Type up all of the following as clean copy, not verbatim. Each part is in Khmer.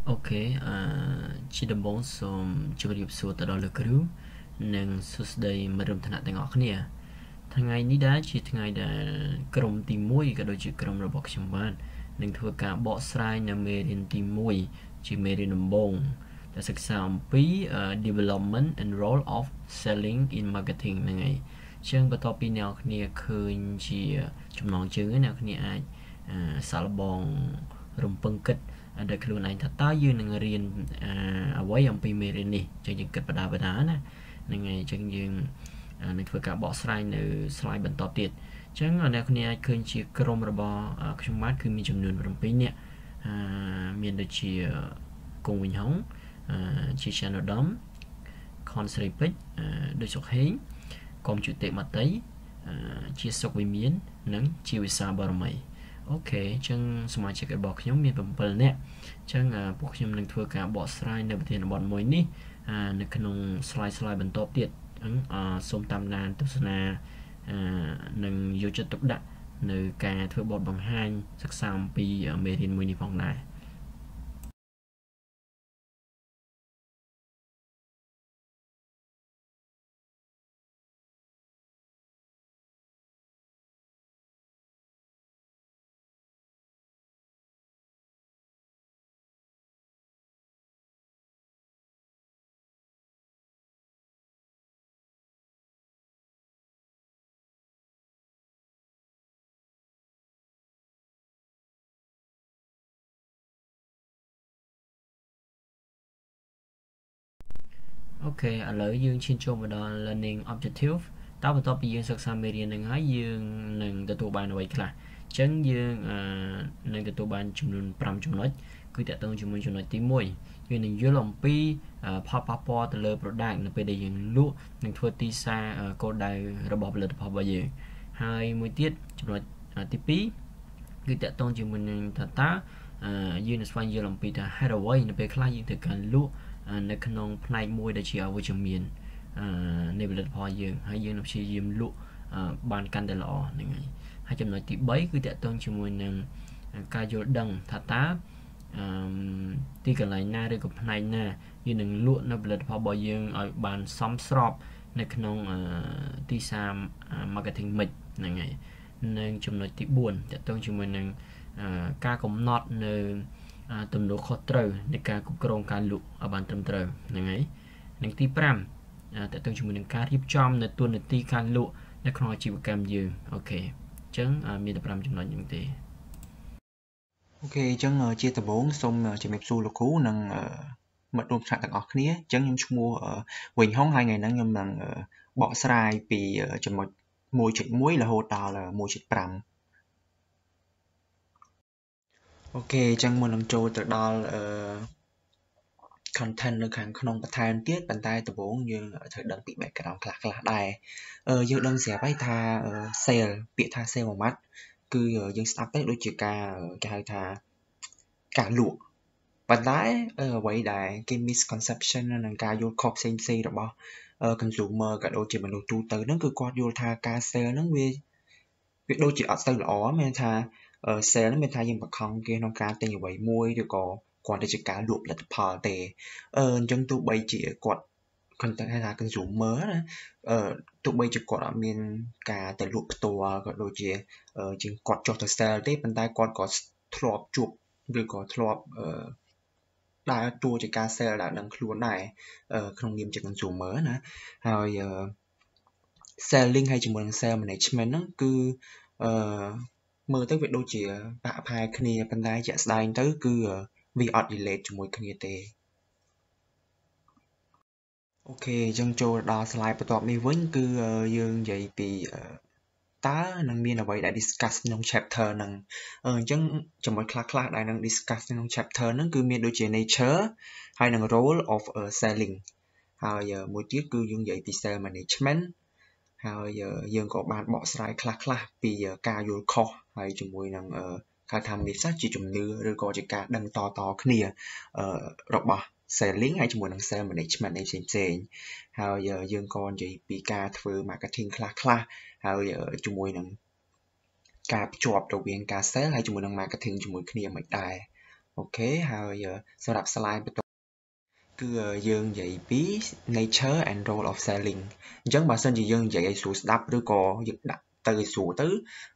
Ok, chị đầm bóng xôm chụp điệp số tại đó là cứu nên số đây mà rộng thân hạng ngọc nè thằng ngày ní đá chỉ thằng ngày đã cầm tìm môi cả đôi chỉ cầm rồi bọc trong bàn nên thua cả bỏ sai nằm mê đến tìm môi chỉ mê đến nằm bông đã sắc xàm phí development and role of selling in marketing này ngày chương bắt đầu pin nào nè khơi chỉ trong nón chữ nào nè ai xả bong rộng băng kịch ada keluhan lain tata youនឹងរៀនអ្វីអំពីមេរៀននេះចឹងយើងគិតបដាបដាណាហ្នឹងហើយចឹងយើងនឹងធ្វើការបកស្រាយនៅ slide បន្តទៀតចឹងអ្នកគ្នាអាចឃើញជាក្រុមរបស់ខ្ញុំបាទគឺមានចំនួន7នាក់មានដូចជាគង់វិញហុងជា channel dom ខនស្រីពេជ្រដូចសុខហេងកុំជុតិមតីជាសុខវិមាននិងជាវិសាបរមីអូខេចឹងសមាជិករបស់ខ្ញុំមាន7នាក់ចឹងពួកខ្ញុំនឹងធ្វើការបកស្រាយនៅប្រធានបទមួយនេះនៅក្នុង slide បន្តទៀតសូមតាមដានទស្សនានិងយកចិត្តទុកដាក់នៅការធ្វើបទបង្ហាញសិក្សាអំពីមេរៀនមួយនេះផងដែរអូខេឥឡូវយើងឈានចូលមកដល់ learning objective តើបន្ទាប់ពីយើងសិក្សាមេរៀននឹងហើយយើងនឹងទទួលបានអ្វីខ្លះអញ្ចឹងយើងនឹងទទួលបានចំនួន5ចំណុចគឺតកតងជាមួយចំណុចទី1យើងនឹងយល់អំពីផលប៉ះពាល់ទៅលើ product នៅពេលដែលយើងលក់និងធ្វើទីផ្សារគោលដៅរបស់ផលិតផលរបស់យើងហើយមួយទៀតចំណុចទី2គឺតកតងជាមួយនឹងថាយើងនឹងស្វែងយល់អំពីថាហេតុអ្វីនៅពេលខ្លះយើងត្រូវការលក់នៅក្នុងផ្នែកមួយដែលជាអវិជ្ជមាននៃផលិតផលយើងហើយយើងនឹងព្យាយាមលក់បានកាន់តែល្អហ្នឹងហើយចំណុចទី3គឺតកតងជាមួយនឹងការយល់ដឹងថាតើទីកន្លែងណាឬក៏ផ្នែកណាយើងនឹងលក់នៅផលិតផលរបស់យើងឲ្យបានសមស្របនៅក្នុងទីផ្សារ marketing mix ហ្នឹងហើយនិងចំណុចទី4តកតងជាមួយនឹងការកំណត់នៅទំនួលខុសត្រូវនៃការគ្រប់គ្រងការលក់ឲ្យបានត្រឹមត្រូវហ្នឹងហើយនិងទី5តកតងជាមួយនឹងការរៀបចំនៅតួនាទីការលក់នៅក្នុងអាជីវកម្មយើងអូខេអញ្ចឹងមានតែ5ចំណុចហ្នឹងទេអូខេអញ្ចឹងជាដំបូងសូមជំរាបសួរលោកគ្រូនិងមិត្តរួមថ្នាក់ទាំងអស់គ្នាអញ្ចឹងខ្ញុំឈ្មោះវិញហុងហើយថ្ងៃហ្នឹងខ្ញុំនឹងបកស្រាយពីចំណុច 1.1 រហូតដល់ 1.5 អូខេអញ្ចឹងមុននឹងចូលទៅដល់content នៅខាងក្នុងបន្ថែមទៀតប៉ុន្តែដំបូងយើងត្រូវដឹងពី background ខ្លះដែរយើងដឹងស្រាប់ហើយថា sale ពាក្យថា sale មួយម៉ាត់គឺយើងស្ដាប់ទៅដូចជាការគេហៅថាការលក់ប៉ុន្តែអ្វីដែលគេ misconception និងការយល់ខុសផ្សេងៗរបស់ consumer ក៏ដូចជាមនុស្សទូទៅហ្នឹងគឺគាត់យល់ថាការ sale ហ្នឹងវាដូចជាអត់ទៅល្អមានថា sale ហ្នឹងមានថាយើងបង្ខំគេក្នុងការទិញអ្វីមួយឬក៏គាត់ទៅជាការលក់ផលិតផលទេអញ្ចឹងទោះបីជាគាត់ content ថា consumer ណាទោះបីជាគាត់អត់មានការទៅលក់ផ្ទាល់ក៏ដូចជាជាងគាត់ចុះទៅ sale ទេប៉ុន្តែគាត់ក៏ធ្លាប់ជួបឬក៏ធ្លាប់ដើរតួជាការ sale ដែលដឹងខ្លួនដែរក្នុងនាមជា consumer ណាហើយ selling ហើយជាមួយនឹង sale management ហ្នឹងគឺមើលទៅវាដូចជាបាក់ផែគ្នាប៉ុន្តែជាក់ស្ដែងទៅគឺវាអត់ relate ជាមួយគ្នាទេអូខេអញ្ចឹងចូលដល់ slide បន្ទាប់នេះវិញគឺយើងនិយាយពីតើនឹងមានអ្វីដែល discuss ក្នុង chapter ហ្នឹងអញ្ចឹងចំណុចខ្លះដែលនឹង discuss ក្នុង chapter ហ្នឹងគឺមានដូចជា nature ហើយនិង role of selling ហើយមួយទៀតគឺយើងនិយាយពី sales management ហើយយើងក៏បានបកស្រាយខ្លះពីការយល់ខុសហើយជាមួយនឹងគេថា myth ជាជំនឿឬក៏ជាការដឹងតគ្នារបស់ selling ហើយជាមួយនឹង sales management ឯផ្សេងហើយយើងក៏និយាយពីការធ្វើ marketing ខ្លះហើយជាមួយនឹងការភ្ជាប់រវាងការ sell ហើយជាមួយនឹង marketing ជាមួយគ្នាមិនដែរ ok ហើយសម្រាប់ slide បន្ទាប់គឺយើងនិយាយពី nature and role of selling អញ្ចឹងបើសិនជាយើងនិយាយឲ្យស្រួលស្ដាប់ឬក៏យើងដាក់ទៅឲ្យស្រួលទៅ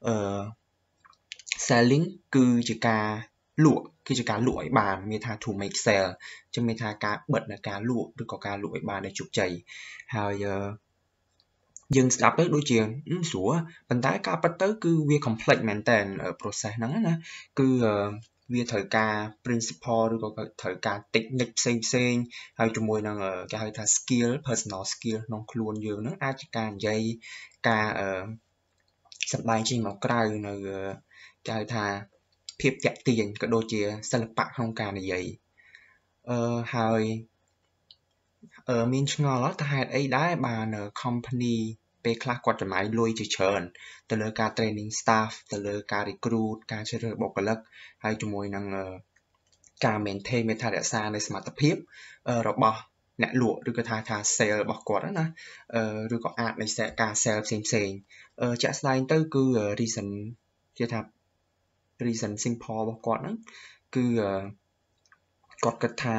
selling គឺជាការលក់ឲ្យបានមានថា to make sell អញ្ចឹងមានថាការបិទនៃការលក់ឬក៏ការលក់ឲ្យបានដោយជោគជ័យហើយយើងស្ដាប់ទៅដូចជាស្រួលប៉ុន្តែការពិតទៅគឺវា complex មែនតើ process ហ្នឹងណាគឺវាត្រូវការ principle ឬក៏ត្រូវការ technique ផ្សេងហើយជាមួយនឹងគេហៅថា skill personal skill ក្នុងខ្លួនយើងហ្នឹងអាចជាការនិយាយការសម្ដែងចេញមកក្រៅនៅគេហៅថាភាពតាក់ទាញក៏ដូចជាសិល្បៈក្នុងការនិយាយហើយមានឆ្ងល់តើហេតុអីដែរបាន company ពេលខ្លះគាត់ចំណាយលុយជាច្រើនទៅលើការ training staff ទៅលើការ recruit ការជ្រើសរើសបុគ្គលិកហើយជាមួយនឹងការ maintain មេថារក្សានៅសមត្ថភាពរបស់អ្នកលក់ឬក៏ថា sale របស់គាត់ណាឬក៏អាចនៃការ sale ផ្សេងជាក់ស្ដែងទៅគឺ reason គេថា reason simple របស់គាត់ហ្នឹងគឺគាត់គិតថា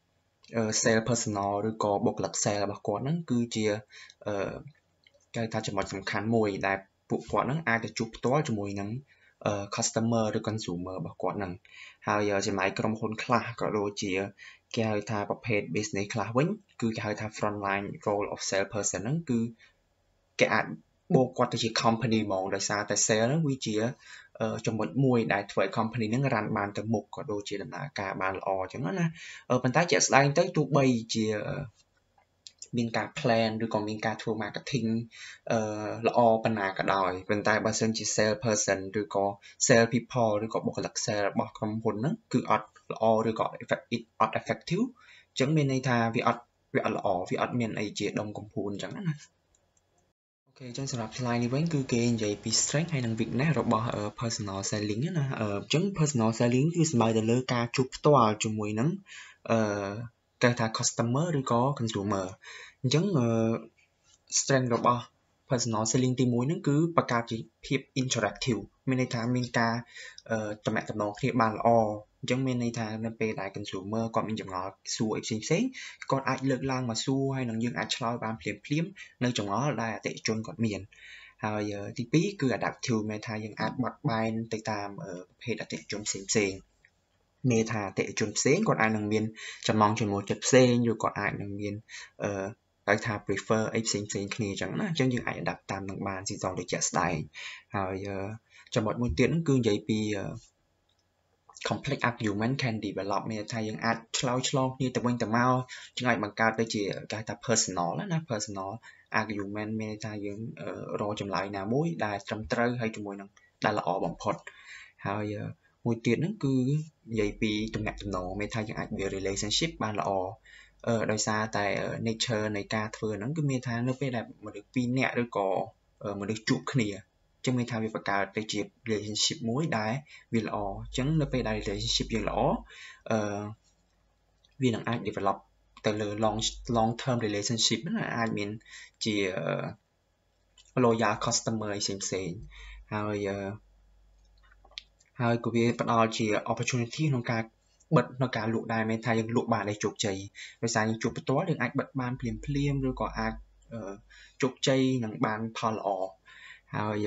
sale personal ឬក៏បុគ្គលិក sale របស់គាត់ហ្នឹងគឺជាគេថាចំណុចសំខាន់មួយដែលពួកគាត់ហ្នឹងអាចទៅជួបផ្ទាល់ជាមួយនឹងcustomer ឬ consumer របស់គាត់ហ្នឹងហើយចំណែកក្រុមហ៊ុនខ្លះក៏ដូចជាគេហៅថាប្រភេទ business ខ្លះវិញគឺគេហៅថា frontline role of sale person ហ្នឹងគឺគេអាចបូកគាត់ទៅជា company ហ្មងដោយសារតែ sale ហ្នឹងវាជាចំណុចមួយដែលធ្វើឲ្យ company ហ្នឹងរ៉ាន់បានទៅមុខក៏ដូចជាដំណើរការបានល្អអញ្ចឹងណាប៉ុន្តែជាក់ស្ដែងទៅទោះបីជាមានការ plan ឬក៏មានការធ្វើ marketing ល្អប៉ុណ្ណាក៏ដោយប៉ុន្តែបើសិនជា sale person ឬក៏ sale people ឬក៏បុគ្គលិក sale របស់ក្រុមហ៊ុនហ្នឹងគឺអត់ល្អឬក៏អត់ effective អញ្ចឹងមានន័យថាវាអត់ល្អវាអត់មានអីជាដុំកំភួនអញ្ចឹងណាអូខេអញ្ចឹងសម្រាប់ slide នេះវិញគឺគេនិយាយពី strength ហើយនិង weakness របស់ personal selling ណាអញ្ចឹង personal selling គឺសំដៅទៅលើការជួបផ្ទាល់ជាមួយនឹងគេថា customer ឬក៏ consumer អញ្ចឹងstrength របស់ personal selling ទី1ហ្នឹងគឺបង្កើតជាភាព interactive មានន័យថាមានការទំនាក់ទំនងគ្នាបានល្អអញ្ចឹងមានន័យថានៅពេលដែល consumer គាត់មានចម្ងល់សួរអីផ្សេងគាត់អាចលើកឡើងមកសួរហើយនឹងយើងអាចឆ្លើយបានភ្លាមនៅចម្ងល់ដែលអតិថិជនគាត់មានហើយទី2គឺ adaptive មានថាយើងអាចបត់បែនទៅតាមប្រភេទអតិថិជនផ្សេងមានថាអតិថិជនផ្សេងគាត់អាចនឹងមានចំណង់ចំណូលចិត្តផ្សេងឬក៏អាចនឹងមានហៅថា prefer អីផ្សេងគ្នាអញ្ចឹងណាអញ្ចឹងយើងអាច adapt តាមនឹងបានស៊ីសងដូចជាក់ស្ដែងហើយចំណុចមួយទៀតហ្នឹងគឺនិយាយពី complex argument can develop មានថាយើងអាចឆ្លើយឆ្លងគ្នាទៅវិញទៅមកយើងអាចបង្កើតទៅជាគេហៅថា personal ណា personal argument មានថាយើងរកចម្លើយណាមួយដែលត្រឹមត្រូវហើយជាមួយនឹងដែលល្អបំផុតហើយមួយទៀតហ្នឹងគឺនិយាយពីទំនាក់ទំនងមានថាយើងអាច build relationship បានល្អដោយសារតែ nature នៃការធ្វើហ្នឹងគឺមានថានៅពេលដែលមនុស្ស2នាក់ឬក៏មនុស្សជួបគ្នាចឹងមានថាវាបង្កើតទៅជា relationship មួយដែលវាល្អអញ្ចឹងនៅពេលដែល relationship យើងល្អវានឹងអាច develop ទៅលើ long term relationship ហ្នឹងអាចមានជា loyal customer អីផ្សេងហើយក៏វាផ្ដល់ជា opportunity ក្នុងការបិទនៅការលក់ដែរមានថាយើងលក់បានឲ្យជោគជ័យដោយសារយើងជួបផ្ទាល់យើងអាចបិទបានភ្លាមឬក៏អាចជោគជ័យនឹងបានផលល្អហើយ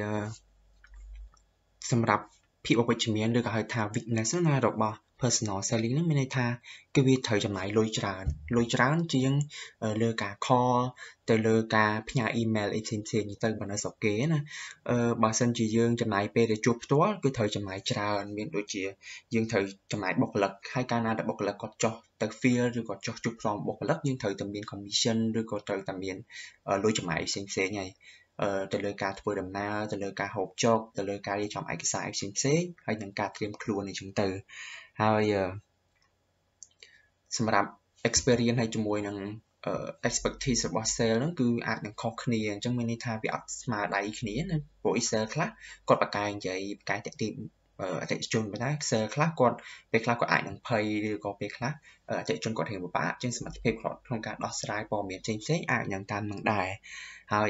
សម្រាប់ភាពអវិជ្ជមានឬក៏ហៅថា weakness ណារបស់ personal selling ហ្នឹងមានន័យថាគឺវាត្រូវចំណាយលុយច្រើនជាងលើការ call ទៅលើការផ្ញើ email អីផ្សេងទៅបើនៅស្រុកគេណាបើសិនជាយើងចំណាយពេលទៅជួបផ្ទាល់គឺត្រូវចំណាយច្រើនមានដូចជាយើងត្រូវចំណាយបុគ្គលិកហើយកាលណាតែបុគ្គលិកគាត់ចុះទៅ field ឬក៏ចុះជួបផ្ទាល់បុគ្គលិកយើងត្រូវតែមាន commission ឬក៏ត្រូវតែមានលុយចំណាយផ្សេងហើយទៅលើការធ្វើដំណើរទៅលើការហូបចុកទៅលើការរៀបចំឯកសារផ្សេងហើយនឹងការត្រៀមខ្លួនអីចឹងទៅហើយសម្រាប់ experience ហើយជាមួយនឹងexpertise របស់ sale ហ្នឹងគឺអាចនឹងខុសគ្នាអញ្ចឹងមានន័យថាវាអត់ស្មើដៃគ្នាណាព្រោះ sale ខ្លះគាត់បកកាយនិយាយបកកាយតាក់ទាញអតិថិជនប៉ុន្តែ sale ខ្លះគាត់ពេលខ្លះគាត់អាចនឹងភ័យឬក៏ពេលខ្លះអតិថិជនគាត់រៀងពិបាកអញ្ចឹងសមត្ថភាពគាត់ក្នុងការដោះស្រាយព័ត៌មានផ្សេងអាចនឹងតាមនឹងដែរហើយ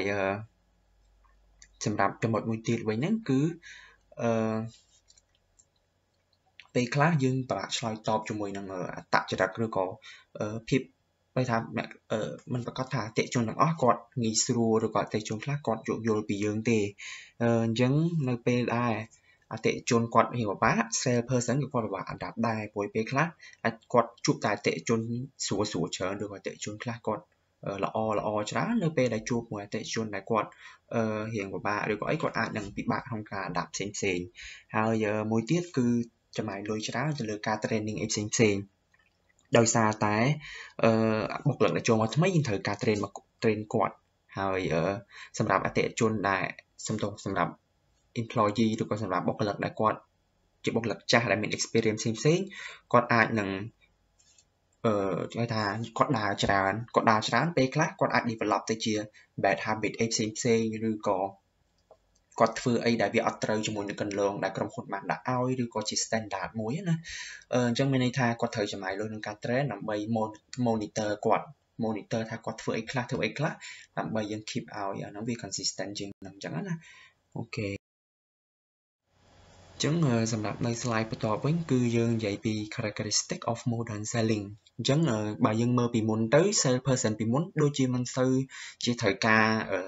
សម្រាប់ចំណុចមួយទៀតវិញហ្នឹងគឺពេលខ្លះយើងប្រឡាក់ឆ្លើយតបជាមួយនឹងអត្តចរិតឬក៏ភាពបើថាមិនប្រកាសថាអតិជនទាំងអស់គាត់ងាយស្រួលឬក៏អតិជនខ្លះគាត់យល់ពីយើងទេអញ្ចឹងនៅពេលដែរអតិជនគាត់រៀងពិបាក sales person ក៏គាត់ពិបាក adapt ដែរព្រោះពេលខ្លះគាត់ជួបតែអតិជនស្រួលច្រើនឬក៏អតិជនខ្លះគាត់ល្អច្រើននៅពេលដែលជួបមួយអតិជនដែលគាត់រៀងពិបាកឬក៏អីគាត់អាចនឹងពិបាកក្នុងការ adapt ផ្សេងហើយមួយទៀតគឺចំណាយលុយច្រើនទៅលើការ training អីផ្សេងដោយសារតែបុគ្គលិកដែលចូលមកថ្មីយើងត្រូវការ train គាត់ហើយសម្រាប់អតិថិជនដែលសម្រាប់ employee ឬក៏សម្រាប់បុគ្គលិកដែលគាត់ជាបុគ្គលិកចាស់ដែលមាន experience ផ្សេងគាត់អាចនឹងគេថាគាត់ដើរច្រើនពេលខ្លះគាត់អាច develop ទៅជា bad habit អីផ្សេងឬក៏គាត់ធ្វើអីដែលវាអត់ត្រូវជាមួយនឹងគន្លងដែលក្រុមហ៊ុនបានដាក់ឲ្យឬក៏ជា standard មួយណាអញ្ចឹងមានន័យថាគាត់ត្រូវចំណាយលុយក្នុងការ train ដើម្បី monitor គាត់ monitor ថាគាត់ធ្វើអីខ្លះដើម្បីយើង keep ឲ្យអាហ្នឹងវា consistent ជាងហ្នឹងអញ្ចឹងណាអូខេអញ្ចឹងសម្រាប់នៅ slide បន្ទាប់វិញគឺយើងនិយាយពី characteristic of modern selling អញ្ចឹងបើយើងមើលពីមុនទៅ sales person ពីមុនដូចជាមិនសូវជាត្រូវការ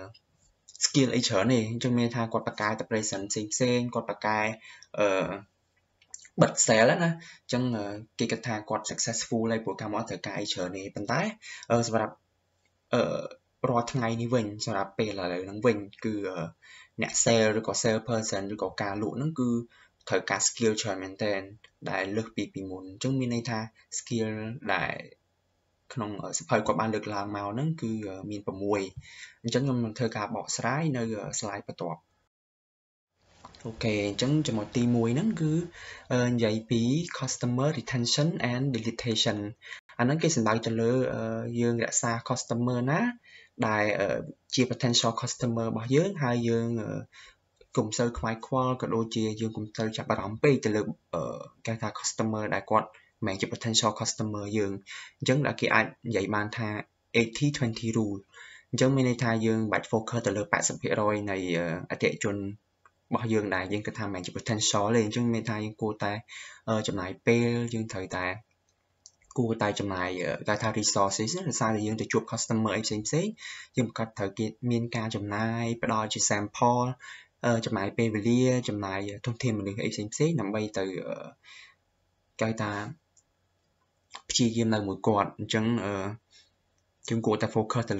skill អីច្រើនទេអញ្ចឹងមានថាគាត់បកកែតែ present ផ្សេងគាត់បកកែបិទ sale ណាអញ្ចឹងគេគិតថាគាត់ successful ហើយព្រោះកាលមកត្រូវការអីច្រើនទេប៉ុន្តែសម្រាប់រាល់ថ្ងៃនេះវិញសម្រាប់ពេលឥឡូវហ្នឹងវិញគឺអ្នក sale ឬក៏ sales person ឬក៏ការលក់ហ្នឹងគឺត្រូវការ skill ច្រើនមែនទែនដែលលើសពីមុនអញ្ចឹងមានន័យថា skill ដែលក្នុងសភៅគាត់បានលើកឡើងមកហ្នឹងគឺមាន6អញ្ចឹងខ្ញុំនឹងធ្វើការបកស្រាយនៅ slide បន្ទាប់អូខេអញ្ចឹងចំណុចទី1ហ្នឹងគឺនិយាយពី customer retention and deletion អាហ្នឹងគេសំដៅទៅលើយើងរក្សា customer ណាដែលជា potential customer របស់យើងហើយយើងកុំសូវខ្វាយខ្វល់ក៏ដូចជាយើងកុំសូវចាប់អារម្មណ៍ពេកទៅលើគេថា customer ដែលគាត់មិនជា potential customer យើងអញ្ចឹងគេអាចនិយាយបានថា 80-20 rule អញ្ចឹងមានន័យថាយើងបាច់ focus ទៅលើ 80% នៃអតិថិជនរបស់យើងដែលយើងគិតថាមិនជា potential ទេអញ្ចឹងមានថាយើងគួរតែចំណាយពេលយើងត្រូវតែគួរតែចំណាយគេថា resources ដោយសារតែយើងទៅជួប customer អីផ្សេងយើងប្រកាសត្រូវគេមានការចំណាយផ្ដល់ជា sample ចំណាយពេលវេលាចំណាយធនធានមនុស្សអីផ្សេងដើម្បីទៅគេថាព្យាយាមនៅមួយគាត់អញ្ចឹងយើងគួរតែ focus ទៅលើ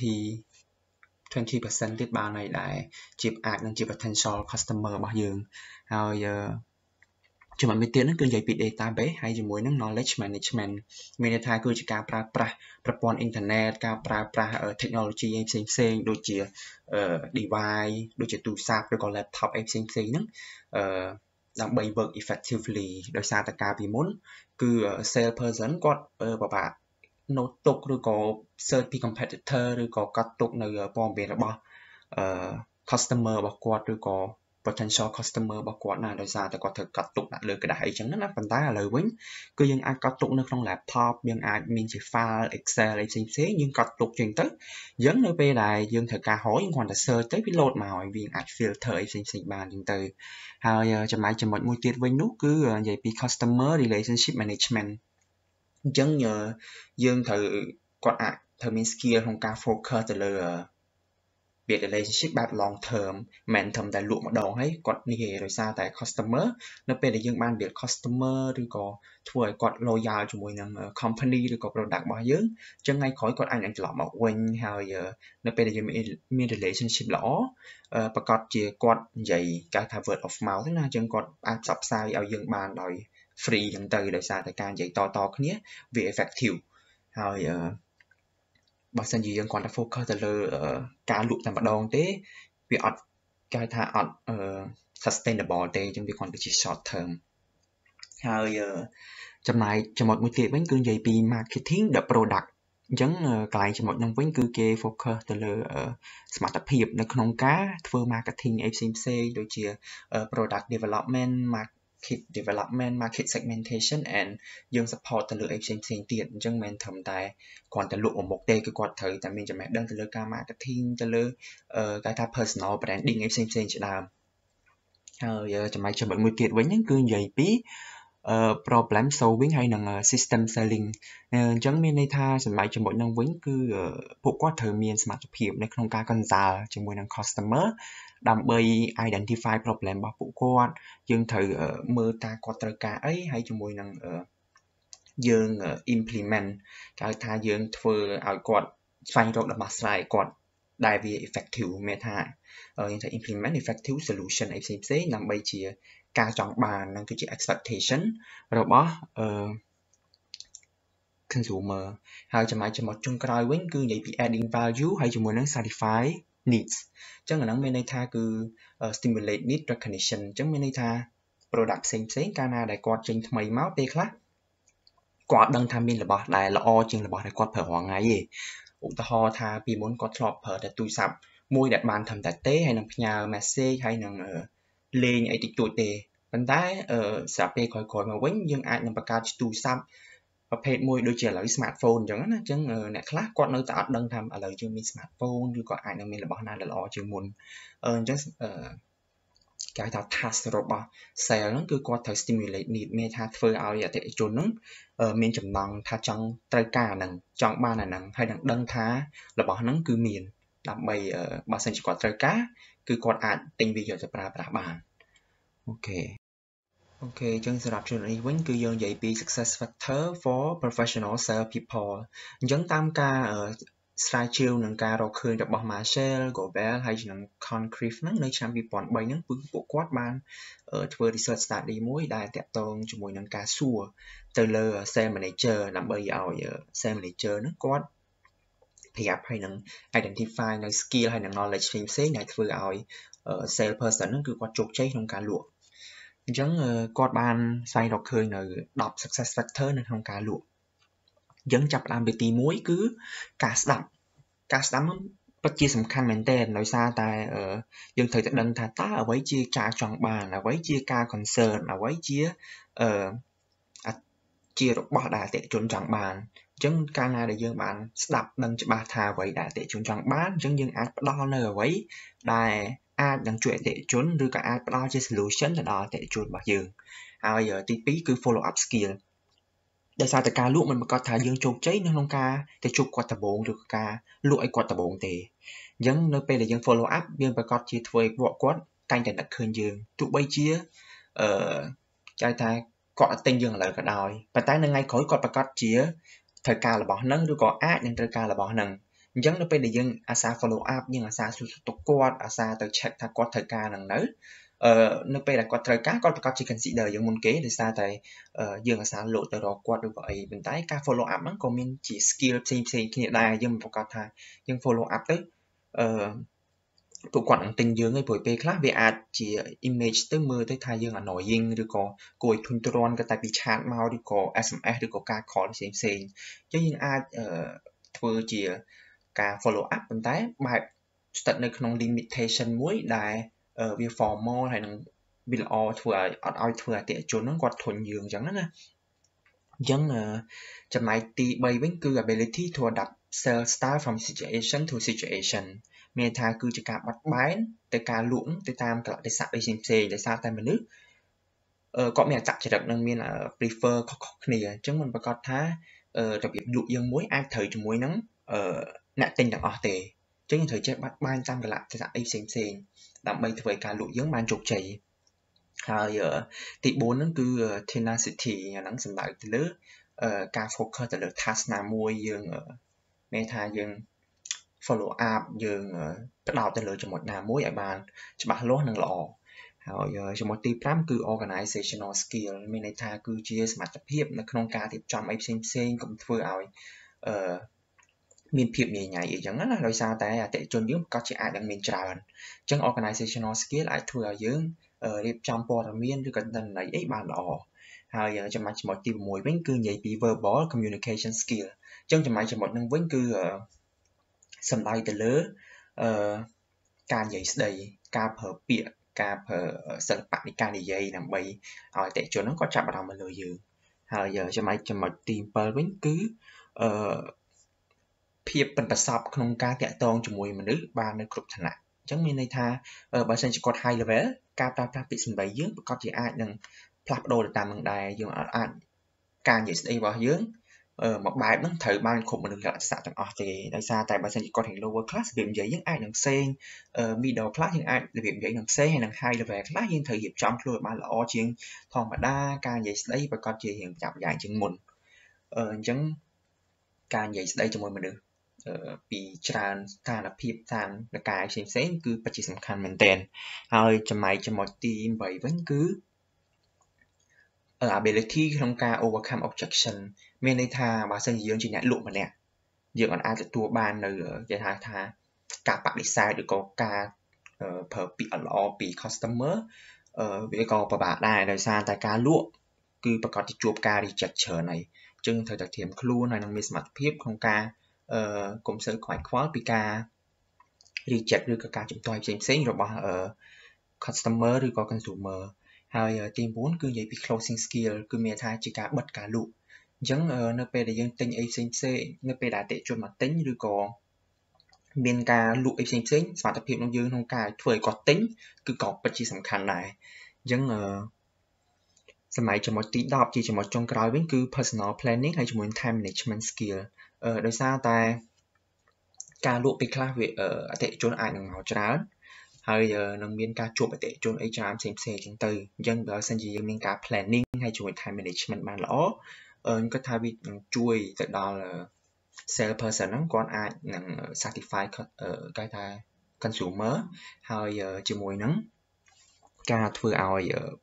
20% ទៀតបានហើយដែលជាអាចនឹងជា potential customer របស់យើងហើយចំណុចមួយទៀតហ្នឹងគឺនិយាយពី database ហើយជាមួយនឹង knowledge management មានន័យថាគឺជាការប្រើប្រាស់ប្រព័ន្ធអ៊ីនធឺណិតការប្រើប្រាស់ technology ផ្សេងដូចជា device ដូចជាទូរស័ព្ទឬក៏ laptop អីផ្សេងហ្នឹងដើម្បី work effectively ដោយសារតែការពីមុនគឺ sales person គាត់ពិបាក note ទុកឬក៏ search ពី competitor ឬក៏កត់ទុកនៅព័ត៌មានរបស់customer របស់គាត់ឬក៏ potential customer របស់គាត់ណាដោយសារតែគាត់ត្រូវកត់ទុកដាក់លើក្រដាសអីចឹងណាប៉ុន្តែឥឡូវវិញគឺយើងអាចកត់ទុកនៅក្នុង laptop យើងអាចមានជា file Excel អីផ្សេងយើងកត់ទុកចឹងទៅអញ្ចឹងនៅពេលដែលយើងត្រូវការហៅយើងគ្រាន់តែ search ទៅវា load មកហើយវាអាច filter អីផ្សេងបានចឹងទៅហើយចំណុចមួយទៀតវិញនោះគឺនិយាយពី customer relationship management អញ្ចឹងយើងត្រូវគាត់អាចត្រូវមាន skill ក្នុងការ focus ទៅលើrelationship បែប long term មិនត្រឹមតែលក់ម្ដងហើយគាត់នេះទេដោយសារតែ customer នៅពេលដែលយើងបាន build customer ឬក៏ធ្វើឲ្យគាត់ loyal ជាមួយនឹង company ឬក៏ product របស់យើងអញ្ចឹងថ្ងៃក្រោយគាត់អាចនឹងត្រឡប់មកវិញហើយនៅពេលដែលយើងមាន relationship ល្អប្រកាសជាគាត់និយាយគេថា word of mouth ណាអញ្ចឹងគាត់អាចផ្សព្វផ្សាយឲ្យយើងបានដោយ free អញ្ចឹងទៅដោយសារតែការនិយាយតគ្នាវា effective ហើយបើសិនជាយើងគ្រាន់តែ focus ទៅលើការលក់តែម្ដងទេវាអត់គេថាអត់sustainable ទេអញ្ចឹងវាគ្រាន់តែជា short term ហើយចំណុចមួយទៀតវិញគឺនិយាយពី marketing the product អញ្ចឹងកន្លែងចំណុចហ្នឹងវិញគឺគេ focus ទៅលើសមត្ថភាពនៅក្នុងការធ្វើ marketing អីផ្សេងដូចជា product development market development market segmentation and យើង support ទៅលើអីផ្សេងទៀតអញ្ចឹងមិនត្រឹមតែគ្រាន់តែលក់មុខទេគឺគាត់ត្រូវតែមានចំណេះដឹងទៅលើការ marketing ទៅលើគេថា personal branding អីផ្សេងជាដើមហើយចំណុចមួយទៀតវិញហ្នឹងគឺនិយាយពី problem solving ហើយនឹង system selling អញ្ចឹងមានន័យថាសម្រាប់ចំណុចហ្នឹងវិញគឺពួកគាត់ត្រូវមានសមត្ថភាពនៅក្នុងការ consult ជាមួយនឹង customer ដើម្បី identify problem របស់ពួកគាត់យើងត្រូវមើលតាគាត់ត្រូវការអីហើយជាមួយនឹងយើង implement គេហៅថាយើងធ្វើឲ្យគាត់ស្វែងរកដំណោះស្រាយគាត់ដែលវា effective មានថាយើងត្រូវ implement effective solution អីផ្សេងៗដើម្បីជាការចង់បាននឹងគឺជា expectation របស់ consumer ហើយចំណុចចុងក្រោយវិញគឺនិយាយពី adding value ហើយជាមួយនឹង satisfy needs អញ្ចឹងអាហ្នឹងមានន័យថាគឺ stimulate need recognition អញ្ចឹងមានន័យថា product ផ្សេងកាលណាដែលគាត់ចេញថ្មីមកពេលខ្លះគាត់ដឹងថាមានរបស់ដែលល្អជាងរបស់ដែលគាត់ប្រើរាល់ថ្ងៃទេឧទាហរណ៍ថាពីមុនគាត់ធ្លាប់ប្រើតែទូរស័ព្ទមួយដែលបានត្រឹមតែទេហើយនឹងផ្ញើ message ហើយនឹងលេងអីតិចតួចទេប៉ុន្តែស្រាប់ពេលក្រោយៗមកវិញយើងអាចនឹងបង្កើតទូរស័ព្ទប្រភេទមួយដូចជាឥឡូវ smartphone អញ្ចឹងណាអញ្ចឹងអ្នកខ្លះគាត់នៅតែអត់ដឹងថាឥឡូវយើងមាន smartphone ឬក៏អាចនឹងមានរបស់ណាដែលល្អជាងមុនអញ្ចឹងគេហៅថា task របស់ sale ហ្នឹងគឺគាត់ត្រូវ stimulate need មានថាធ្វើឲ្យអតិថិជនហ្នឹងមានចំណង់ថាចង់ត្រូវការអាហ្នឹងចង់បានអាហ្នឹងហើយនឹងដឹងថារបស់ហ្នឹងគឺមានដើម្បីបើសិនជាគាត់ត្រូវការគឺគាត់អាចទិញវាយកទៅប្រើប្រាស់បានអូខេអញ្ចឹងសម្រាប់ចំណុចនេះវិញគឺយើងនិយាយពី success factor for professional sales people អញ្ចឹងតាមការស្រាវជ្រាវនឹងការរកឃើញរបស់ Marshall, Gobel ហើយនឹង Concrete ហ្នឹងនៅឆ្នាំ2003ហ្នឹងពួកគាត់បានធ្វើ research study មួយដែលតាក់ទងជាមួយនឹងការសួរទៅលើ sales manager ដើម្បីឲ្យ sales manager ហ្នឹងគាត់ប្រាប់ហើយនឹង identify នៅ skill ហើយនឹង knowledge ផ្សេងៗដែលធ្វើឲ្យ sales person ហ្នឹងគឺគាត់ជោគជ័យក្នុងការលក់អញ្ចឹងគាត់បានស្វែងរកឃើញនៅ10 success factor នៅក្នុងការលក់យើងចាប់ផ្ដើមពីទី1គឺការស្ដាប់ហ្នឹងពិតជាសំខាន់មែនទែនដោយសារតែយើងត្រូវតែដឹងថាតើអ្វីជាការចង់បានអ្វីជាការ concern អ្វីជារបស់ដែលអតិថិជនចង់បានអញ្ចឹងកាលណាដែលយើងបានស្ដាប់ដឹងច្បាស់ថាអ្វីដែលអតិថិជនចង់បានអញ្ចឹងយើងអាចផ្ដល់នៅអ្វីដែលអាចនឹងជួយអតិថិជនឬក៏អាចផ្ដល់ជា solution ទៅដល់អតិថិជនរបស់យើងហើយទី2គឺ follow up skill ដោយសារតែការលក់មិនប្រកាសថាយើងជោគជ័យនៅក្នុងការទៅជួបគាត់ដំបូងឬក៏ការលក់ឲ្យគាត់ដំបូងទេអញ្ចឹងនៅពេលដែលយើង follow up យើងប្រកាសជាធ្វើឲ្យគាត់តែងតែនឹកឃើញយើងទោះបីជាចៅថាគាត់អត់ទិញយើងឥឡូវក៏ដោយប៉ុន្តែនៅថ្ងៃក្រោយគាត់ប្រកាសជាត្រូវការរបស់ហ្នឹងឬក៏អាចនឹងត្រូវការរបស់ហ្នឹងអញ្ចឹងនៅពេលដែលយើងអាសា follow up យើងអាសាសួរទុកគាត់អាសាទៅ check ថាគាត់ត្រូវការហ្នឹងនៅពេលដែលគាត់ត្រូវការគាត់ប្រកាសជា consider យើងមុនគេដោយសារតែយើងអាសាលោកទៅរកគាត់ឬក៏អីប៉ុន្តែការ follow up ហ្នឹងក៏មានជា skill ផ្សេងគ្នាដែរយើងមិនប្រកាសថាយើង follow up ទៅពួកគាត់នឹងទិញយើងឯងព្រោះពេលខ្លះវាអាចជា image ទៅមើលទៅថាយើង annoying ឬក៏គួរឲ្យធុញទ្រាន់ក៏តែពីឆាតមកឬក៏ SMS ឬក៏ការ call ផ្សេងអញ្ចឹងយើងអាចធ្វើជាការ follow up ប៉ុន្តែបែបស្ថិតនៅក្នុង limitation មួយដែលវា formal ហើយនឹងវាល្អធ្វើឲ្យអត់ឲ្យធ្វើអតិថិជនហ្នឹងគាត់ធុញយើងអញ្ចឹងណាអញ្ចឹងចំណែកទី3វិញគឺ ability to adapt sales style from situation to situation មានថាគឺជាការបត់បែនទៅការលក់ទៅតាមកលៈទេសៈផ្សេងដោយសារតែមនុស្សគាត់មានអត្តចរិតនិងមាន prefer ខុសៗគ្នាអញ្ចឹងមិនប្រកាសថារបៀបលក់យើងមួយអាចត្រូវជាមួយនឹងអ្នកទិញទាំងអស់ទេអញ្ចឹងយើងត្រូវចេះបត់បែនតាមកលៈទេសៈអីផ្សេងដើម្បីធ្វើឲ្យការលក់យើងបានជោគជ័យហើយទី4ហ្នឹងគឺ tenacity អាហ្នឹងសំដៅទៅលើការ focus ទៅលើ task ណាមួយយើងមានថាយើង follow up យើងផ្ដោតទៅលើចំណុចណាមួយឲ្យបានច្បាស់លាស់និងល្អហើយចំណុចទី5គឺ organizational skill មានន័យថាគឺជាសមត្ថភាពនៅក្នុងការរៀបចំអីផ្សេងកុំធ្វើឲ្យមានភាពញញៃអីចឹងណាដោយសារតែអតិថិជនយើងក៏ជាអាចនឹងមានច្រើនអញ្ចឹង organizational skill អាចធ្វើឲ្យយើងរៀបចំព័ត៌មានឬក៏ទិន្នន័យអីបានល្អហើយចំណុចទី6វិញគឺនិយាយពី verbal communication skill អញ្ចឹងចំណុចហ្នឹងវិញគឺសំដៅទៅលើការនិយាយស្ដីការប្រើពាក្យការប្រើសិល្បៈនៃការនិយាយដើម្បីឲ្យអតិថិជនហ្នឹងគាត់ចាប់អារម្មណ៍លើយើងហើយចំណុចទី7វិញគឺភាពប៉ិនប្រសប់ក្នុងការតាក់ទងជាមួយមនុស្សបាននៅគ្រប់ឋានៈអញ្ចឹងមានន័យថាបើសិនជាគាត់ high level ការប្រើប្រាស់ពាក្យសម្ដីយើងប្រកាសជាអាចនឹងផ្លាស់ប្ដូរទៅតាមនឹងដែរយើងអាចការនិយាយស្ដីរបស់យើងមកបែបហ្នឹងត្រូវបានគ្រប់មនុស្សលក្ខណៈទាំងអស់ទេដោយសារតែបើសិនជាគាត់រៀង lower class របៀបនិយាយយើងអាចនឹងផ្សេងmiddle class យើងអាចរបៀបនិយាយនឹងផ្សេងហើយនឹង high level class យើងត្រូវរៀបចំខ្លួនឲ្យបានល្អជាងធម្មតាការនិយាយស្ដីប្រកបជារៀងចាប់យ៉ាងជាងមុនអញ្ចឹងការនិយាយស្ដីជាមួយមនុស្សពីច្រើនស្ថានភាពតាមលកាយផ្សេងៗគឺពិតជាសំខាន់មែនទែនហើយចំណែកចំណុចទី8វិញគឺability ក្នុងការ overcome objection មានន័យថាបើសិនជាយើងជាអ្នកលក់ម្នាក់យើងអាចទទួលបាននៅគេហៅថាការបដិសេធឬក៏ការប្រើពាក្យអត់ល្អពី customer វាក៏ពិបាកដែរដោយសារតែការលក់គឺប្រកាសជាជួបការ reject ច្រើនហើយអញ្ចឹងត្រូវតែត្រៀមខ្លួនហើយនឹងមានសមត្ថភាពក្នុងការកុំសូវខ្វាយខ្វល់ពីការ reject ឬក៏ការជំទាស់ផ្សេងៗរបស់ customer ឬក៏ consumer ហើយទី9គឺនិយាយពី closing skill គឺមានថាជាការបិទការលក់អញ្ចឹងនៅពេលដែលយើងទិញអីផ្សេងនៅពេលដែលអតិថិជនមកទិញឬក៏មានការលក់អីផ្សេងសមត្ថភាពរបស់យើងក្នុងការធ្វើឲ្យគាត់ទិញគឺក៏ពិតជាសំខាន់ដែរអញ្ចឹងសម័យចំណុចទី10ជាចំណុចចុងក្រោយវិញគឺ personal planning ហើយជាមួយ time management skill ដោយសារតែការលក់ពេលខ្លះវាអតិថិជនអាចនឹងមកច្រើនហើយនឹងមានការជួបអតិថិជនអីច្រើនផ្សេងៗអញ្ចឹងទៅអញ្ចឹងបើសិនជាយើងមានការ planning ហើយជាមួយ time management បានល្អខ្ញុំគិតថាវានឹងជួយទៅដល់ sales person ហ្នឹងគាត់អាចនឹង satisfy គេថា consumer ហើយជាមួយនឹងការធ្វើឲ្យ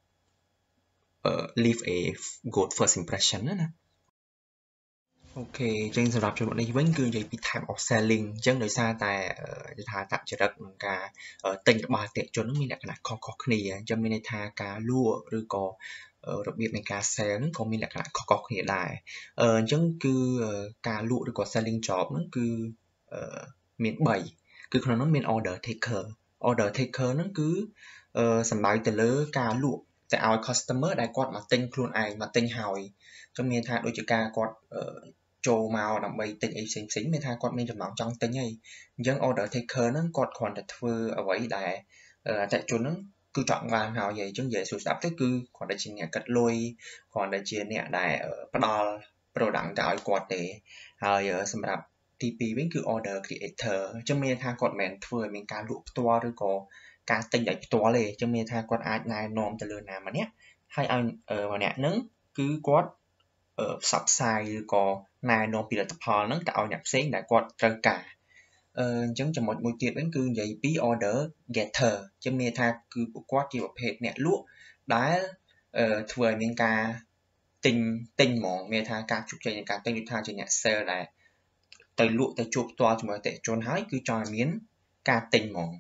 leave a good first impression ណាអូខេអញ្ចឹងសម្រាប់ចំណុចនេះវិញគឺនិយាយពី type of selling អញ្ចឹងដោយសារតែថាតចរិតនិងការទិញរបស់អតិថិជនមានលក្ខណៈខុសៗគ្នាអញ្ចឹងមានន័យថាការលក់ឬក៏របៀបនៃការ sell ហ្នឹងក៏មានលក្ខណៈខុសៗគ្នាដែរអញ្ចឹងគឺការលក់ឬក៏ selling job ហ្នឹងគឺមាន3គឺក្នុងនោះមាន order taker ហ្នឹងគឺសំដៅទៅលើការលក់ទៅឲ្យ customer ដែលគាត់មកទិញខ្លួនឯងមកទិញហើយអញ្ចឹងមានថាដូចជាការគាត់ចូលមកដើម្បីទិញអីផ្សេងៗមានថាគាត់មានចំណង់ចង់ទិញហើយអញ្ចឹង order taker ហ្នឹងគាត់គ្រាន់តែធ្វើអ្វីដែលអតិថិជនហ្នឹងគឺចង់បានហើយអញ្ចឹងនិយាយស្រួលស្ដាប់ទៅគឺគ្រាន់តែជាអ្នកកាត់លុយគ្រាន់តែជាអ្នកដែលផ្ដល់ product ទៅឲ្យគាត់ទេហើយសម្រាប់ទី2វិញគឺ order creator អញ្ចឹងមានថាគាត់មិនមែនធ្វើឲ្យមានការលក់ផ្ទាល់ឬក៏ការទិញដោយផ្ទាល់ទេអញ្ចឹងមានថាគាត់អាចណែនាំទៅលើណាម្នាក់ហើយឲ្យម្នាក់ហ្នឹងគឺគាត់ផ្សព្វផ្សាយឬក៏ណែនាំផលិតផលហ្នឹងទៅឲ្យអ្នកផ្សេងដែលគាត់ត្រូវការអញ្ចឹងចំណុចមួយទៀតវិញគឺនិយាយពី order getter អញ្ចឹងមានថាគឺពួកគាត់ជាប្រភេទអ្នកលក់ដែលធ្វើឲ្យមានការទិញហ្មងមានថាការជោគជ័យនៃការទិញដូចថាជាអ្នក sale ដែលទៅលក់ទៅជួបផ្ទាល់ជាមួយអតិថិជនហើយគឺចង់ឲ្យមានការទិញហ្មង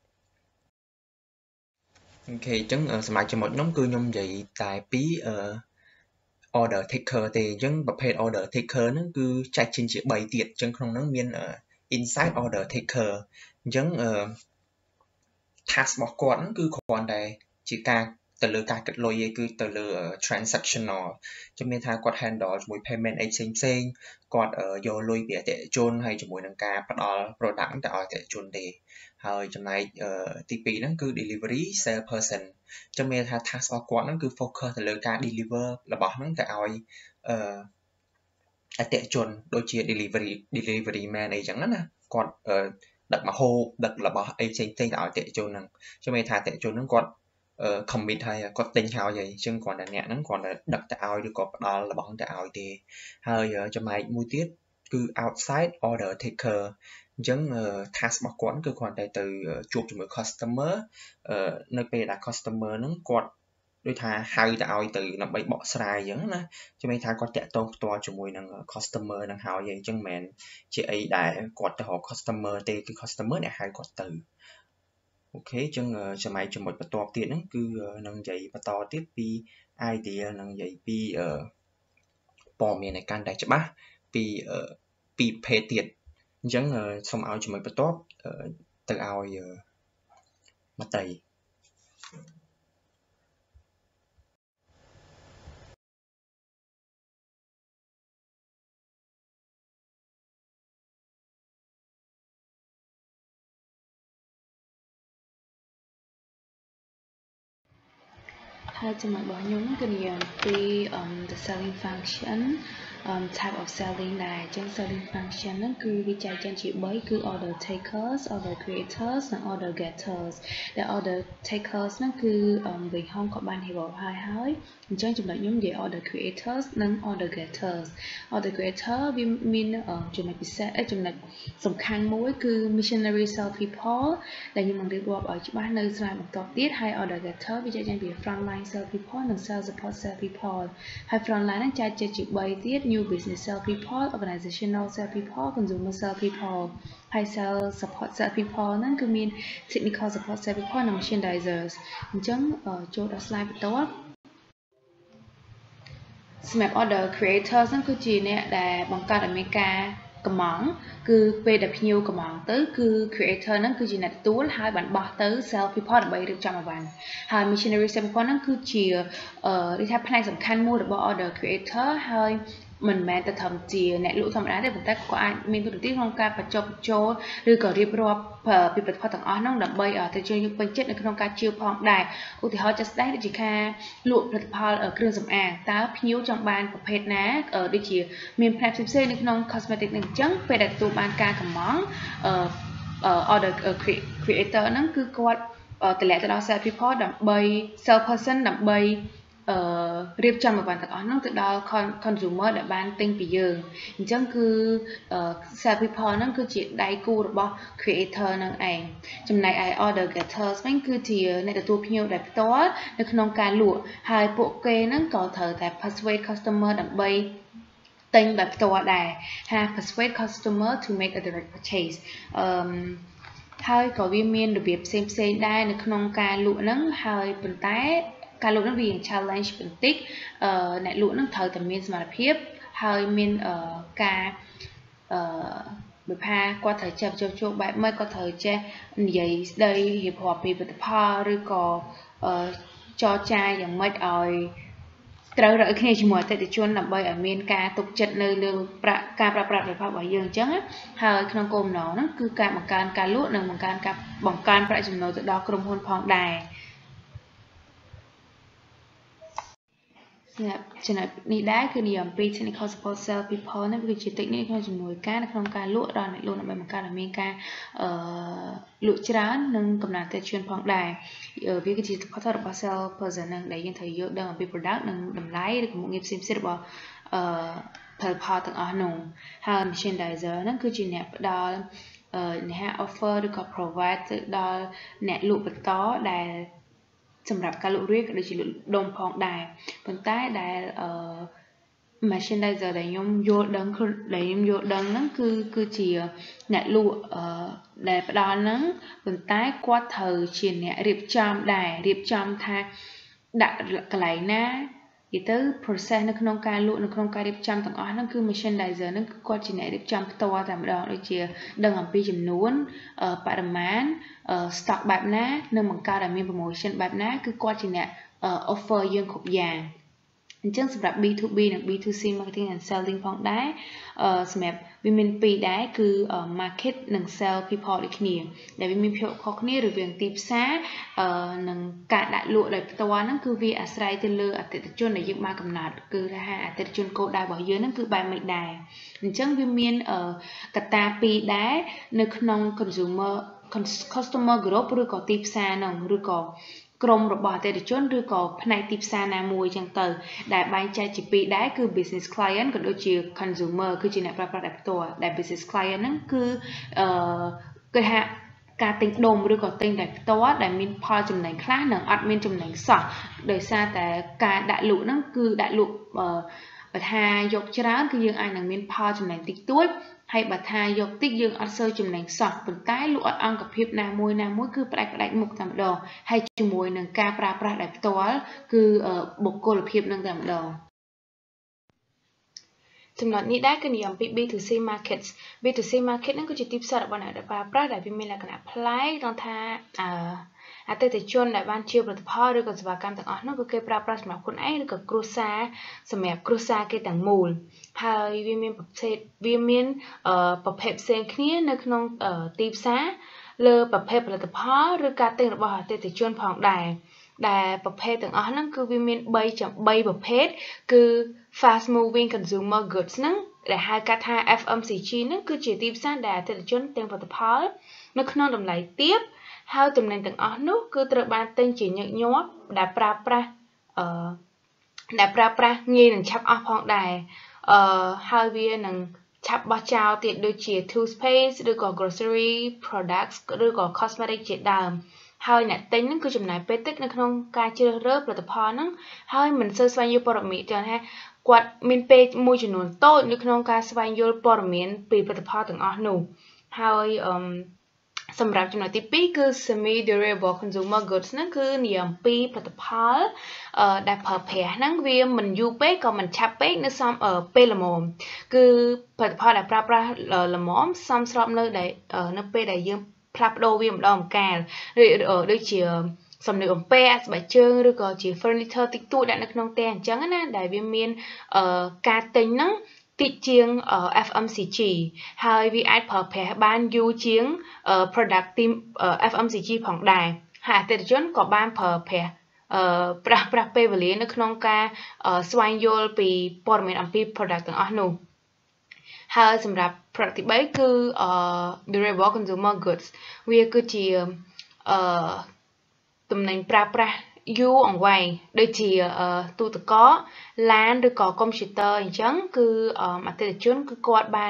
អូខេអញ្ចឹងសម្រាប់ចំណុចនោះគឺខ្ញុំនិយាយតែពីorder taker ទេអញ្ចឹងប្រភេទ order taker ហ្នឹងគឺចែកចេញជា3ទៀតអញ្ចឹងក្នុងហ្នឹងមាន inside order taker អញ្ចឹងtask របស់គាត់ហ្នឹងគឺគ្រាន់តែជាការទៅលើការគិតលុយឯងគឺទៅលើ transactional ជំនឿថាគាត់ handle ជាមួយ payment អីផ្សេងគាត់យកលុយពីអតិថិជនហើយជាមួយនឹងការផ្ដល់ product ទៅឲ្យអតិថិជនទេហើយចំណែកទី2ហ្នឹងគឺ delivery sales person ជំនឿថា task របស់គាត់ហ្នឹងគឺ focus ទៅលើការ deliver របស់ហ្នឹងទៅឲ្យអតិថិជនដូចជា delivery man អីចឹងណាគាត់ដឹកម្ហូបដឹករបស់អីផ្សេងៗទៅឲ្យអតិថិជនហ្នឹងជំនឿថាអតិថិជនហ្នឹងគាត់commit ហើយគាត់ទិញហើយអញ្ចឹងគ្រាន់តែអ្នកហ្នឹងគ្រាន់តែដឹកទៅឲ្យឬក៏ផ្ដល់របស់ទៅឲ្យទេហើយចំណែកមួយទៀតគឺ outside order taker អញ្ចឹង task របស់គាត់គឺគ្រាន់តែទៅជួបជាមួយ customer នៅពេលដែល customer ហ្នឹងគាត់ដូចថាហៅទៅឲ្យទៅដើម្បីបកស្រាយអញ្ចឹងណាជំនឿថាគាត់តាក់ទងផ្ទាល់ជាមួយនឹង customer ហ្នឹងហើយអញ្ចឹងមិនមែនជាអីដែលគាត់ទៅរក customer ទេគឺ customer អ្នកហៅគាត់ទៅអូខេអញ្ចឹងចំណែកចំណុចបន្ទាប់ទៀតហ្នឹងគឺនឹងនិយាយបន្តទៀតពី idea នឹងនិយាយពីព័ត៌មានឲ្យកាន់តែច្បាស់ពីប្រភេទទៀតអញ្ចឹងសូមឲ្យចំណុចបន្ទាប់ទៅឲ្យមតី Hai trong loại bỏ nhóm cái gì pre the selling function type of selling này trong selling function nó cứ vi chạy trên chỉ bấy cứ order takers, order creators và order getters. Để order takers nó cứ vì không có ban hiểu hai hơi trong trong loại nhóm về order creators nâng order getters. Order creator vi mean trong này bị sẽ trong này sầm khăn mối cứ missionary sell people là như mình được gọi ở chỗ ba nơi ra một tọt tiết hai order getter vi chạy trên về frontline sell people and sales support sell people. Hai frontline nó chạy trên chỉ bấy tiết new business sell people, organizational sell people, consumer sell people. Hai sales support sell people nó cứ mean technical support sell people and merchandisers. Chẳng ở chỗ đó slide tốt. Smart order creators nó cứ chỉ nè để bằng cách ở America cầm mỏng cứ về đập nhiều cầm mỏng tới cứ creator nó cứ chỉ là túi hai bạn bỏ tới sell people để bày được cho mà bạn hai missionary sell people nó cứ chỉ đi theo plan sẵn khăn mua được bỏ order creator hai mình mẹ ta thầm chỉ nẹt lũ thầm đá để mình ta có ai mình có được tiếng không ca và cho rồi có riêng rồi bị bật khoa thằng ó nó đập bay ở từ trên những bên chếtในក្នុងការជឿផងដែរឧទាហរណ៍ចាស់ស្ដែងដូចជាការលក់ផលិតផលគ្រឿងសម្អាងតើភ្ញៀវចង់បានប្រភេទណាដូចជាមានផ្នែកផ្សេងៗនៅក្នុង cosmetic នឹងអញ្ចឹងពេលដែលទទួលបានការកម្មង់order creator ហ្នឹងគឺគាត់តម្លាក់ទៅដល់ sales people ដើម្បី sales person ដើម្បីរៀបចំឲ្យបានទាំងអស់ហ្នឹងទៅដល់ consumer ដែលបានទិញពីយើងអញ្ចឹងគឺ sales people ហ្នឹងគឺជាដៃគូរបស់ creator ហ្នឹងឯងចំណែកឯ order getters វិញគឺជាអ្នកទទួលភ្ញៀវដែលផ្ទាល់នៅក្នុងការលក់ហើយពួកគេហ្នឹងក៏ត្រូវតែ persuade customer ដើម្បីទិញបែបផ្ទាល់ដែរហា persuade customer to make a direct purchase ហើយក៏វាមានរបៀបផ្សេងៗដែរនៅក្នុងការលក់ហ្នឹងហើយប៉ុន្តែការលក់ហ្នឹងវា challenge បន្តិចអ្នកលក់ហ្នឹងត្រូវតែមានសមត្ថភាពហើយមានការបើថាគាត់ត្រូវចេះចូលជួបបែបម៉េចគាត់ត្រូវចេះនិយាយស្ដីរៀបរាប់ពីផលិតផលឬក៏ចរចាយ៉ាងម៉េចឲ្យត្រូវរកគ្នាជាមួយអតិថិជនដើម្បីឲ្យមានការទុកចិត្តនៅលើការប្រើប្រាស់ផលិតផលរបស់យើងអញ្ចឹងហើយក្នុងគោលបំណងហ្នឹងគឺការបង្កើនការលក់និងបង្កើនប្រាក់ចំណូលទៅដល់ក្រុមហ៊ុនផងដែរចំណុចនេះដែរគឺនិយាយអំពី technical support sell people នេះវាជាtechnique ក្នុងជំនួយការនៅក្នុងការលក់ដល់អ្នកលក់ដើម្បីបង្កើតឲ្យមានការលក់ច្រើននិងកំណត់អតិថិជនផងដែរវាគឺជា support របស់ sell person ហ្នឹងដែលយើងត្រូវយល់ដឹងអំពី product និងតម្លៃឬក៏មុខងារផ្សេងៗរបស់ផលិតផលទាំងអស់នោះហើយ merchandiser ហ្នឹងគឺជាអ្នកផ្ដល់អ្នក offer ឬក៏ provide ទៅដល់អ្នកលក់បន្តដែលសម្រាប់ការលក់រាយក៏ដូចជាលក់ដុំផងដែរប៉ុន្តែដែល merchandiser ដែលខ្ញុំយល់ដឹងហ្នឹងគឺជាអ្នកលក់ដែលផ្ដល់ហ្នឹងប៉ុន្តែគាត់ត្រូវជាអ្នករៀបចំដែររៀបចំថាដាក់កន្លែងណានិយាយទៅ process នៅក្នុងការលក់នៅក្នុងការរៀបចំទាំងអស់ហ្នឹងគឺ merchandiser ហ្នឹងគឺគាត់ជាអ្នករៀបចំផ្ទាល់តែម្ដងដូចជាដឹងអំពីចំនួនបរិមាណstock បែបណានិងបង្កើតឲ្យមាន promotion បែបណាគឺគាត់ជាអ្នក offer យើងគ្រប់យ៉ាងអញ្ចឹងសម្រាប់ B2B និង B2C marketing and selling ផងដែរសម្រាប់វាមានពីរដែរគឺ market និង sell people ដូចគ្នាដែលវាមានភាពខុសគ្នារវាងទីផ្សារនិងការដាក់លក់ដោយផ្ទាល់ហ្នឹងគឺវាអាស្រ័យទៅលើអតិថិជនដែលយើងបានកំណត់គឺថាអតិថិជនគោលដៅរបស់យើងហ្នឹងគឺបែបម៉េចដែរអញ្ចឹងវាមានកត្តាពីរដែរនៅក្នុង customer group ឬក៏ទីផ្សារហ្នឹងឬក៏ក្រុមរបស់អតិថិជនឬក៏ផ្នែកទីផ្សារណាមួយចឹងទៅដែលបែងចែកជាពីរដែរគឺ business client ក៏ដូចជា consumer គឺជាអ្នកប្រើប្រាស់ដោយផ្ទាល់ដែល business client ហ្នឹងគឺគេហៅការទិញដុំឬក៏ទិញដោយផ្ទាល់ដែលមានផលចំណេញខ្លះនិងអត់មានចំណេញសោះដោយសារតែការដាក់លក់ហ្នឹងគឺដាក់លក់បើថាយកច្រើនគឺយើងអាចនឹងមានផលចំណេញតិចតួចហើយបើថាយកតិចយើងអត់សូវចំណេញសោះប៉ុន្តែលក់អត់អង្គភាពណាមួយគឺផ្ដាច់មុខតែម្ដងហើយជាមួយនឹងការប្រើប្រាស់ដោយផ្ទាល់គឺបុគ្គលភាពនឹងតែម្ដងចំណុចនេះដែរគឺនិយាយអំពី B2C market B2C market ហ្នឹងគឺជាទីផ្សាររបស់អ្នកប្រើប្រាស់ដែលវាមានលក្ខណៈប្លែកដល់ថាអតិថិជនដែលបានជាផលិតផលឬក៏សេវាកម្មទាំងអស់នោះគឺគេប្រើប្រាស់សម្រាប់ខ្លួនឯងឬក៏គ្រួសារសម្រាប់គ្រួសារគេទាំងមូលហើយវាមានប្រភេទផ្សេងគ្នានៅក្នុងទីផ្សារលើប្រភេទផលិតផលឬការទិញរបស់អតិថិជនផងដែរដែលប្រភេទទាំងអស់ហ្នឹងគឺវាមាន3ប្រភេទគឺ fast moving consumer goods ហ្នឹងដែលហៅកាត់ថា FMCG ហ្នឹងគឺជាទីផ្សារដែលអតិថិជនទិញផលិតផលនៅក្នុងតម្លៃទាបហើយទំនិញទាំងអស់នោះគឺត្រូវបានទិញជាញឹកញាប់ដែលប្រើប្រាស់ងាយនឹងឆាប់អស់ផងដែរហើយវានឹងឆាប់បោះចោលទៀតដូចជា toothpaste ឬក៏ grocery products ឬក៏ cosmetic ជាដើមហើយអ្នកទិញហ្នឹងគឺចំណាយពេលតិចនៅក្នុងការជ្រើសរើសផលិតផលហ្នឹងហើយមិនសូវស្វែងយល់ព័ត៌មានចឹងថាគាត់មានពេលមួយចំនួនតូចនៅក្នុងការស្វែងយល់ព័ត៌មានពីផលិតផលទាំងអស់នោះហើយសម្រាប់ចំណុចទី2គឺ semi durable consumer goods ហ្នឹងគឺនិយាយអំពីផលិតផលដែលប្រើប្រាស់ហ្នឹងវាមិនយូរពេកក៏មិនឆាប់ពេកនៅសមពេលល្មមគឺផលិតផលដែលប្រើប្រាស់ល្មមសមស្របនៅពេលដែលយើងផ្លាស់ប្ដូរវាម្ដងម្កាលដូចជាសម្លៀកបំពាក់ស្បែកជើងឬក៏ជា furniture តិចតួចដាក់នៅក្នុងផ្ទះអញ្ចឹងណាដែលវាមានការទិញហ្នឹងតិចជាង FMCG ហើយវាអាចប្រើប្រាស់បានយូរជាង product FMCG ផងដែរហើយអតិថិជនក៏បានប្រើប្រាស់ពេលវេលានៅក្នុងការស្វែងយល់ពីព័ត៌មានអំពី product ទាំងអស់នោះហើយសម្រាប់ product ទី3គឺ durable consumer goods វាគឺជាទំនិញប្រើប្រាស់យូរអង្វែងដូចជាទូទឹកកកឡានឬក៏កុំព្យូទ័រអញ្ចឹងគឺអតិថិជនគឺគាត់បាន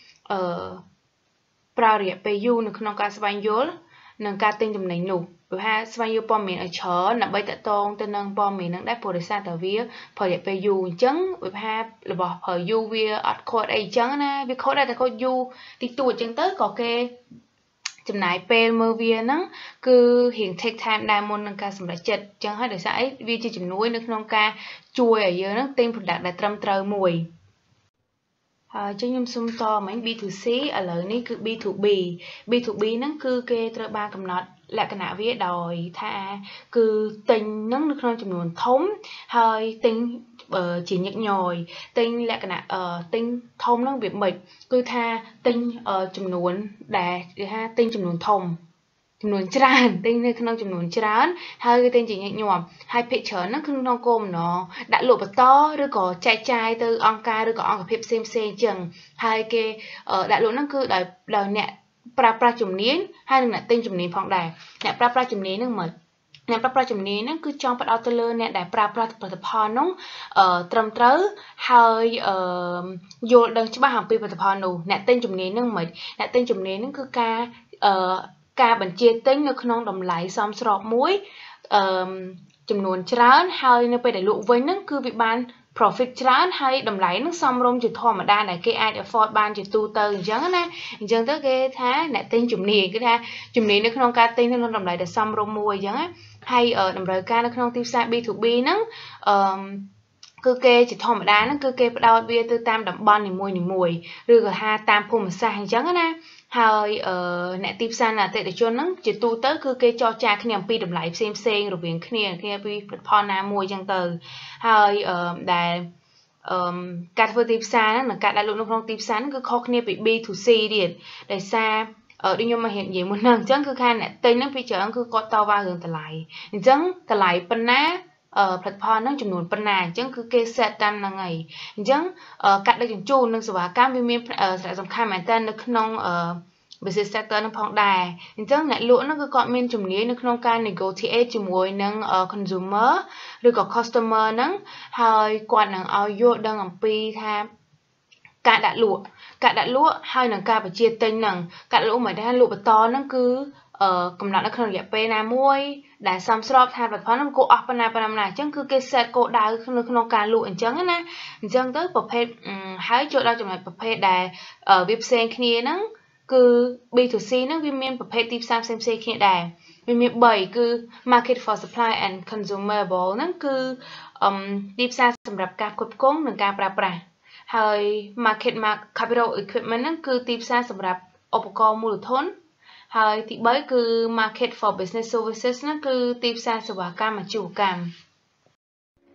ប្រើរយៈពេលយូរនៅក្នុងការស្វែងយល់និងការទិញទំនិញនោះព្រោះថាស្វែងយល់ព័ត៌មានឲ្យច្រើនដើម្បីតាក់ទងទៅនឹងព័ត៌មាននឹងដែរព្រោះដោយសារតែវាប្រើរយៈពេលយូរអញ្ចឹងវាថារបស់ប្រើយូរវាអត់ខូចអីអញ្ចឹងណាវាខូចដែរតែខូចយូរតិចតួចអញ្ចឹងទៅក៏គេចំណាយពេលមើលវាហ្នឹងគឺរៀង take time ដែរមុននឹងការសម្រេចចិត្តអញ្ចឹងហើយដោយសារអីវាជាជំនួយនៅក្នុងការជួយឲ្យយើងហ្នឹងទិញ product ដែលត្រឹមត្រូវមួយហើយខ្ញុំសុំតមិញ B2C ឥឡូវនេះគឺ B2B B2B ហ្នឹងគឺគេត្រូវបានកំណត់លក្ខណៈវាដោយថាគឺទិញហ្នឹងនៅក្នុងចំនួនធំហើយទិញជាញឹកញយទិញលក្ខណៈទិញធំហ្នឹងវាមិនគឺថាទិញចំនួនដែលគេថាទិញចំនួនធំចំនួនច្រើនទិញនៅក្នុងចំនួនច្រើនហើយគេទិញជាញឹកញាប់ហើយភាគច្រើនហ្នឹងគឺក្នុងគោលបំណងដាក់លក់បន្តឬក៏ចែកចាយទៅអង្គការឬក៏អង្គភាពផ្សេងៗអញ្ចឹងហើយគេដាក់លក់ហ្នឹងគឺដោយអ្នកប្រើប្រាស់ជំនាញហើយនិងអ្នកទិញជំនាញផងដែរអ្នកប្រើប្រាស់ជំនាញហ្នឹងមិនអ្នកប្រើប្រាស់ជំនាញហ្នឹងគឺចង់ផ្ដោតទៅលើអ្នកដែលប្រើប្រាស់ផលិតផលនោះត្រឹមត្រូវហើយយល់ដឹងច្បាស់អំពីផលិតផលនោះអ្នកទិញជំនាញហ្នឹងមិនអ្នកទិញជំនាញហ្នឹងគឺការបញ្ជាទិញនៅក្នុងតម្លៃសមស្របមួយចំនួនច្រើនហើយនៅពេលដែលលក់វិញហ្នឹងគឺវាបាន profit ច្រើនហើយតម្លៃហ្នឹងសមរម្យជាធម្មតាដែលគេអាច afford បានជាទូទៅអញ្ចឹងណាអញ្ចឹងទៅគេថាអ្នកទិញជំនាញគឺថាជំនាញនៅក្នុងការទិញក្នុងតម្លៃដែលសមរម្យមួយអញ្ចឹងណាហើយតម្រូវការនៅក្នុងទីផ្សារ B2B ហ្នឹងគឺគេជាធម្មតាហ្នឹងគឺគេផ្ដោតវាទៅតាមតំបន់នីមួយៗឬក៏ថាតាមភូមិសាស្ត្រអញ្ចឹងណាហើយអ្នកទីផ្សារអតិថិជនហ្នឹងជាទូទៅគឺគេចរចាគ្នាអំពីតម្លៃផ្សេងរវាងគ្នាពីផលិតផលណាមួយអញ្ចឹងទៅហើយដែលការធ្វើទីផ្សារហ្នឹងនិងការដាក់លក់នៅក្នុងទីផ្សារហ្នឹងគឺខុសគ្នាពី B2C ទៀតដោយសារដូចខ្ញុំមកនិយាយមុនហ្នឹងអញ្ចឹងគឺថាអ្នកទិញហ្នឹងពីច្រើនគឺគាត់តវ៉ារឿងតម្លៃអញ្ចឹងតម្លៃប៉ុណ្ណាផលិតផលហ្នឹងចំនួនប៉ុណ្ណាអញ្ចឹងគឺគេ set តាមហ្នឹងហើយអញ្ចឹងការដឹកជញ្ជូននិងសេវាកម្មវាមានសារៈសំខាន់មែនតើនៅក្នុងbusiness sector នឹងផងដែរអញ្ចឹងអ្នកលក់ហ្នឹងគឺគាត់មានជំនាញនៅក្នុងការ negotiate ជាមួយនឹង consumer ឬក៏ customer ហ្នឹងហើយគាត់នឹងឲ្យយល់ដឹងអំពីថាការដាក់លក់ហើយនឹងការបញ្ជាទិញហ្នឹងការលក់មិនថាលក់បន្តហ្នឹងគឺកំណត់នៅក្នុងរយៈពេលណាមួយដែលសមស្របថាផលិតផលហ្នឹងគួរអស់ប៉ុណ្ណាអញ្ចឹងគឺគេ set គោលដៅនៅក្នុងការលក់អញ្ចឹងណាអញ្ចឹងទៅប្រភេទហើយចូលដល់ចំណុចប្រភេទដែលវាផ្សេងគ្នាហ្នឹងគឺ B2C ហ្នឹងវាមានប្រភេទទីផ្សារផ្សេងៗគ្នាដែរវាមាន3គឺ market for supply and consumable ហ្នឹងគឺទីផ្សារសម្រាប់ការផ្គត់ផ្គង់និងការប្រើប្រាស់ហើយ market capital equipment ហ្នឹងគឺទីផ្សារសម្រាប់ឧបករណ៍មូលធនហើយទី3គឺ market for business services ហ្នឹងគឺទីផ្សារសេវាកម្មអាជីវកម្ម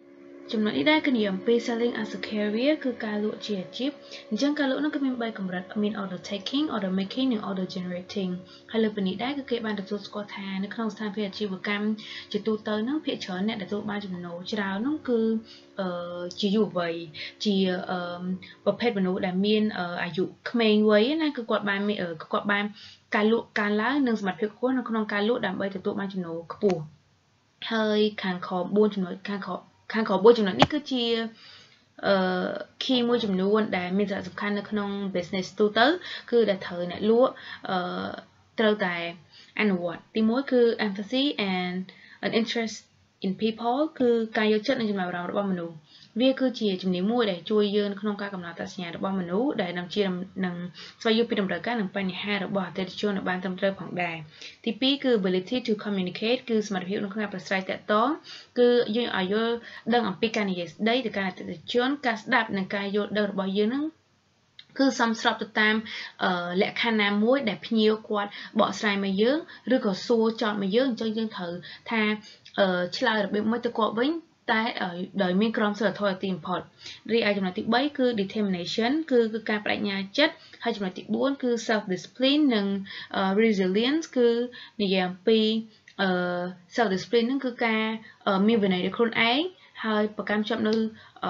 ចំណុចនេះដែរគឺនិយាយអំពី selling as a career គឺការលក់ជាអាជីពអញ្ចឹងការលក់នោះគឺមាន3កម្រិតមាន order taking order making និង order generating ហើយលើពីនេះដែរគឺគេបានទទួលស្គាល់ថានៅក្នុងស្ថានភាពអាជីវកម្មជាទូទៅហ្នឹងភាគច្រើនអ្នកដែលទទួលបានចំណូលច្រើនហ្នឹងគឺជាយុវវ័យជាប្រភេទមនុស្សដែលមានអាយុក្មេងវ័យណាគឺគាត់បានការលក់ការឡើងនិងសមត្ថភាពខ្ពស់នៅក្នុងការលក់ដើម្បីទទួលបានចំណូលខ្ពស់ហើយខាងក្រោម4ចំណុចខាងក្រោម4ចំណុចនេះគឺជាkey មួយចំនួនដែលមានសារៈសំខាន់នៅក្នុង business ទូទៅគឺដែលត្រូវអ្នកលក់ត្រូវតែអនុវត្តទី1គឺ empathy and an interest in people គឺការយកចិត្តនិងចំណាប់អារម្មណ៍របស់មនុស្សវាគឺជាជំនាញមួយដែលជួយយើងក្នុងការកំណត់អត្តសញ្ញាណរបស់មនុស្សដែលនឹងស្វែងយល់ពីតម្រូវការនិងបញ្ហារបស់អតិថិជនឲ្យបានត្រឹមត្រូវផងដែរទី2គឺ ability to communicate គឺសមត្ថភាពក្នុងការប្រាស្រ័យទាក់ទងគឺយើងឲ្យយល់ដឹងអំពីការនិយាយស្ដីទៅកាន់អតិថិជនការស្ដាប់និងការយល់ដឹងរបស់យើងនឹងគឺសមស្របទៅតាមលក្ខខណ្ឌណាមួយដែលភ្ញៀវគាត់បកស្រាយមកយើងឬក៏សួរចោទមកយើងអញ្ចឹងយើងត្រូវថាឆ្លើយរបៀបមួយទៅគាត់វិញតែដោយមានក្រមសីលធម៌ទីបំផុតរីឯចំណុចទី3គឺ determination គឺការបដិញ្ញាចិត្តហើយចំណុចទី4គឺ self discipline និង resilience គឺនិយាយអំពីself discipline ហ្នឹងគឺការមានវិន័យលើខ្លួនឯងហើយប្រកាន់ខ្ជាប់នៅ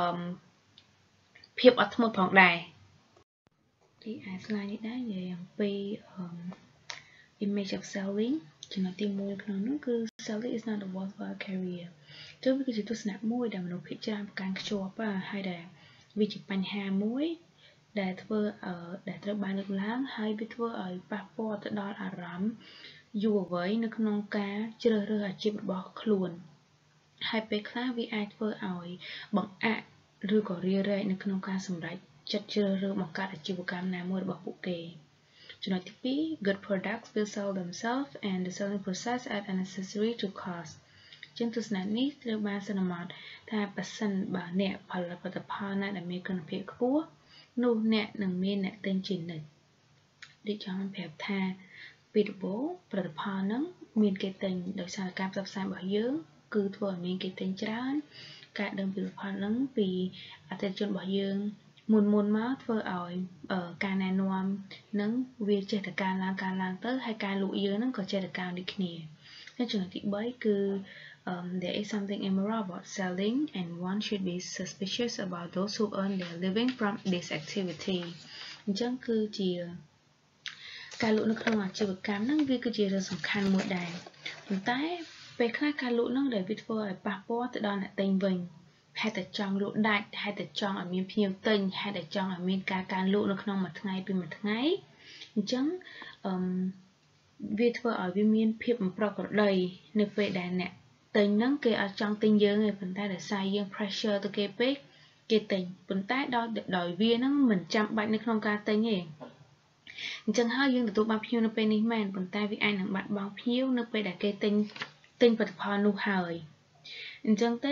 ភាពអត់ធ្មត់ផងដែរទីឯ slide នេះដែរនិយាយអំពី image of selling ចំណុចទី1ក្នុងនោះគឺ selling is not a worthwhile career គឺវាគឺជាទស្សនៈមួយដែលមនុស្សភាគច្រើនប្រកាន់ខ្ជាប់ហើយដែលវាជាបញ្ហាមួយដែលត្រូវបានលើកឡើងហើយវាធ្វើឲ្យប៉ះពាល់ទៅដល់អារម្មណ៍យុវវ័យនៅក្នុងការជ្រើសរើសអាជីពរបស់ខ្លួនហើយពេលខ្លះវាអាចធ្វើឲ្យបង្អាក់ឬក៏រារែកនៅក្នុងការសម្រេចចិត្តជ្រើសរើសបង្កើតអាជីវកម្មណាមួយរបស់ពួកគេចំណុចទី2 good products will sell themselves and the selling process add unnecessary to cost ជាទស្សនៈនេះត្រូវបានសន្មតថាប៉ះសិនបើអ្នកផលិតផលណាដែលមានគុណភាពខ្ពស់នោះអ្នកនឹងមានអ្នកទិញជានិច្ចដូចចង់ប្រាប់ថាពីដំបូងផលិតផលហ្នឹងមានគេទិញដោយសារការផ្សព្វផ្សាយរបស់យើងគឺធ្វើឲ្យមានគេទិញច្រើនការដឹងពីផលិតផលហ្នឹងពីអតិថិជនរបស់យើងមុនមកធ្វើឲ្យការណែនាំនឹងវាចេះតែការឡើងទៅហើយការលក់យើងហ្នឹងក៏ចេះតែការដូចគ្នាហើយចំណុចទី3គឺ there is something immoral about selling and one should be suspicious about those who earn their living from this activity អញ្ចឹងគឺជាការលក់នៅក្នុងអាជីវកម្មហ្នឹងវាគឺជារឿងសំខាន់មួយដែរប៉ុន្តែពេលខ្លះការលក់ហ្នឹងដែលវាធ្វើឲ្យប៉ះពាល់ទៅដល់អ្នកទិញវិញហេតុតែចង់លក់ដាច់ហេតុតែចង់ឲ្យមានភ្ញៀវទិញហេតុតែចង់ឲ្យមានការលក់នៅក្នុងមួយថ្ងៃពីមួយថ្ងៃអញ្ចឹងវាធ្វើឲ្យវាមានភាពមិនប្រក្រតីនៅពេលដែលអ្នកទិញហ្នឹងគេអត់ចង់ទិញយើងទេប៉ុន្តែដោយសារយើង pressure ទៅគេពេកគេទិញប៉ុន្តែដោយវាហ្នឹងមិនចាំបាច់នៅក្នុងការទិញទេអញ្ចឹងហើយយើងទទួលបានភ្ញៀវនៅពេលនេះមែនប៉ុន្តែវាអាចនឹងបាត់បង់ភ្ញៀវនៅពេលដែលគេទិញផលិតផលនោះហើយអញ្ចឹងទេ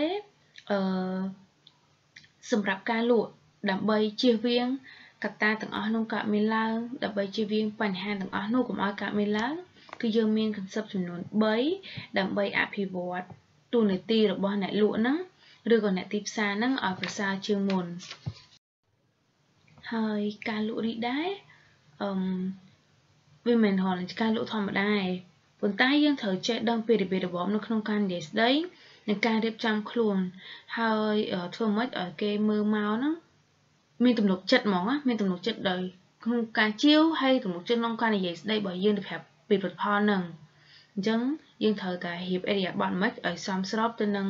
សម្រាប់ការលក់ដើម្បីជៀសវាងកត្តាទាំងអស់នោះកើតមានឡើងដើម្បីជៀសវាងបញ្ហាទាំងអស់នោះកុំឲ្យកើតមានឡើងគឺយើងមាន concept ចំនួន3ដើម្បីអភិវឌ្ឍតួនាទីរបស់អ្នកលក់ហ្នឹងឬក៏អ្នកទីផ្សារហ្នឹងឲ្យប្រសើរជាងមុនហើយការលក់នេះដែរវាមិនហៅការលក់ធម្មតាទេប៉ុន្តែយើងត្រូវចេះដឹងពីរបៀបរបបនៅក្នុងការនិយាយស្ដីនិងការរៀបចំខ្លួនហើយធ្វើម៉េចឲ្យគេមើលមកហ្នឹងមានទំនុកចិត្តហ្មងមានទំនុកចិត្តដោយក្នុងការជាវហើយទំនុកចិត្តក្នុងការនិយាយស្ដីរបស់យើងទៅប្រាប់ពីផលិតផលហ្នឹងអញ្ចឹងយើងត្រូវតែរៀបអេរិយាប័ត្រម៉េចឲ្យសមស្របទៅនឹង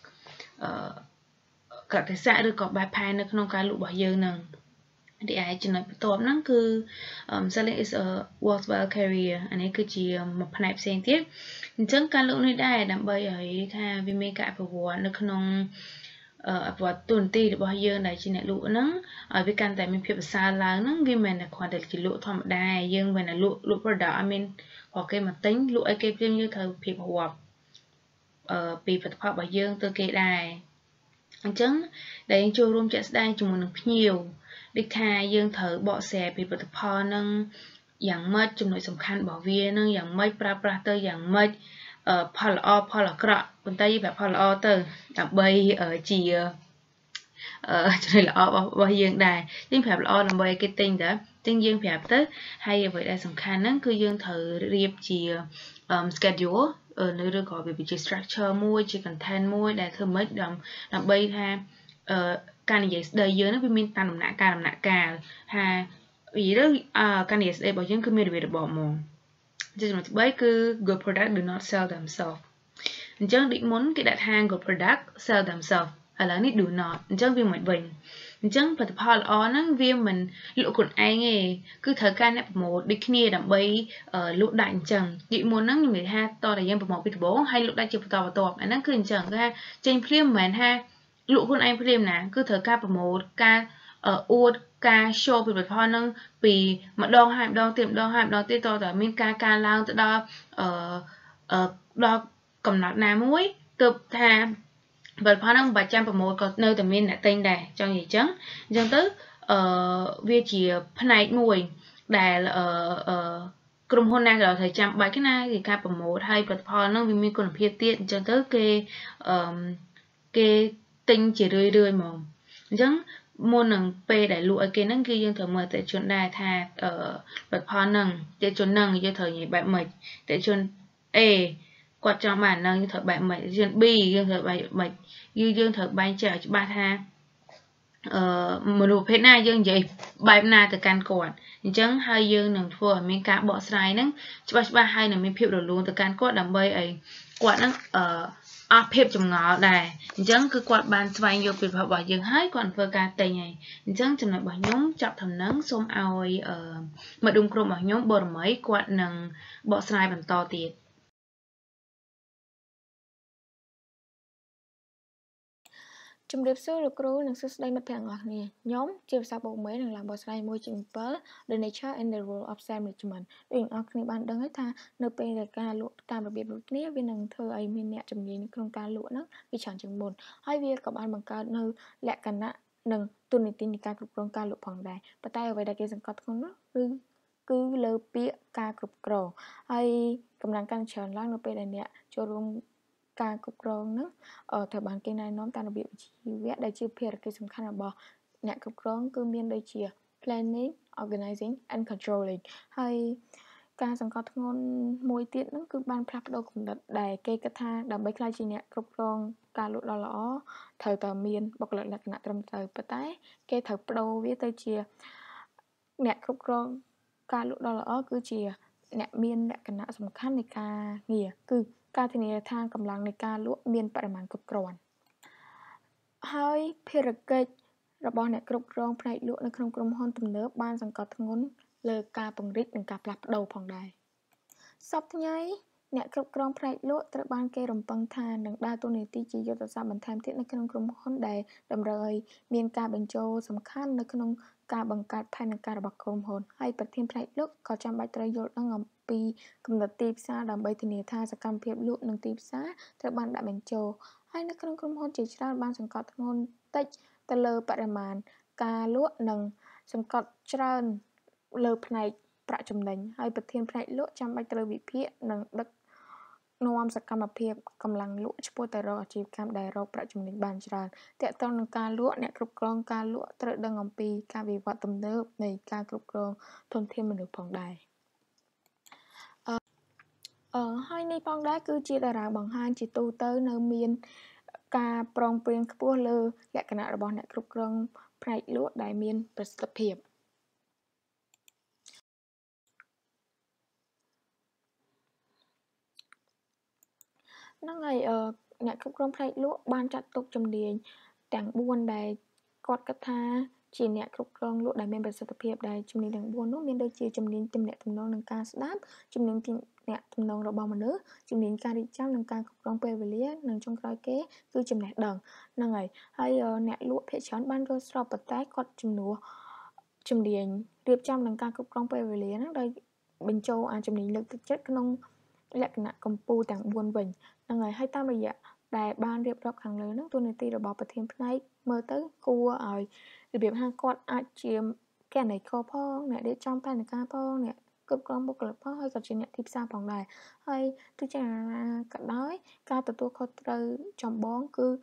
កតិសាឬក៏បែបផែននៅក្នុងការលក់របស់យើងហ្នឹងទីឯចំណុចបន្ទាប់ហ្នឹងគឺ selling is a worthwhile career អានេះគឺជាមួយផ្នែកផ្សេងទៀតអញ្ចឹងការលក់នេះដែរដើម្បីឲ្យថាវាមានការអភិវឌ្ឍនៅក្នុងអភិវឌ្ឍតួនាទីរបស់យើងដែលជាអ្នកលក់ហ្នឹងឲ្យវាកាន់តែមានភាពប្រសើរឡើងហ្នឹងវាមិនមែនតែគ្រាន់តែជាលក់ធម្មតាយើងមិនតែលក់ product អត់មានព្រោះគេមកទិញលក់ឲ្យគេព្រាមយើងត្រូវភាពរាប់ពីផលិតផលរបស់យើងទៅគេដែរអញ្ចឹងដែលយើងចូលរួមជាក់ស្ដែងជាមួយនឹងភ្ញៀវដូចថាយើងត្រូវបកស្រាយពីផលិតផលហ្នឹងយ៉ាងម៉េចចំណុចសំខាន់របស់វាហ្នឹងយ៉ាងម៉េចប្រើប្រាស់ទៅយ៉ាងម៉េចផលល្អផលអាក្រក់ប៉ុន្តែយើងប្រាប់ផលល្អទៅដើម្បីជា cho nên là bao dương đài nhưng phải là làm marketing đó nhưng dương phải tới hay vậy là sòng khăn đó cứ dương thử riệp chỉ schedule nơi được gọi về structure mua chỉ content mua để thử mới làm bay ha cái này đời dưới nó mình tan làm nạ cả ha vì đó cái này đây bảo dương cứ mình được bỏ mồm cho nên bay cứ good product do not sell themselves chẳng định muốn cái đặt hàng của product sell themselves ở là nít do not chẳng vì mình bình chẳng phải Paul on vì mình lựa quần anh ấy cứ thời gian này một đi kia đầm bay lựa đại chẳng định muốn năng người ha to là dân một cái bố hay lựa đại chụp to anh nó cứ chẳng ha trên phim mình ha lựa quần anh phim nè cứ thời ca một ca uột ca show bị Paul năng vì mà đo tiệm đo tiết to là mình ca lao tự đo cầm nát ná muối tập thà vật phá năng bà trăm một có nơi tầm miên đã tên đà cho gì chấn dân tức việc chỉ phần này ngồi đà là cùng hôn năng là thời trăm bài cái này thì ca một hay vật phá năng vì mình còn phía tiện cho tới cái tinh chỉ rơi mỏng dân môn năng p đại lụa cái năng kia dân thờ mời tại chuẩn đà thà vật phá năng để chuẩn năng cho thời nhị bạn mệt để chuẩn e quạt trong bản năng như thợ bạn mày dương bi dương thợ bạn mày dương thợ bạn chờ ba tha một nụ phết na dương vậy bài na từ can quạt chẳng hai dương nằng phù mình cả bỏ sai nắng ba hai nằng mình phiêu đồ luôn từ can quạt đầm bay ấy quạt nó phép trong ngõ đài chẳng cứ quạt bàn xoay vô việc họ bảo dương hết còn phơi ca tây này chẳng trong này bảo nhóm chọc thầm nắng xôm ao mà đúng rồi bảo nhóm bờ mấy quạt nằng bỏ sai bằng to tiệt ជំរាបសួរលោកគ្រូនិងសួស្តីមិត្តភក្តិទាំងអស់គ្នាខ្ញុំជាភាសាបូមេនឹងឡើងបកស្រាយមួយជា7 The Nature and the Role of Sales Management ដូចអ្នកនរគ្នាបានដឹងហើយថានៅពេលដែលការលក់តាមរបៀបដូចគ្នាវានឹងធ្វើឲ្យមានអ្នកជំនាញក្នុងការលក់ហ្នឹងវាច្រើនជាងមុនហើយវាក៏បានបង្កើតនៅលក្ខណៈនិងទូនីតិនៃការគ្រប់គ្រងការលក់ផងដែរប៉ុន្តែអ្វីដែលគេសង្កត់ធ្ងន់នោះគឺលើពាក្យការគ្រប់គ្រងហើយកម្លាំងកាន់ច្រើនឡើងនៅពេលដែលអ្នកចូលរួមការគ្រប់គ្រងហ្នឹងត្រូវបានគេណែនាំតាមរបៀបវិជ្ជាជីវៈដែលជាភារកិច្ចសំខាន់របស់អ្នកគ្រប់គ្រងគឺមានដូចជា planning, organizing and controlling ហើយការសង្កត់ធ្ងន់មួយទៀតហ្នឹងគឺបានផ្លាស់ប្ដូរគំនិតដែលគេគិតថាដើម្បីក្លាយជាអ្នកគ្រប់គ្រងការលក់ដ៏ល្អត្រូវតែមានបុគ្គលិកលក្ខណៈត្រឹមត្រូវប៉ុន្តែគេត្រូវប្ដូរវាទៅជាអ្នកគ្រប់គ្រងការលក់ដ៏ល្អគឺជាអ្នកមានលក្ខណៈសំខាន់នៃការងារគឺការធានាថាកម្លាំងនៃការលក់មានបរិមាណគ្រប់គ្រាន់ហើយភារកិច្ចរបស់អ្នកគ្រប់គ្រងផ្នែកលក់នៅក្នុងក្រុមហ៊ុនទំនើបបានសង្កត់ធ្ងន់លើការពង្រីកនិងការផ្លាស់ប្ដូរផងដែរសប្តាហ៍ថ្ងៃអ្នកគ្រប់គ្រងផ្នែកលក់ត្រូវបានគេរំពឹងថានឹងដើរតួនាទីជាយុទ្ធសាស្ត្របន្ថែមទៀតនៅក្នុងក្រុមហ៊ុនដែលតម្រូវឲ្យមានការបញ្ចូលសំខាន់នៅក្នុងការបង្កើតផែនការរបស់ក្រុមហ៊ុនហើយប្រធានផ្នែកលក់ក៏ចាំបាច់ត្រូវយល់ដឹងអំពីគំនិតទីផ្សារដើម្បីធានាថាសកម្មភាពលក់និងទីផ្សារត្រូវបានដាក់បញ្ចូលហើយនៅក្នុងក្រុមហ៊ុនជាច្រើនបានសង្កត់ធ្ងន់តិចទៅលើបរិមាណការលក់និងសង្កត់ច្រើនលើផ្នែកប្រាក់ចំណេញហើយប្រធានផ្នែកលក់ចាំបាច់ត្រូវវិភាគនិងដឹកនាំសកម្មភាពកម្លាំងលក់ឆ្ពោះទៅរកអាជីវកម្មដែលរកប្រាក់ចំណេញបានច្រើនទាក់ទងនឹងការលក់អ្នកគ្រប់គ្រងការលក់ត្រូវដឹងអំពីការវិវត្តទំនើបនៃការគ្រប់គ្រងធនធានមនុស្សផងដែរហើយនេះផងដែរគឺជាតារាបង្ហាញជាទូទៅនៅមានការប្រឹងប្រែងខ្ពស់លើលក្ខណៈរបស់អ្នកគ្រប់គ្រងផ្នែកលក់ដែលមានប្រសិទ្ធភាពហ្នឹងហើយអ្នកគ្រប់គ្រងផ្នែកលក់បានចាត់ទុកជំនាញទាំង4ដែលគាត់គិតថាជាអ្នកគ្រប់គ្រងលក់ដែលមានប្រសិទ្ធភាពដែលជំនាញទាំង4នោះមានដូចជាជំនាញទំនាក់ទំនងនិងការស្ដាប់ជំនាញអ្នកទំនងរបស់មនុស្សជំនាញការរៀបចំនិងការគ្រប់គ្រងពេលវេលានិងចុងក្រោយគេគឺចំណេះដឹងហ្នឹងហើយអ្នកលក់ភាគច្រើនបានយល់ស្របប៉ុន្តែគាត់ជំនាញរៀបចំនិងការគ្រប់គ្រងពេលវេលាហ្នឹងដោយបញ្ចូលជំនាញលើកទឹកចិត្តក្នុងលក្ខណៈកម្ពុជាទាំង4វិញហ្នឹងហើយតាមរយៈដែលបានរៀបរាប់ខាងលើហ្នឹងតួនាទីរបស់ប្រធានផ្នែកមើលទៅគួរឲ្យរបៀបហាគាត់អាចជាគណនេយ្យករផងអ្នករៀបចំផែនការផងអ្នកគ្រប់គ្រងបុគ្គលិកផងហើយក៏ជាអ្នកទីផ្សារផងដែរហើយទោះជាណាក៏ដោយការទទួលខុសត្រូវចម្បងគឺ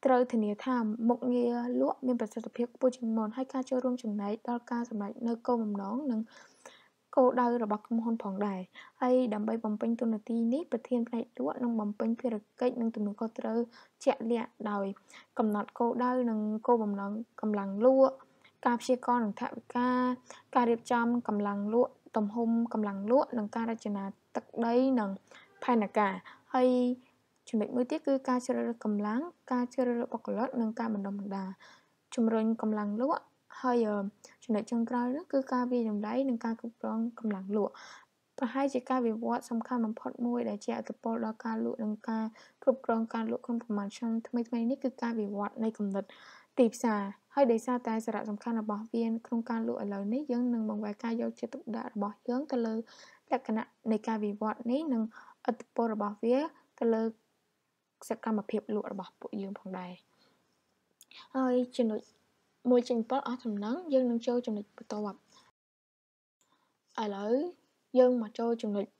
ត្រូវធានាថាមុខងារលក់មានប្រសិទ្ធភាពខ្ពស់ជាងមុនហើយការចូលរួមចំណែកដល់ការសម្រេចនូវគោលបំណងនិងគោលដៅរបស់ក្រុមហ៊ុនផងដែរហើយដើម្បីបំពេញតួនាទីនេះប្រធានផ្នែកលក់នឹងបំពេញភារកិច្ចនិងទំនួលខុសត្រូវជាក់លាក់ដោយកំណត់គោលដៅនិងគោលបំណងកម្លាំងលក់ការព្យាករណ៍និងថវិកាការរៀបចំកម្លាំងលក់ទំហំកម្លាំងលក់និងការរចនាទឹកដីនិងផែនការហើយចំណុចមួយទៀតគឺការជ្រើសរើសកម្លាំងការជ្រើសរើសបុគ្គលិកនិងការបណ្ដុះបណ្ដាលជំរុញកម្លាំងលក់ហើយចំណុចចុងក្រោយនោះគឺការវិនិច្ឆ័យនិងការគ្រប់គ្រងកម្លាំងលក់ប្រហែលជាការវិវត្តសំខាន់បំផុតមួយដែលជាឥទ្ធិពលដល់ការលក់និងការគ្រប់គ្រងការលក់ក្នុងប្រមាណឆ្នាំថ្មីៗនេះគឺការវិវត្តនៃគំនិតទីផ្សារហើយដោយសារតែសារៈសំខាន់របស់វាក្នុងការលក់ឥឡូវនេះយើងនឹងបង្វែរការយកចិត្តទុកដាក់របស់យើងទៅលើលក្ខណៈនៃការវិវត្តនេះនិងឥទ្ធិពលរបស់វាទៅលើសកម្មភាពលក់របស់ពួកយើងផងដែរហើយចំណុច1.7អស់ចំណងយើងនឹងចូលចំណុចបន្ទាប់ឥឡូវយើងមកចូលចំណុច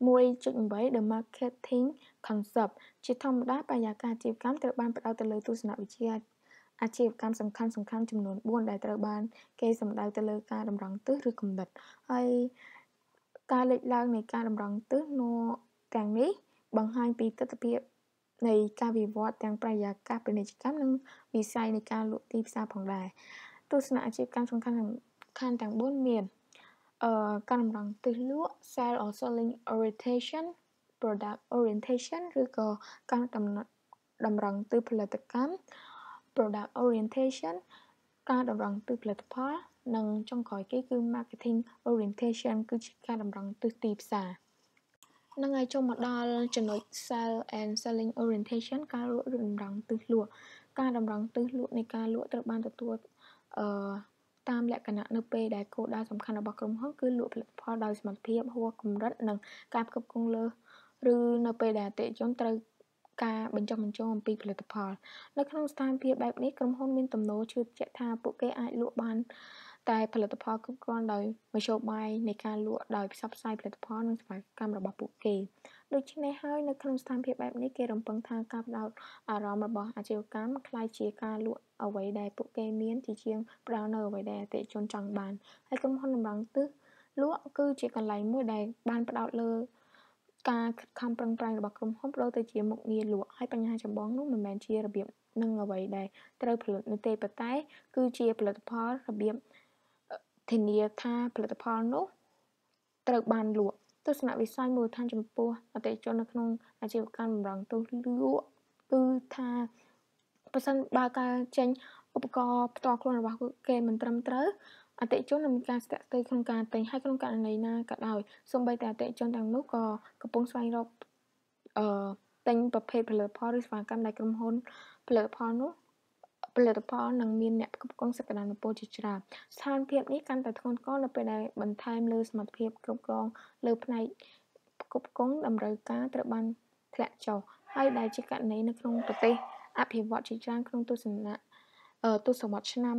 1.8 The Marketing Concept ជាធម្មតាបរិយាកាសអាជីវកម្មត្រូវបានផ្ដោតទៅលើទស្សនវិជ្ជាអាជីវកម្មសំខាន់ៗចំនួន4ដែលត្រូវបានគេសម្ដៅទៅលើការតម្រង់ទិសឬគំនិតហើយការលេចឡើងនៃការតម្រង់ទិសទាំងនេះបង្ហាញពីទស្សនវិជ្ជានៃការវិវត្តទាំងបរិយាកាសពាណិជ្ជកម្មនិងវិស័យនៃការលក់ទីផ្សារផងដែរទស្សនៈអាជីវកម្មសំខាន់ទាំង4មានការតម្រង់ទិសលក់ sale or selling orientation product orientation ឬក៏ការតម្រង់ទិសផលិតកម្ម product orientation ការតម្រង់ទិសផលិតផលនិងចុងក្រោយគេគឺ marketing orientation គឺជាការតម្រង់ទិសទីផ្សារនឹងឲ្យចូលមកដល់ចំណុច sale and selling orientation ការលក់ឬតម្រង់ទិសលក់ការតម្រង់ទិសលក់នៃការលក់ត្រូវបានទទួលតាមលក្ខណៈនៅពេលដែលគោលដៅសំខាន់របស់ក្រុមហ៊ុនគឺលក់ផលិតផលដោយសមត្ថភាពហួសកម្រិតនិងការផ្គត់ផ្គង់លើឬនៅពេលដែលអតិថិជនត្រូវការបញ្ចុះបញ្ចូលអំពីផលិតផលនៅក្នុងស្ថានភាពបែបនេះក្រុមហ៊ុនមានទំនោរជឿជាក់ថាពួកគេអាចលក់បានតែផលិតផលគ្រប់គ្រាន់ដោយមធ្យោបាយនៃការលក់ដោយផ្សព្វផ្សាយផលិតផលនិងសេវាកម្មរបស់ពួកគេដូច្នេះហើយនៅក្នុងស្ថានភាពបែបនេះគេរំពឹងថាការផ្ដោតអារម្មណ៍របស់អាជីវកម្មក្លាយជាការលក់អ្វីដែលពួកគេមានជាជាងផ្ដល់នៅអ្វីដែលអតិថិជនចង់បានហើយក្រុមហ៊ុនតម្រង់ទិសលក់គឺជាកន្លែងមួយដែលបានផ្ដោតលើការខិតខំប្រឹងប្រែងរបស់ក្រុមហ៊ុនប្ដូរទៅជាមុខងារលក់ហើយបញ្ហាចម្បងនោះមិនមែនជារបៀបនិងអ្វីដែលត្រូវផលិតនោះទេប៉ុន្តែគឺជាផលិតផលរបៀបធានាថាផលិតផលនោះត្រូវបានលក់ទស្សនវិស័យមូលដ្ឋានចំពោះអតិថិជននៅក្នុងអាជីវកម្មតម្រង់ទិសលក់គឺថាប្រសិនបើការចេញឧបករណ៍ផ្ទាល់ខ្លួនរបស់គេមិនត្រឹមត្រូវអតិថិជននឹងមានការស្ទាក់ស្ទើរក្នុងការទិញហើយក្នុងករណីណាក៏ដោយសូម្បីតែអតិថិជនទាំងនោះក៏កំពុងស្វែងរកទិញប្រភេទផលិតផលឬសេវាកម្មដែលក្រុមហ៊ុនផលិតផលនឹងមានអ្នកផ្គត់ផ្គង់សក្តានុពលជាច្រើនស្ថានភាពនេះកាន់តែធ្ងន់ធ្ងរនៅពេលដែលបន្ថែមលើសមត្ថភាពគ្រប់គ្រងលើផ្នែកផ្គត់ផ្គង់តម្រូវការត្រូវបានធ្លាក់ចុះហើយដែលជាករណីនៅក្នុងប្រទេសអភិវឌ្ឍជាច្រើនក្នុងទស្សវត្សរ៍ឆ្នាំ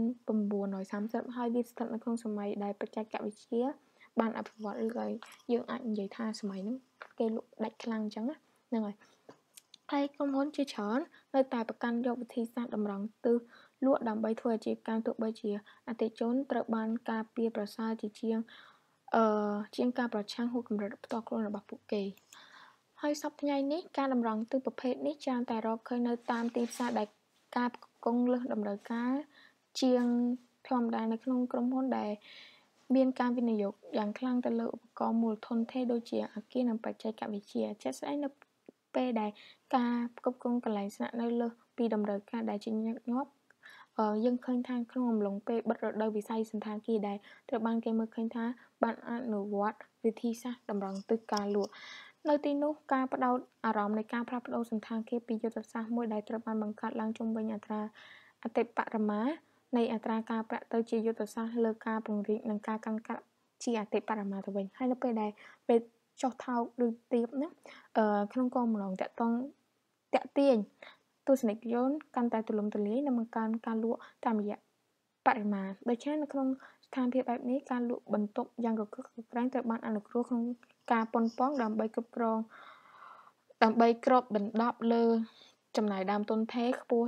1930ហើយវាស្ថិតនៅក្នុងសម័យដែលបច្ចេកវិទ្យាបានអភិវឌ្ឍឬក៏យើងអាចនិយាយថាសម័យហ្នឹងគេលក់ដាច់ខ្លាំងអញ្ចឹងហ្នឹងហើយក្រុមហ៊ុនជាច្រើននៅតែប្រកាន់យកវិធីសាស្ត្រតម្រង់ទិសលក់ដើម្បីធ្វើអាជីវកម្មទោះបីជាអតិថិជនត្រូវបានការពារប្រសើរជាងការប្រឆាំងហួសកម្រិតផ្ទាល់ខ្លួនរបស់ពួកគេហើយសប្តាហ៍ថ្ងៃនេះការតម្រង់ទិសប្រភេទនេះច្រើនតែរកឃើញនៅតាមទីផ្សារដែលការផ្គត់ផ្គង់លើសតម្រូវការជាងធម្មតានៅក្នុងក្រុមហ៊ុនដែលមានការវិនិយោគយ៉ាងខ្លាំងទៅលើឧបករណ៍មូលធនធាតុដូចជាអគារនិងបច្ចេកវិទ្យាជាក់ស្ដែងនៅពេលដែលការផ្គត់ផ្គង់កន្លែងស្នាក់នៅលើសពីតម្រូវការដែលជាញឹកញាប់យើងឃើញថាក្នុងអំឡុងពេលបិទរដូវវិស័យសណ្ឋាគារដែលត្រូវបានគេមើលឃើញថាបានអនុវត្តវិធីសាស្ត្រតម្រង់ទិសការលក់នៅទីនោះការផ្ដោតអារម្មណ៍នៃការផ្លាស់ប្ដូរសណ្ឋាគារពីយុទ្ធសាស្ត្រមួយដែលត្រូវបានបង្កើតឡើងជុំវិញអត្រាអតិបរមានៃអត្រាការប្រាក់ទៅជាយុទ្ធសាស្ត្រលើការពង្រីកនិងការកាន់កាប់ជាអតិបរមាទៅវិញហើយនៅពេលដែលពេលចុះថោកឬទាបណាក្នុងគោលបំណងតាក់ទាញទស្សនិកជនកាន់តែទូលំទូលាយនិងបង្កើនការលក់តាមរយៈបរិមាណដូច្នេះនៅក្នុងស្ថានភាពបែបនេះការលក់បន្ទប់យ៉ាងកក្រឹកកក្រែងត្រូវបានអនុគ្រោះក្នុងការប៉ុនប៉ងដើម្បីគ្របដណ្ដប់លើចំណាយដើមទុនថេខ្ពស់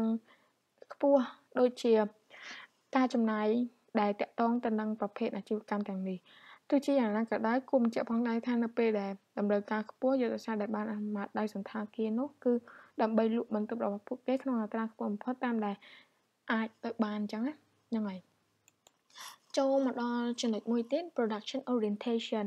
ដូចជាការចំណាយដែលតាក់ទងទៅនឹងប្រភេទអាជីវកម្មទាំងនេះទោះជាយ៉ាងណាក៏ដោយគួរបញ្ជាក់ផងដែរថានៅពេលដែលតម្រូវការខ្ពស់យុទ្ធសាស្ត្រដែលបានអនុម័តដោយសន្តាគារនោះគឺដើម្បីលក់បន្ទប់របស់ពួកគេក្នុងអត្រាខ្ពស់បំផុតតាមដែលអាចទៅបានអញ្ចឹងណាហ្នឹងហើយចូលមកដល់ចំណុចមួយទៀត production orientation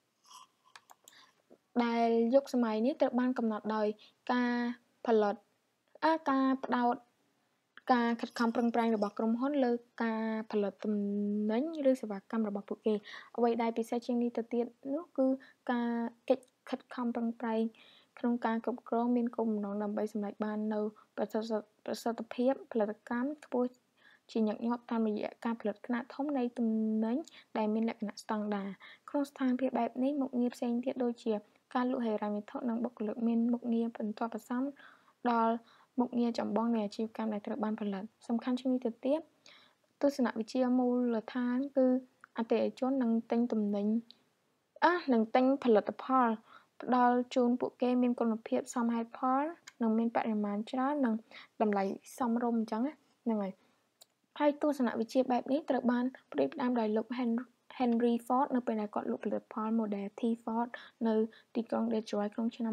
ដែលយុគសម័យនេះត្រូវបានកំណត់ដោយការផលិតការផ្ដោតការខិតខំប្រឹងប្រែងរបស់ក្រុមហ៊ុនលើការផលិតទំនិញឬសេវាកម្មរបស់ពួកគេអ្វីដែលពិសេសជាងនេះទៅទៀតនោះគឺការកិច្ចខិតខំប្រឹងប្រែងក្នុងការគ្រប់គ្រងមានគោលបំណងដើម្បីសម្រេចបាននូវប្រសិទ្ធភាពផលិតកម្មខ្ពស់ជាញឹកញាប់តាមរយៈការផលិតខ្នាតធំនៃទំនិញដែលមានលក្ខណៈស្តង់ដារក្នុងស្ថានភាពបែបនេះមុខងារផ្សេងទៀតដូចជាការលក់ហិរញ្ញវត្ថុនិងបុគ្គលិកមានមុខងារបន្ទាប់បន្សំដល់មុខងារចម្បងនៃអាជីវកម្មដែលត្រូវបានផលិតសំខាន់ជាងនេះទៅទៀតទស្សនវិជ្ជាមូលដ្ឋានគឺអតិថិជននឹងទិញទំនិញនឹងទិញផលិតផលផ្ដល់ជូនពួកគេមានគុណភាពសមហេតុផលនិងមានបរិមាណច្រើននិងតម្លៃសមរម្យអញ្ចឹងហ្នឹងហើយទស្សនវិជ្ជាបែបនេះត្រូវបានផ្ដួចផ្ដើមដោយលោក Henry Ford នៅពេលដែលគាត់លក់ផលិតផល Model T Ford នៅទីក្រុង Detroit ក្នុងឆ្នាំ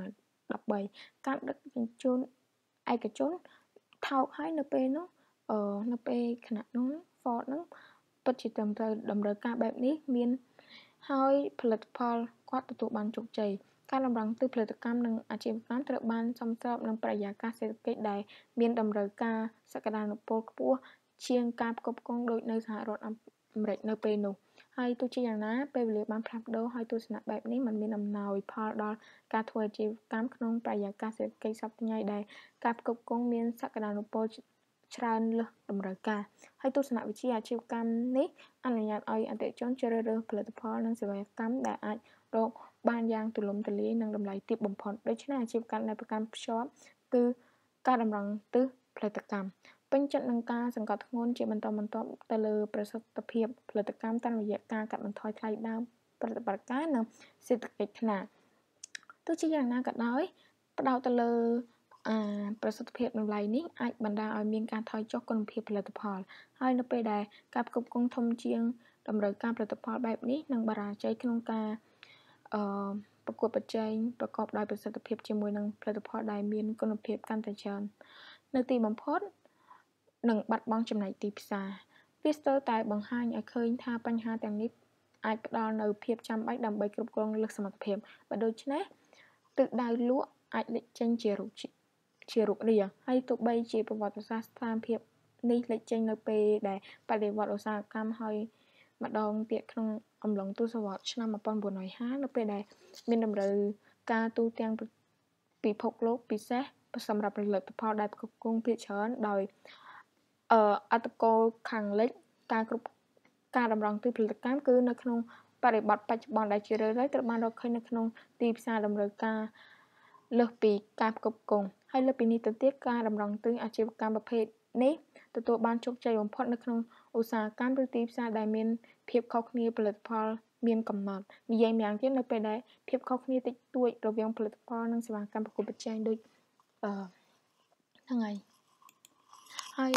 1913ការដឹកជញ្ជូនឯកជនថោកហើយនៅពេលនោះនៅពេលខណៈនោះ Ford នឹងពិតជាត្រឹមត្រូវតម្រូវការបែបនេះមានហើយផលិតផលគាត់ទទួលបានជោគជ័យការតម្រង់ទិសផលិតកម្មនិងអាជីវកម្មត្រូវបានសមស្របនឹងបរិយាកាសសេដ្ឋកិច្ចដែលមានតម្រូវការសក្តានុពលខ្ពស់ជាងការផ្គត់ផ្គង់ដូចនៅសហរដ្ឋអាមេរិកនៅពេលនោះហើយទោះជាយ៉ាងណាពេលវេលាបានផ្លាស់ប្ដូរហើយទស្សនៈបែបនេះมันមានអំណោយផលដល់ការធ្វើអាជីវកម្មក្នុងបរិយាកាសសេដ្ឋកិច្ចសព្វថ្ងៃដែលការផ្គត់ផ្គង់មានសក្តានុពលច្រើនលើសតម្រូវការហើយទស្សនវិជ្ជាអាជីវកម្មនេះអនុញ្ញាតឲ្យអតិថិជនជ្រើសរើសផលិតផលនិងសេវាកម្មដែលអាចរកបានយ៉ាងទូលំទូលាយនិងតម្លៃទាបបំផុតដូច្នេះអាជីវកម្មដែលប្រកាន់ខ្ជាប់គឺការតម្រង់ទិសផលិតកម្មពេញចិត្តនឹងការសង្កត់ធ្ងន់ជាបន្តបន្ទាប់ទៅលើប្រសិទ្ធភាពផលិតកម្មតាមរយៈការកាត់បន្ថយថ្លៃដើមប្រតិបត្តិការនិងសេដ្ឋកិច្ចខ្នាតទោះជាយ៉ាងណាក៏ដោយផ្ដោតទៅលើប្រសិទ្ធភាពតម្លៃនេះអាចបណ្ដាលឲ្យមានការថយចុះគុណភាពផលិតផលហើយនៅពេលដែលការផ្គត់ផ្គង់ធំជាងតម្រូវការផលិតផលបែបនេះនឹងបរាជ័យក្នុងការប្រកួតប្រជែងប្រកបដោយប្រសិទ្ធភាពជាមួយនឹងផលិតផលដែលមានគុណភាពកាន់តែច្រើននៅទីបំផុតនឹងបាត់បង់ចំណែកទីផ្សារវាស្ទើរតែបង្ហាញឲ្យឃើញថាបញ្ហាទាំងនេះអាចផ្ដល់នូវភាពចាំបាច់ដើម្បីគ្រប់គ្រងលើសសមត្ថភាពបើដូច្នេះទិសដៅលក់អាចលេចចេញជារូបរាងហើយទោះបីជាប្រវត្តិសាស្ត្រស្ថានភាពនេះលេចចេញនៅពេលដែលបដិវត្តន៍ឧស្សាហកម្មហើយម្ដងទៀតក្នុងអំឡុងទសវត្សរ៍ឆ្នាំ1950នៅពេលដែលមានតម្រូវការទូទាំងពិភពលោកពិសេសសម្រាប់ផលិតផលដែលផ្គត់ផ្គង់ភាគច្រើនដោយអត្តកូលខាងលិចការតម្រង់ទិសផលិតកម្មគឺនៅក្នុងបរិបទបច្ចុប្បន្នដែលជារឿយៗត្រូវបានរកឃើញនៅក្នុងទីផ្សារតម្រូវការលើសពីការផ្គត់ផ្គង់ហើយលើសពីនេះទៅទៀតការតម្រង់ទិសអាជីវកម្មប្រភេទនេះទទួលបានជោគជ័យបំផុតនៅក្នុងឧស្សាហកម្មឬទីផ្សារដែលមានភាពខុសគ្នាផលិតផលមានកំណត់និយាយម្យ៉ាងទៀតនៅពេលដែលភាពខុសគ្នាតិចតួចរវាងផលិតផលនិងសេវាកម្មប្រកួតប្រជែងដូចហ្នឹងហើយ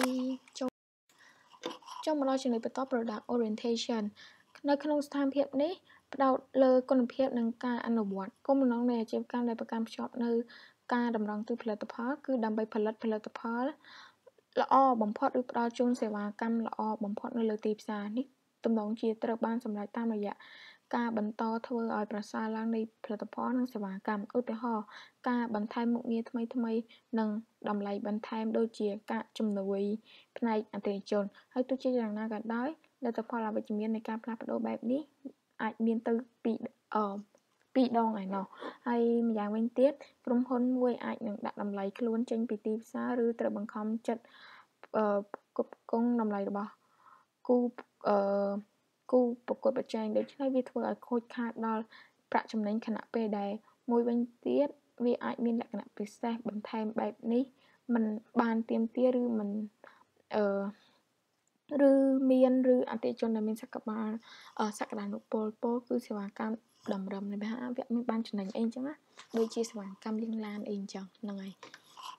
ចូលមកដល់ចំណុចបន្ត product orientation នៅក្នុងស្ថានភាពនេះផ្ដោតលើគុណភាពនិងការអនុវត្តគោលបំណងនៃអាជីវកម្មដែលប្រកាន់ខ្ជាប់នៅការតម្រង់ទិសផលិតផលគឺដើម្បីផលិតផលល្អបំផុតឬផ្ដល់ជូនសេវាកម្មល្អបំផុតនៅលើទីផ្សារនេះទំនងជាត្រូវបានសម្រេចតាមរយៈការបន្តធ្វើឲ្យប្រសើរឡើងនៃផលិតផលនិងសេវាកម្មឧទាហរណ៍ការបន្ថែមមុខងារថ្មីនិងតម្លៃបន្ថែមដូចជាការជំនួយផ្នែកអតិថិជនហើយទោះជាយ៉ាងណាក៏ដោយលទ្ធផលអវិជ្ជមាននៃការផ្លាស់ប្ដូរបែបនេះអាចមានទៅពីរដងឯណោះហើយម្យ៉ាងវិញទៀតក្រុមហ៊ុនមួយអាចនឹងដាក់តម្លៃខ្លួនចេញពីទីផ្សារឬត្រូវបង្ខំចិត្តគប់គង់តម្លៃរបស់គូប្រកួតប្រជែងដូច្នេះវាធ្វើឲ្យខូចខាតដល់ប្រាក់ចំណេញខណៈពេលដែលមួយវិញទៀតវាអាចមានលក្ខណៈពិសេសបន្ថែមបែបនេះมันបានទាមទារឬมันឬអតិថិជនដែលមានសក្តានុពលគឺសេវាកម្មតម្រឹមនេះវាមានបានចំណេញអីអញ្ចឹងណាដូចជាសេវាកម្មលាងឡានអីអញ្ចឹងហ្នឹងហើយ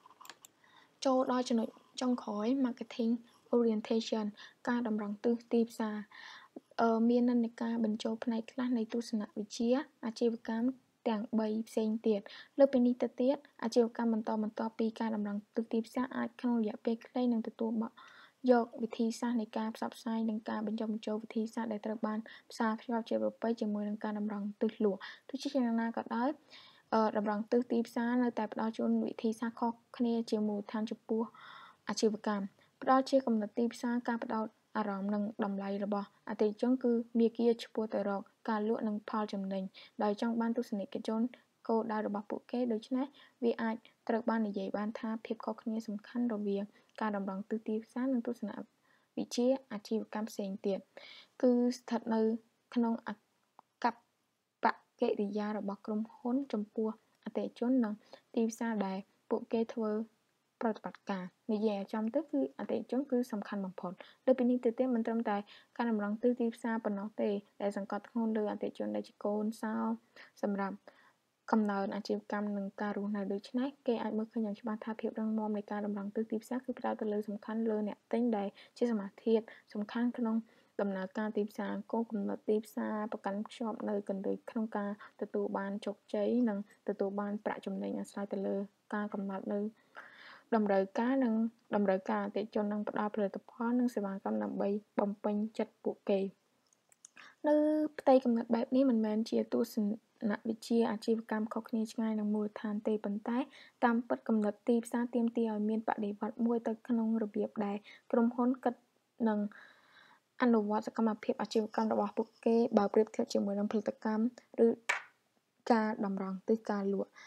ចូលដល់ចំណុចចុងក្រោយ marketing orientation ការតម្រង់ទិសទីផ្សារមាននិន្នាការបញ្ចូលផ្នែកខ្លះនៃទស្សនវិជ្ជាអាជីវកម្មទាំង3ផ្សេងទៀតលើពីនេះទៅទៀតអាជីវកម្មបន្តពីការតម្រង់ទិសទីផ្សារអាចក្នុងរយៈពេលខ្លីនឹងទទួលយកវិធីសាស្ត្រនៃការផ្សព្វផ្សាយនិងការបញ្ចុះបញ្ចូលវិធីសាស្ត្រដែលត្រូវបានផ្សារភ្ជាប់ជាប្រពៃជាមួយនឹងការតម្រង់ទិសលក់ទោះជាយ៉ាងណាក៏ដោយតម្រង់ទិសទីផ្សារនៅតែផ្ដល់ជូនវិធីសាស្ត្រខុសគ្នាជាមូលដ្ឋានចំពោះអាជីវកម្មផ្ដល់ជាកំណត់ទីផ្សារការផ្ដោតអារម្មណ៍និងតម្លៃរបស់អតិថិជនគឺមាគ៌ាឆ្ពោះទៅរកការលក់និងផលចំណេញដោយចង់បានទស្សនិកជនគោលដៅរបស់ពួកគេដូច្នេះវាអាចត្រូវបាននិយាយបានថាភាពខុសគ្នាសំខាន់រវាងការតម្រង់ទិសទីផ្សារនិងទស្សនវិជ្ជាអាជីវកម្មផ្សេងទៀតគឺស្ថិតនៅក្នុងអកប្បកិរិយារបស់ក្រុមហ៊ុនចំពោះអតិថិជននិងទីផ្សារដែលពួកគេធ្វើប្រតិបត្តិការនិយាយឲ្យចំទៅគឺអតិថិជនគឺសំខាន់បំផុតលើពីនេះទៅទៀតមិនត្រឹមតែការតម្រង់ទិសទីផ្សារប៉ុណ្ណោះទេដែលសង្កត់ធ្ងន់លើអតិថិជនដែលជាកូនសោសម្រាប់កំណើនអាជីវកម្មនិងការរស់នៅដូច្នេះគេអាចមើលឃើញយ៉ាងច្បាស់ថាភាពរឹងមាំនៃការតម្រង់ទិសទីផ្សារគឺផ្ដោតទៅលើសំខាន់លើអ្នកទិញដែលជាសមាធិសំខាន់ក្នុងដំណើរការទីផ្សារគោលកំណត់ទីផ្សារប្រកាន់ខ្ជាប់នៅគន្លឹះក្នុងការទទួលបានជោគជ័យនិងទទួលបានប្រាក់ចំណេញអាស្រ័យទៅលើការកំណត់នៅតម្រូវការនិងតម្រូវការអតិថិជននឹងផ្ដល់ផលិតផលនិងសេវាកម្មដើម្បីបំពេញចិត្តពួកគេនៅផ្ទៃកំណត់បែបនេះមិនមែនជាទស្សនវិជ្ជាអាជីវកម្មខុសគ្នាឆ្ងាយនឹងមូលដ្ឋានទេប៉ុន្តែតាមពិតកំណត់ទីផ្សារទាមទារឲ្យមានបដិវត្តន៍មួយទៅក្នុងរបៀបដែលក្រុមហ៊ុនគិតនិងអនុវត្តសកម្មភាពអាជីវកម្មរបស់ពួកគេបើប្រៀបធៀបជាមួយនឹងផលិតកម្មឬការតម្រង់ទិសការលក់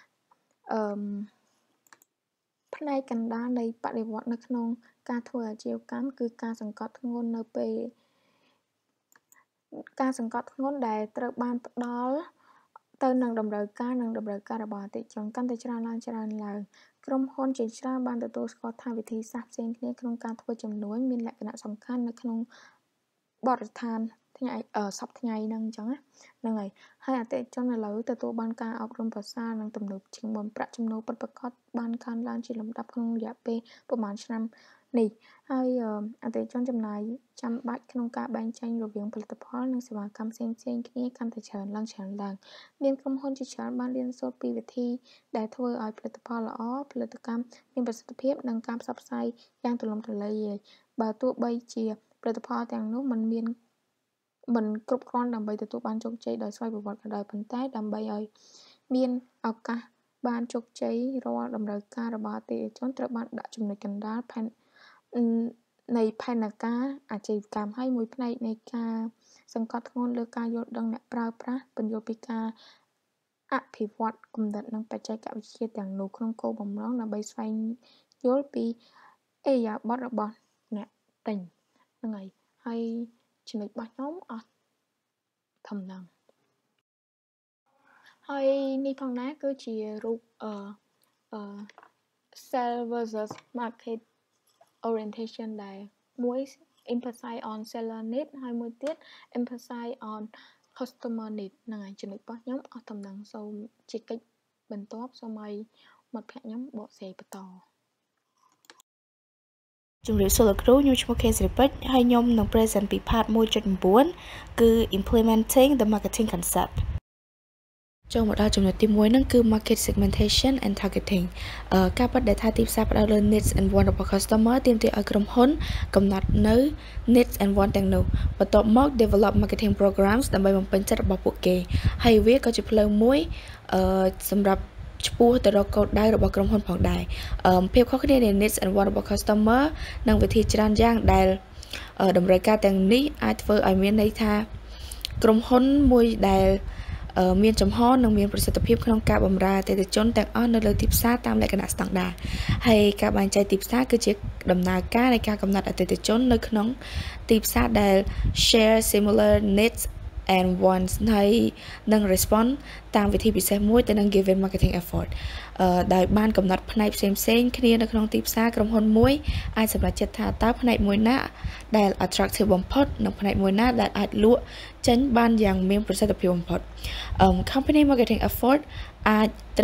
ផ្នែកកណ្ដាលនៃបដិវត្តន៍នៅក្នុងការធ្វើអាជីវកម្មគឺការសង្កត់ធ្ងន់នៅពេលការសង្កត់ធ្ងន់ដែលត្រូវបានផ្ដល់ទៅនឹងតម្រូវការនិងតម្រូវការរបស់អតិថិជនកាន់តែច្រើនឡើងក្រុមហ៊ុនជាច្រើនបានទទួលស្គាល់ថាវិធីសាស្ត្រផ្សេងគ្នាក្នុងការធ្វើជំនួញមានលក្ខណៈសំខាន់នៅក្នុងបរិស្ថានសប្តាហ៍ថ្ងៃហ្នឹងអញ្ចឹងហ្នឹងហើយអតិថិជនឥឡូវទទួលបានការអប់រំប្រសើរនិងទំនើបជាងមុនប្រាក់ចំណូលពិតប្រាកដបានកើនឡើងជាលំដាប់ក្នុងរយៈពេលប្រហែលឆ្នាំនេះហើយអតិថិជនចំណាយចាំបាច់ក្នុងការបែងចែករវាងផលិតផលនិងសេវាកម្មផ្សេងៗគ្នាកាន់តែច្រើនឡើងមានក្រុមហ៊ុនជាច្រើនបានរៀនសូត្រពីវិធីដែលធ្វើឲ្យផលិតផលល្អផលិតកម្មមានប្រសិទ្ធភាពនិងការផ្សព្វផ្សាយយ៉ាងទូលំទូលាយបើទោះបីជាផលិតផលទាំងនោះមិនគ្រប់គ្រាន់ដើម្បីទទួលបានជោគជ័យដោយស្វ័យប្រវត្តិក៏ដោយប៉ុន្តែដើម្បីឲ្យមានឱកាសបានជោគជ័យរាល់តម្រូវការរបស់អតិថិជនត្រូវបានដាក់ចំណុចកណ្ដាលនៃផែនការអាជីវកម្មហើយមួយផ្នែកនៃការសង្កត់ធ្ងន់លើការយល់ដឹងអ្នកប្រើប្រាស់ពន្យល់ពីការអភិវឌ្ឍគំនិតនិងបច្ចេកវិទ្យាទាំងនោះក្នុងគោលបំណងដើម្បីស្វែងយល់ពីឥរិយាបថរបស់អ្នកទិញហ្នឹងហើយចំណុចរបស់ខ្ញុំអស់ធំហ្នឹងហើយនេះផងដែរគឺជារូបsell versus market orientation ដែលមួយ emphasize on seller need ហើយមួយទៀត emphasize on customer need ហ្នឹងហើយចំណុចរបស់ខ្ញុំអស់តំណឹងសូមជាកិច្ចបន្ទាប់សូមឲ្យមិត្តភក្តិខ្ញុំបកស្រាយបន្តជំរាបសួរលោកគ្រូខ្ញុំឈ្មោះ K សិរិពេជ្រហើយខ្ញុំនឹង present ពី part 1.9 គឺ implementing the marketing concept ចូលមកដល់ចំណុចទី1ហ្នឹងគឺ market segmentation and targeting ការពិតដែលថាទីផ្សារផ្ដោតលើ needs and want របស់ customer ទាមទារឲ្យក្រុមហ៊ុនកំណត់នៅ needs and want ទាំងនោះបន្ទាប់មក develop marketing programs ដើម្បីបំពេញចិត្តរបស់ពួកគេហើយវាក៏ជាផ្លូវមួយសម្រាប់ឆ្ពោះទៅរកគោលដៅរបស់ក្រុមហ៊ុនផងដែរភាពខុសគ្នានៃ needs and want របស់ customer និងវិធីច្រើនយ៉ាងដែលតម្រូវការទាំងនេះអាចធ្វើឲ្យមានន័យថាក្រុមហ៊ុនមួយដែលមានចំហនិងមានប្រសិទ្ធភាពក្នុងការបម្រើអតិថិជនទាំងអស់នៅលើទីផ្សារតាមលក្ខណៈស្តង់ដារហើយការបែងចែកទីផ្សារគឺជាដំណើរការនៃការកំណត់អតិថិជននៅក្នុងទីផ្សារដែល share similar needs and wants ហើយនឹង respond តាមវិធីពិសេសមួយទៅនឹង given marketing effort ដោយបានកំណត់ផ្នែកផ្សេងៗគ្នានៅក្នុងទីផ្សារក្រុមហ៊ុនមួយអាចសម្រេចចិត្តថាតើផ្នែកមួយណាដែល attractive បំផុតនិងផ្នែកមួយណាដែលអាចលក់ចេញបានយ៉ាងមានប្រសិទ្ធភាពបំផុតcompany marketing effort អាចត្រូវ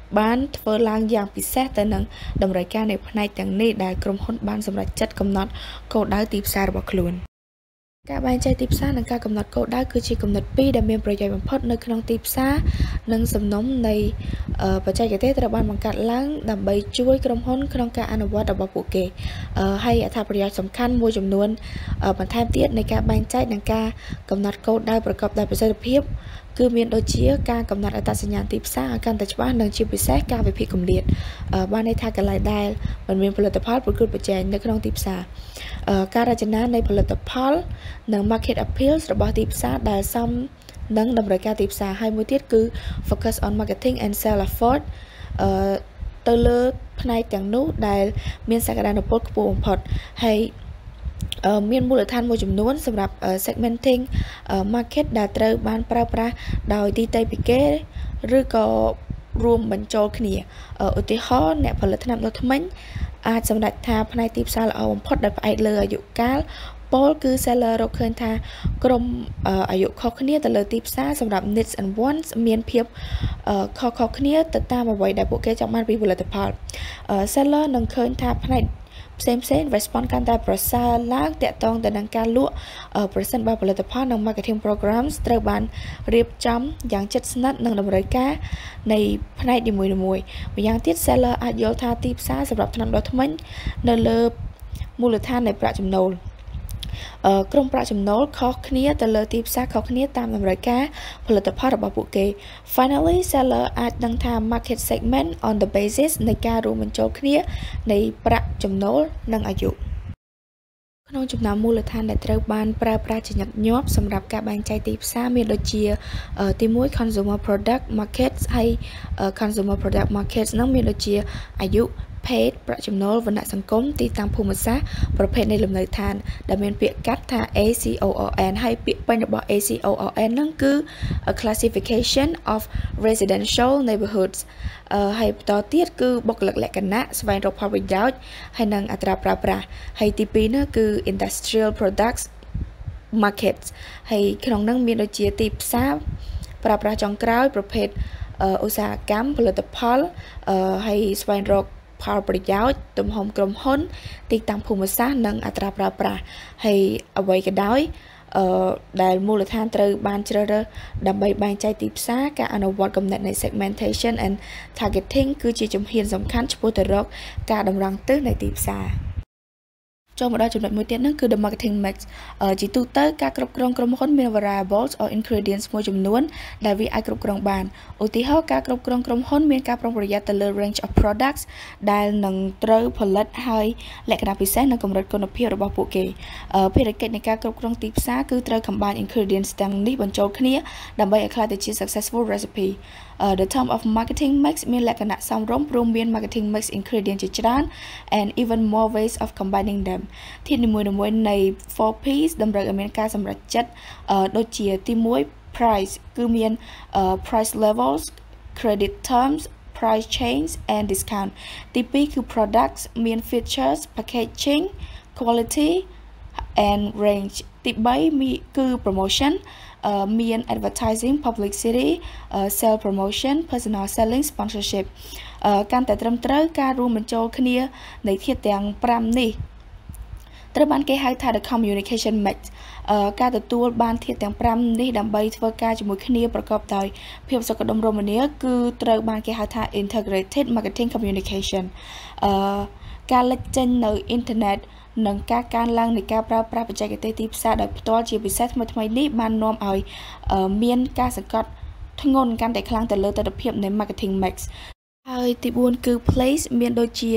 បានធ្វើឡើងយ៉ាងពិសេសទៅនឹងតម្រូវការនៃផ្នែកទាំងនេះដែលក្រុមហ៊ុនបានសម្រេចចិត្តកំណត់គោលដៅទីផ្សាររបស់ខ្លួនការបែងចែកទីផ្សារនិងការកំណត់គោលដៅគឺជាគំនិតពីរដែលមានប្រយោជន៍បំផុតនៅក្នុងទីផ្សារនិងសំណុំនៃបច្ចេកទេសត្រូវបានបង្កើតឡើងដើម្បីជួយក្រុមហ៊ុនក្នុងការអនុវត្តរបស់ពួកគេហើយអត្ថប្រយោជន៍សំខាន់មួយចំនួនបន្ថែមទៀតនៃការបែងចែកនិងការកំណត់គោលដៅប្រកបដោយប្រសិទ្ធភាពគឺមានដូចជាការកំណត់អត្តសញ្ញាណទីផ្សារឲ្យកាន់តែច្បាស់និងជាពិសេសការវិភាគគម្លាតបានន័យថាកន្លែងដែលមិនមានផលិតផលប្រកួតប្រជែងនៅក្នុងទីផ្សារការរចនានៃផលិតផលនិង market appeals របស់ទីផ្សារដែលសមនឹងតម្រូវការទីផ្សារហើយមួយទៀតគឺ focus on marketing and sell effort ទៅលើផ្នែកទាំងនោះដែលមានសក្តានុពលខ្ពស់បំផុតហើយមានមូលដ្ឋានមួយចំនួនសម្រាប់ segmenting market ដែលត្រូវបានប្រើប្រាស់ដោយទីតីពីគេឬក៏រួមបញ្ចូលគ្នាឧទាហរណ៍អ្នកផលិតថ្នាំដុសធ្មេញអាចសម្រេចថាផ្នែកទីផ្សារល្អបំផុតដែលផ្អែកលើអាយុកាលពលគឺ seller រកឃើញថាក្រុមអាយុខុសគ្នាទៅលើទីផ្សារសម្រាប់ needs and wants មានភាពខុសៗគ្នាទៅតាមអ្វីដែលពួកគេចង់បានពីផលិតផល seller នឹងឃើញថាផ្នែកផ្សេង response កាន់តែប្រសើរឡើងតាក់ទងទៅនឹងការលក់ប្រសិនបើផលិតផលនិង marketing programs ត្រូវបានរៀបចំយ៉ាងជិតស្និទ្ធនឹងតម្រូវការនៃផ្នែកនីមួយៗម្យ៉ាងទៀត seller អាចយល់ថាទីផ្សារសម្រាប់ថ្នាំដុសធ្មេញនៅលើមូលដ្ឋាននៃប្រាក់ចំណូលក្រុមប្រាក់ចំណូលខុសគ្នាទៅលើទីផ្សារខុសគ្នាតាមតម្រូវការផលិតផលរបស់ពួកគេ Finally seller អាចដឹងថា market segment on the basis នៃការរួមបញ្ចូលគ្នានៃប្រាក់ចំណូលនិងអាយុក្នុងចំណោមមូលដ្ឋានដែលត្រូវបានប្រើប្រាស់ជាញឹកញាប់សម្រាប់ការបែងចែកទីផ្សារមានដូចជាទី1 consumer product markets ហើយ consumer product markets ហ្នឹងមានដូចជាអាយុភេទប្រាក់ចំណូលវណ្ណៈសង្គមទីតាំងភូមិសាស្ត្រប្រភេទនៃលំនៅឋានដែលមានពាក្យកាត់ថា ACORN ហើយពាក្យពេញរបស់ ACORN ហ្នឹងគឺ a classification of residential neighborhoods ហើយបន្តទៀតគឺបុគ្គលិកលក្ខណៈស្វែងរកផលប្រយោជន៍ហើយនិងអត្រាប្រើប្រាស់ហើយទី2នោះគឺ industrial products markets ហើយក្នុងហ្នឹងមានដូចជាទីផ្សារប្រើប្រាស់ចុងក្រោយប្រភេទឧស្សាហកម្មផលិតផលហើយស្វែងរកផលប្រយោជន៍ទំហំក្រុមហ៊ុនទីតាំងភូមិសាស្ត្រនិងអត្រាប្រើប្រាស់ហើយអ្វីក៏ដោយដែលមូលដ្ឋានត្រូវបានជ្រើសរើសដើម្បីបែងចែកទីផ្សារការអនុវត្តគំនិតនៃ segmentation and targeting គឺជាជំហានសំខាន់ឆ្ពោះទៅរកការតម្រង់ទិសនៃទីផ្សារចូលមកដល់ចំណុចមួយទៀតហ្នឹងគឺ the marketing mix ជាទូទៅការគ្រប់គ្រងក្រុមហ៊ុនមាន variables or ingredients មួយចំនួនដែលវាអាចគ្រប់គ្រងបានឧទាហរណ៍ការគ្រប់គ្រងក្រុមហ៊ុនមានការប្រុងប្រយ័ត្នទៅលើ range of products ដែលនឹងត្រូវផលិតហើយលក្ខណៈពិសេសនិងកម្រិតគុណភាពរបស់ពួកគេភារកិច្ចនៃការគ្រប់គ្រងទីផ្សារគឺត្រូវ combine ingredients ទាំងនេះបញ្ចូលគ្នាដើម្បីឲ្យក្លាយទៅជា successful recipe the term of marketing mix មានលក្ខណៈសមរម្យព្រមមាន marketing mix ingredient ជាច្រើន and even more ways of combining them ធាតុនីមួយៗនៃ 4Ps តម្រូវឲ្យមានការសម្រេចចិត្តដូចជាទី1 price គឺមាន price levels credit terms price change and discount ទី2គឺ products មាន features packaging quality and range ទី3គឺ promotion មាន advertising publicity sale promotion personal selling sponsorship កាន់តែត្រឹមត្រូវការរួមបញ្ចូលគ្នានៃធាតុទាំង5នេះត្រូវបានគេហៅថា the communication mix ការទទួលបានធាតុទាំង5នេះដើម្បីធ្វើការជាមួយគ្នាប្រកបដោយភាពសុខដុមរមនាគឺត្រូវបានគេហៅថា integrated marketing communication ការលេចចេញនៅអ៊ីនធឺណិតនិងការកើនឡើងនៃការប្រើប្រាស់បច្ចេកទេសទីផ្សារដោយផ្ទាល់ជាពិសេសថ្មីៗនេះបាននាំឲ្យមានការសង្កត់ធ្ងន់កាន់តែខ្លាំងទៅលើទិដ្ឋភាពនៃ marketing mix ហើយទី4គឺ place មានដូចជា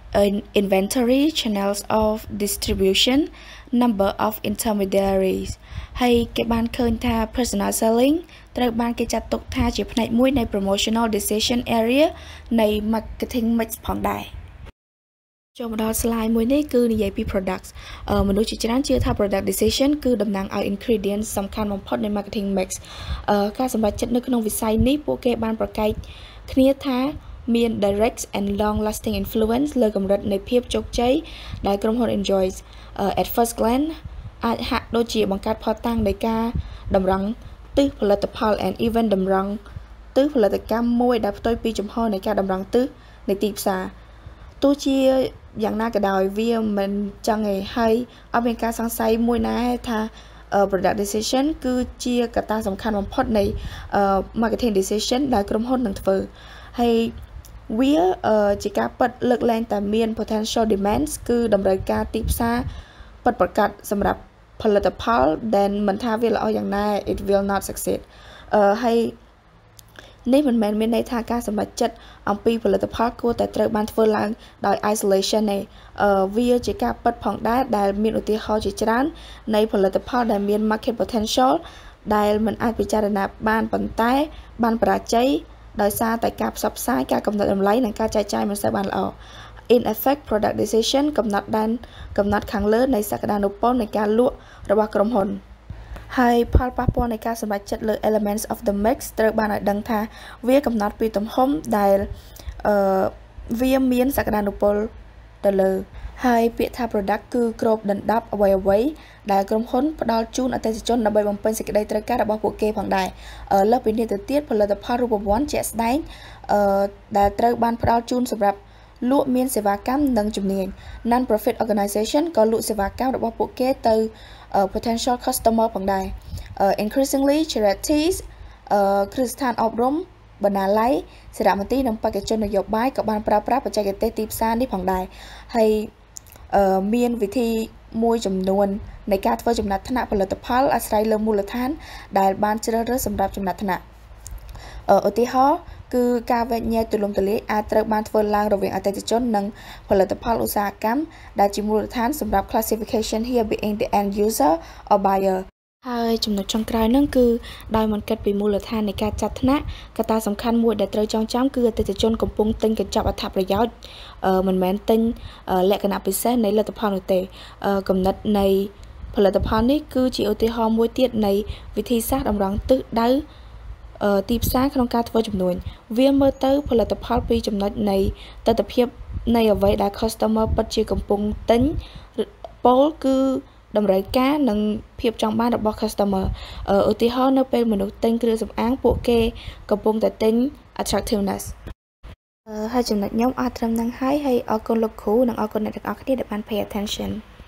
inventory channels of distribution number of intermediaries ហើយគេបានឃើញថា personal selling ត្រូវបានគេចាត់ទុកថាជាផ្នែកមួយនៃ promotional decision area នៃ marketing mix ផងដែរចូលមកដល់ slide មួយនេះគឺនិយាយពី products មនុស្សជាច្រើនជឿថា product decision គឺតំណាងឲ្យ ingredients សំខាន់បំផុតនៃ marketing mix ការសម្រេចចិត្តនៅក្នុងវិស័យនេះពួកគេបានប្រកែកគ្នាថាមាន direct and long lasting influence លើកម្រិតនៃភាពជោគជ័យដែលក្រុមហ៊ុន enjoys at first glance អាចហាក់ដូចជាបង្កើតផលតាំងនៃការតម្រង់ទិសផលិតផល and even តម្រង់ទិសផលិតកម្មមួយដែលផ្ទុយពីចំហនៃការតម្រង់ទិសនៃទីផ្សារទោះជាយ៉ាងណាក៏ដោយវាមិនចឹងទេហើយអត់មានការសង្ស័យមួយណាថា product decision គឺជាកត្តាសំខាន់បំផុតនៃ marketing decision ដែលក្រុមហ៊ុននឹងធ្វើហើយវាជាការពិតលើកលែងតែមាន potential demands គឺតម្រូវការទីផ្សារពិតប្រាកដសម្រាប់ផលិតផលដែលមិនថាវាល្អយ៉ាងណា it will not succeed ហើយនេះមិនមែនមានន័យថាការសម្រេចចិត្តអំពីផលិតផលគួរតែត្រូវបានធ្វើឡើងដោយ isolation ទេវាជាការពិតផងដែរដែលមានឧទាហរណ៍ជាច្រើននៃផលិតផលដែលមាន market potential ដែលមិនអាចពិចារណាបានប៉ុន្តែបានបរាជ័យដោយសារតែការផ្សព្វផ្សាយការកំណត់តម្លៃនិងការចែកចាយមិនសូវបានល្អ in effect product decision កំណត់ខាងលើនៃសក្តានុពលនៃការលក់របស់ក្រុមហ៊ុនហើយផលប៉ះពាល់នៃការសម្រេចចិត្តលើ elements of the mix ត្រូវបានឲ្យដឹងថាវាកំណត់ពីទំហំដែលវាមានសក្តានុពលទៅលើហើយពាក្យថា product គឺគ្របដណ្ដប់អ្វីៗដែលក្រុមហ៊ុនផ្ដល់ជូនអតិថិជនដើម្បីបំពេញសេចក្តីត្រូវការរបស់ពួកគេផងដែរលើសពីនេះទៅទៀតផលិតផលរូបវន្តជាក់ស្ដែងដែលត្រូវបានផ្ដល់ជូនសម្រាប់លក់មានសេវាកម្មនិងជំនាញ non-profit organization ក៏លក់សេវាកម្មរបស់ពួកគេទៅ potential customer ផងដែរ increasingly charities គ្រឹះស្ថានអប់រំបណ្ណាល័យសារមន្ទីរនិងបេក្ខជននយោបាយក៏បានប្រើប្រាស់បច្ចេកទេសទីផ្សារនេះផងដែរហើយមានវិធីមួយចំនួននៃការធ្វើចំណាត់ថ្នាក់ផលិតផលអាស្រ័យលើមូលដ្ឋានដែលបានជ្រើសរើសសម្រាប់ចំណាត់ថ្នាក់ឧទាហរណ៍គឺការវែកញែកទូលំទូលាយអាចត្រូវបានធ្វើឡើងរវាងអតិថិជននិងផលិតផលឧស្សាហកម្មដែលជាមូលដ្ឋានសម្រាប់ classification here being the end user or buyer ហើយចំណុចចុងក្រោយហ្នឹងគឺដោយមិនគិតពីមូលដ្ឋាននៃការចាត់ថ្នាក់កត្តាសំខាន់មួយដែលត្រូវចងចាំគឺអតិថិជនកំពុងទិញកញ្ចប់អត្ថប្រយោជន៍មិនមែនទិញលក្ខណៈពិសេសនៃលទ្ធផលនោះទេគំនិតនៃផលិតផលនេះគឺជាឧទាហរណ៍មួយទៀតនៃវិធីសាស្ត្រតម្រង់ទិសដៅទីផ្សារក្នុងការធ្វើជំនួញវាមើលទៅផលិតផលពីចំណុចនៃទិដ្ឋភាពនៃអ្វីដែល customer ពិតជាកំពុងទិញពោលគឺតម្រូវការនិងភាពចង់បានរបស់ customer ឧទាហរណ៍នៅពេលមនុស្សទិញគ្រឿងសម្អាងពួកគេកំពុងតែទិញ attractiveness ហើយចំណុចខ្ញុំអត់ត្រឹមហ្នឹងហើយអរគុណលោកគ្រូនិងអរគុណអ្នកទាំងអស់គ្នាដែលបាន pay attention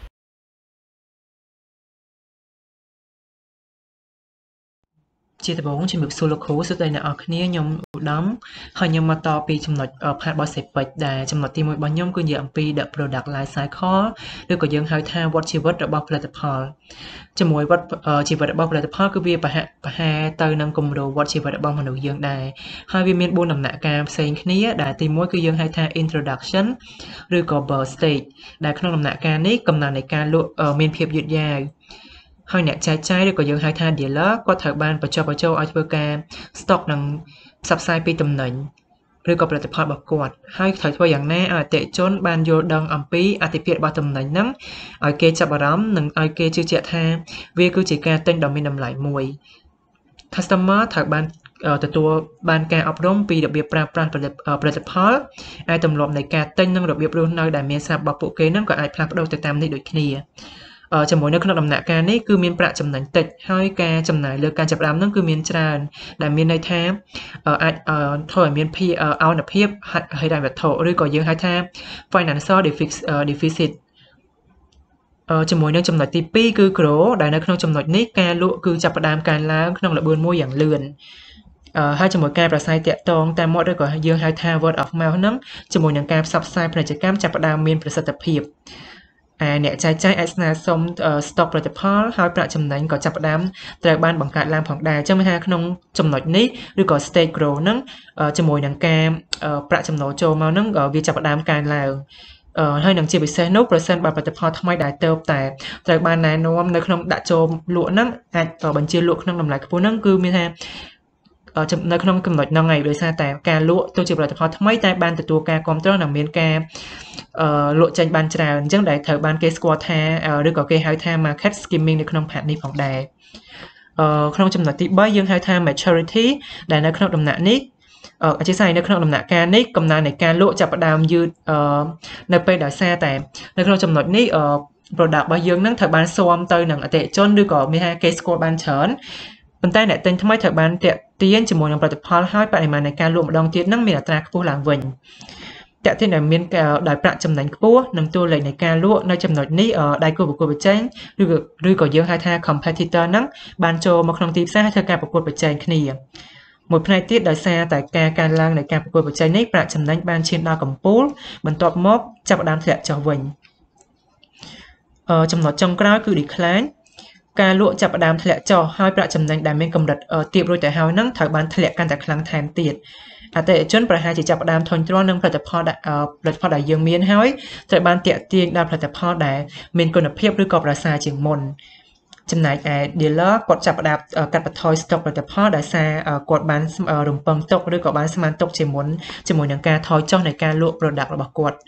ជាដំបូងជំរាបសួរលោកគ្រូសួស្តីអ្នកនរគ្នាខ្ញុំឧត្តមហើយខ្ញុំមកតពីចំណុចផាតរបស់សេពេចដែលចំណុចទី1របស់ខ្ញុំគឺនិយាយអំពី the product life cycle ឬក៏យើងហៅថាវដ្តជីវិតរបស់ផលិតផលជាមួយវដ្តជីវិតរបស់ផលិតផលគឺវាប្រហែលទៅនឹងគម្រោងវដ្តជីវិតរបស់មនុស្សយើងដែរហើយវាមាន4ដំណាក់កាលផ្សេងគ្នាដែលទី1គឺយើងហៅថា introduction ឬក៏ birth stage ដែលក្នុងដំណាក់កាលនេះកំណើននៃការលក់មានភាពយឺតយ៉ាវហើយអ្នកចែកចាយឬក៏យើងហៅថា dealer គាត់ត្រូវបានបញ្ចុះបញ្ចូលឲ្យធ្វើការ stock និងផ្សព្វផ្សាយពីទំនិញឬក៏ផលិតផលរបស់គាត់ហើយត្រូវធ្វើយ៉ាងណាឲ្យអតិថិជនបានយល់ដឹងអំពីអត្ថប្រយោជន៍របស់ទំនិញហ្នឹងឲ្យគេចាប់អារម្មណ៍និងឲ្យគេជឿជាក់ថាវាគឺជាការទិញដ៏មានតម្លៃមួយ customer ត្រូវបានទទួលបានការអប់រំពីរបៀបប្រើប្រាស់ផលិតផលអាចទម្លាប់នៃការទិញនិងរបៀបរស់នៅដែលមានស្រាប់របស់ពួកគេហ្នឹងក៏អាចផ្លាស់ប្ដូរទៅតាមនេះដូចគ្នាជាមួយនៅក្នុងដំណាក់កាលនេះគឺមានប្រាក់ចំណេញតិចហើយការចំណាយលើការចាប់ផ្ដើមហ្នឹងគឺមានច្រើនដែលមានន័យថាអាចធ្វើឲ្យមានអនុភាពហិរញ្ញវត្ថុឬក៏យើងហៅថា financial deficit ជាមួយនឹងចំណុចទី2គឺ grow ដែលនៅក្នុងចំណុចនេះការលក់គឺចាប់ផ្ដើមកើនឡើងក្នុងល្បឿនមួយយ៉ាងលឿនហើយជាមួយការប្រស័យតាក់ទងតាមមាត់ឬក៏យើងហៅថា word of mouth ហ្នឹងជាមួយនឹងការផ្សព្វផ្សាយពាណិជ្ជកម្មចាប់ផ្ដើមមានប្រសិទ្ធភាពអ្នកចែកចាយអាចស្នើសុំ stock ផលិតផលហើយប្រាក់ចំណេញក៏ចាប់ផ្ដើមត្រូវបានបង្កើតឡើងផងដែរអញ្ចឹងមានថាក្នុងចំណុចនេះឬក៏ stage grow ហ្នឹងជាមួយនឹងការប្រាក់ចំណូលចូលមកហ្នឹងវាចាប់ផ្ដើមកើនឡើងហើយនឹងជាពិសេសនោះប្រសិនបើផលិតផលថ្មីដែលទៅតែត្រូវបានណែនាំនៅក្នុងដាក់ចូលលក់ហ្នឹងអាចបញ្ជាលក់ក្នុងតម្លៃខ្ពស់ហ្នឹងគឺមានថានៅក្នុងចំណុចហ្នឹងហើយដោយសារតែការលក់ទៅជាផលិតផលថ្មីតែបានទទួលការគ្រប់គ្រងនិងមានការលក់ចេញបានច្រើនអញ្ចឹងដែលត្រូវបានគេស្គាល់ថាឬក៏គេហៅថា market skimming នៅក្នុងផាតនេះផងដែរក្នុងចំណុចទី3យើងហៅថា maturity ដែលនៅក្នុងដំណាក់នេះអធិស្ឋាននៅក្នុងដំណាក់កាលនេះកំណើននៃការលក់ចាប់ផ្ដើមយឺតនៅពេលដោយសារតែនៅក្នុងចំណុចនេះproduct របស់យើងនឹងត្រូវបានស៊ាំទៅនឹងអតិថិជនឬក៏មានថាគេស្គាល់បានច្រើនប៉ុន្តែអ្នកទិញថ្មីត្រូវបានទាញជាមួយនឹងផលិតផលហើយបរិមាណនៃការលក់ម្ដងទៀតនឹងមានអត្រាខ្ពស់ឡើងវិញតើទីដែលមានដោយប្រាក់ចំណេញខ្ពស់និងតួលេខនៃការលក់នៅចំណុចនេះដៃគូប្រកួតប្រជែងឬក៏យើងហៅថា competitor ហ្នឹងបានចូលមកក្នុងទីផ្សារហើយធ្វើការប្រកួតប្រជែងគ្នាមួយផ្នែកទៀតដោយសារតែការកើនឡើងនៃការប្រកួតប្រជែងនេះប្រាក់ចំណេញបានឈានដល់កំពូលបន្ទាប់មកចាប់ផ្ដើមធ្លាក់ចុះវិញចំណុចចុងក្រោយគឺ decline ការលក់ចាប់ផ្ដើមធ្លាក់ចុះហើយប្រាក់ចំណេញដែលមានកម្រិតទាបរួចទៅហើយហ្នឹងត្រូវបានធ្លាក់កាន់តែខ្លាំងថែមទៀតអតិថិជនប្រហែលជាចាប់ផ្ដើមធុញទ្រាន់នឹងផលិតផលដែលយើងមានហើយត្រូវបានទាក់ទាញដល់ផលិតផលដែលមានគុណភាពឬក៏ប្រសើរជាងមុនចំណែកឯ dealer គាត់ចាប់ផ្ដើមកាត់បន្ថយ stock ផលិតផលដោយសារគាត់បានរំពឹងទុកឬក៏បានស្មានទុកជាមុនជាមួយនឹងការថយចុះនៃការលក់ product របស់គាត់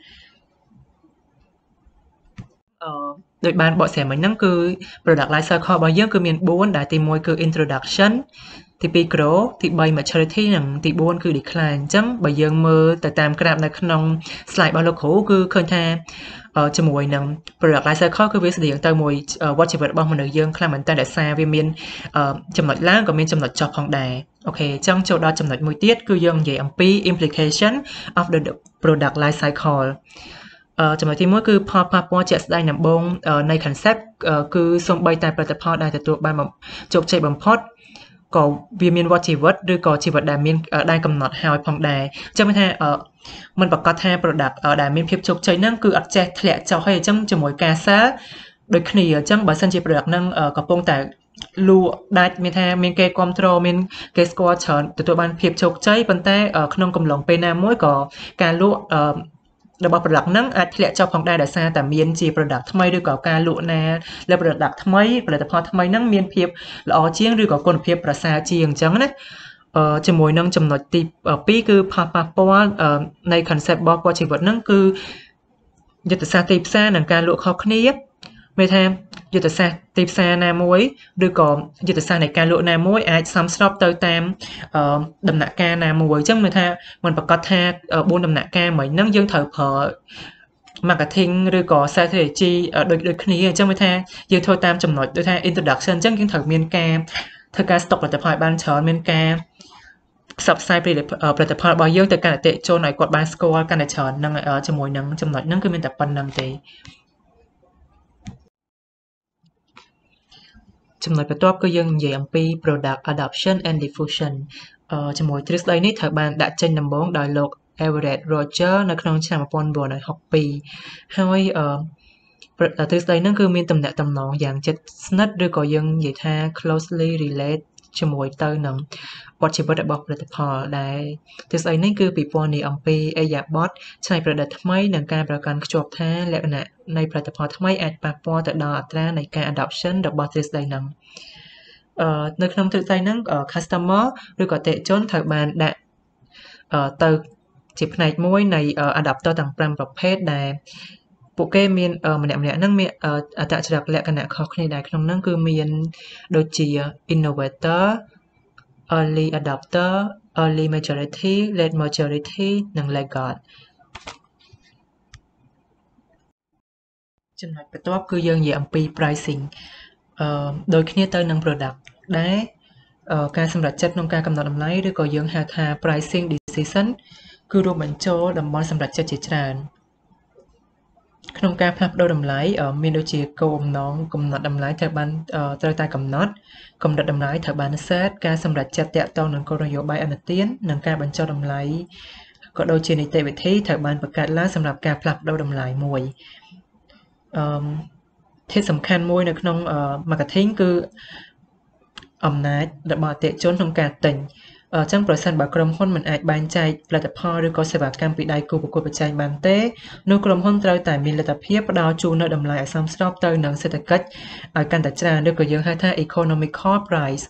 ដោយបានបកស្រាយមិញហ្នឹងគឺ product life cycle របស់យើងគឺមាន4ដែលទី1គឺ introduction ទី2 grow ទី3 maturity និងទី4គឺ decline អញ្ចឹងបើយើងមើលទៅតាមក្រាฟនៅក្នុង slide របស់លោកគ្រូគឺឃើញថាជាមួយនឹង product life cycle គឺវាស្តៀងទៅមួយវត្តជីវិតរបស់មនុស្សយើងខ្លាំងមែនតើដោយសារវាមានចំណុចឡើងក៏មានចំណុចចុះផងដែរអូខេអញ្ចឹងចូលដល់ចំណុចមួយទៀតគឺយើងនិយាយអំពី implication of the product life cycle ចំណុចទី1គឺផលប៉ះពាល់ជាក់ស្ដែងដំបូងនៃ concept គឺសូម្បីតែផលិតផលដែលទទួលបានជោគជ័យបំផុតក៏វាមានវត្តជីវិតឬក៏ជីវិតដែលមានដែលកំណត់ហើយផងដែរអញ្ចឹងមានថាមិនប្រកាសថា product ដែលមានភាពជោគជ័យហ្នឹងគឺអត់ចេះធ្លាក់ចុះហើយអញ្ចឹងជាមួយការ sell ដូចគ្នាអញ្ចឹងបើសិនជា product ហ្នឹងកំពុងតែលក់ដាច់មានថាមានគេគ្រប់គ្រងមានគេស្គាល់ច្រើនទទួលបានភាពជោគជ័យប៉ុន្តែក្នុងកំឡុងពេលណាមួយក៏ការលក់របស់ product ហ្នឹងអាចធ្លាក់ចុះផងដែរដោយសារតែមានជា product ថ្មីឬក៏ការលក់ណាលើ product ថ្មីផលិតផលថ្មីហ្នឹងមានភាពល្អជាងឬក៏គុណភាពប្រសើរជាងអញ្ចឹងណាជាមួយនឹងចំណុចទី2គឺផលប៉ះពាល់នៃ concept របស់ជីវិតហ្នឹងគឺយុទ្ធសាស្ត្រទីផ្សារនិងការលក់ខុសគ្នាមានថាយុទ្ធសាស្ត្រទីផ្សារណាមួយឬក៏យុទ្ធសាស្ត្រនៃការលក់ណាមួយអាចសមស្របទៅតាមដំណាក់កាលណាមួយអញ្ចឹងមានថាមិនប្រកាសថា4ដំណាក់កាលមិញហ្នឹងយើងត្រូវប្រើ marketing ឬក៏ strategy ដូចគ្នាអញ្ចឹងមានថាយើងធ្វើតាមចំណុចដូចថា introduction អញ្ចឹងយើងត្រូវមានការធ្វើការ stock ផលិតផលឲ្យបានច្រើនមានការផ្សព្វផ្សាយផលិតផលរបស់យើងទៅកាន់អតិថិជនឲ្យគាត់បានស្គាល់កាន់តែច្រើននឹងជាមួយនឹងចំណុចហ្នឹងគឺមានតែប៉ុណ្្នឹងទេចំណុចបន្ទាប់គឺយើងនិយាយអំពី product adoption and diffusion ជាមួយទ្រឹស្ដីនេះត្រូវបានដាក់ចេញដំបូងដោយលោក Everett Roger នៅក្នុងឆ្នាំ1962ហើយទ្រឹស្ដីហ្នឹងគឺមានទំនាក់ទំនងយ៉ាងជិតស្និទ្ធឬក៏យើងនិយាយថា closely relate ជាមួយទៅនឹងវត្តជីវិតរបស់ផលិតផលដែលទ្រឹស្ដីនេះគឺពិពណ៌នាអំពីឥរិយាបថច្នៃប្រឌិតថ្មីនិងការប្រកាន់ខ្ជាប់ថាលក្ខណៈនៃផលិតផលថ្មីអាចប៉ះពាល់ទៅដល់អត្រានៃការ adoption របស់ទ្រឹស្ដីហ្នឹងនៅក្នុងទ្រឹស្ដីហ្នឹង customer ឬក៏អតិថិជនត្រូវបានដាក់ទៅជាផ្នែកមួយនៃ adapter ទាំង5ប្រភេទដែលពួកគេមានម្នាក់ៗហ្នឹងមានអត្តចរិតលក្ខណៈខុសគ្នាដែរក្នុងហ្នឹងគឺមានដូចជា innovator early adopter early majority late majority និង laggard ចំណុចបន្ទាប់គឺយើងនិយាយអំពី pricing ដូចគ្នាទៅនឹង product ដែរការសម្រេចចិត្តក្នុងការកំណត់តម្លៃឬក៏យើងហៅថា pricing decision គឺរួមបញ្ចូលតំបន់សម្រេចចិត្តជាច្រើនក្នុងការផ្លាស់ប្ដូរតម្លៃមានដូចជាគោលបំណងកំណត់តម្លៃត្រូវតែកំណត់កម្រិតតម្លៃត្រូវបាន set ការសម្រេចចិត្តទាក់ទងនឹងគោលនយោបាយអនុទាននិងការបញ្ចុះតម្លៃក៏ដូចជានីតិវិធីត្រូវបានបង្កើតឡើងសម្រាប់ការផ្លាស់ប្ដូរតម្លៃមួយធាតុសំខាន់មួយនៅក្នុង marketing គឺអំណាចរបស់អតិថិជនក្នុងការទិញអញ្ចឹងប្រសិនបើក្រុមហ៊ុនមិនអាចបែងចែកផលិតផលឬក៏សេវាកម្មពីដៃគូប្រកួតប្រជែងបានទេនោះក្រុមហ៊ុនត្រូវតែមានលទ្ធភាពផ្ដល់ជូននៅតម្លៃឲ្យសមស្របទៅនឹងសេដ្ឋកិច្ចឲ្យកាន់តែច្រើនឬក៏យើងហៅថា economical price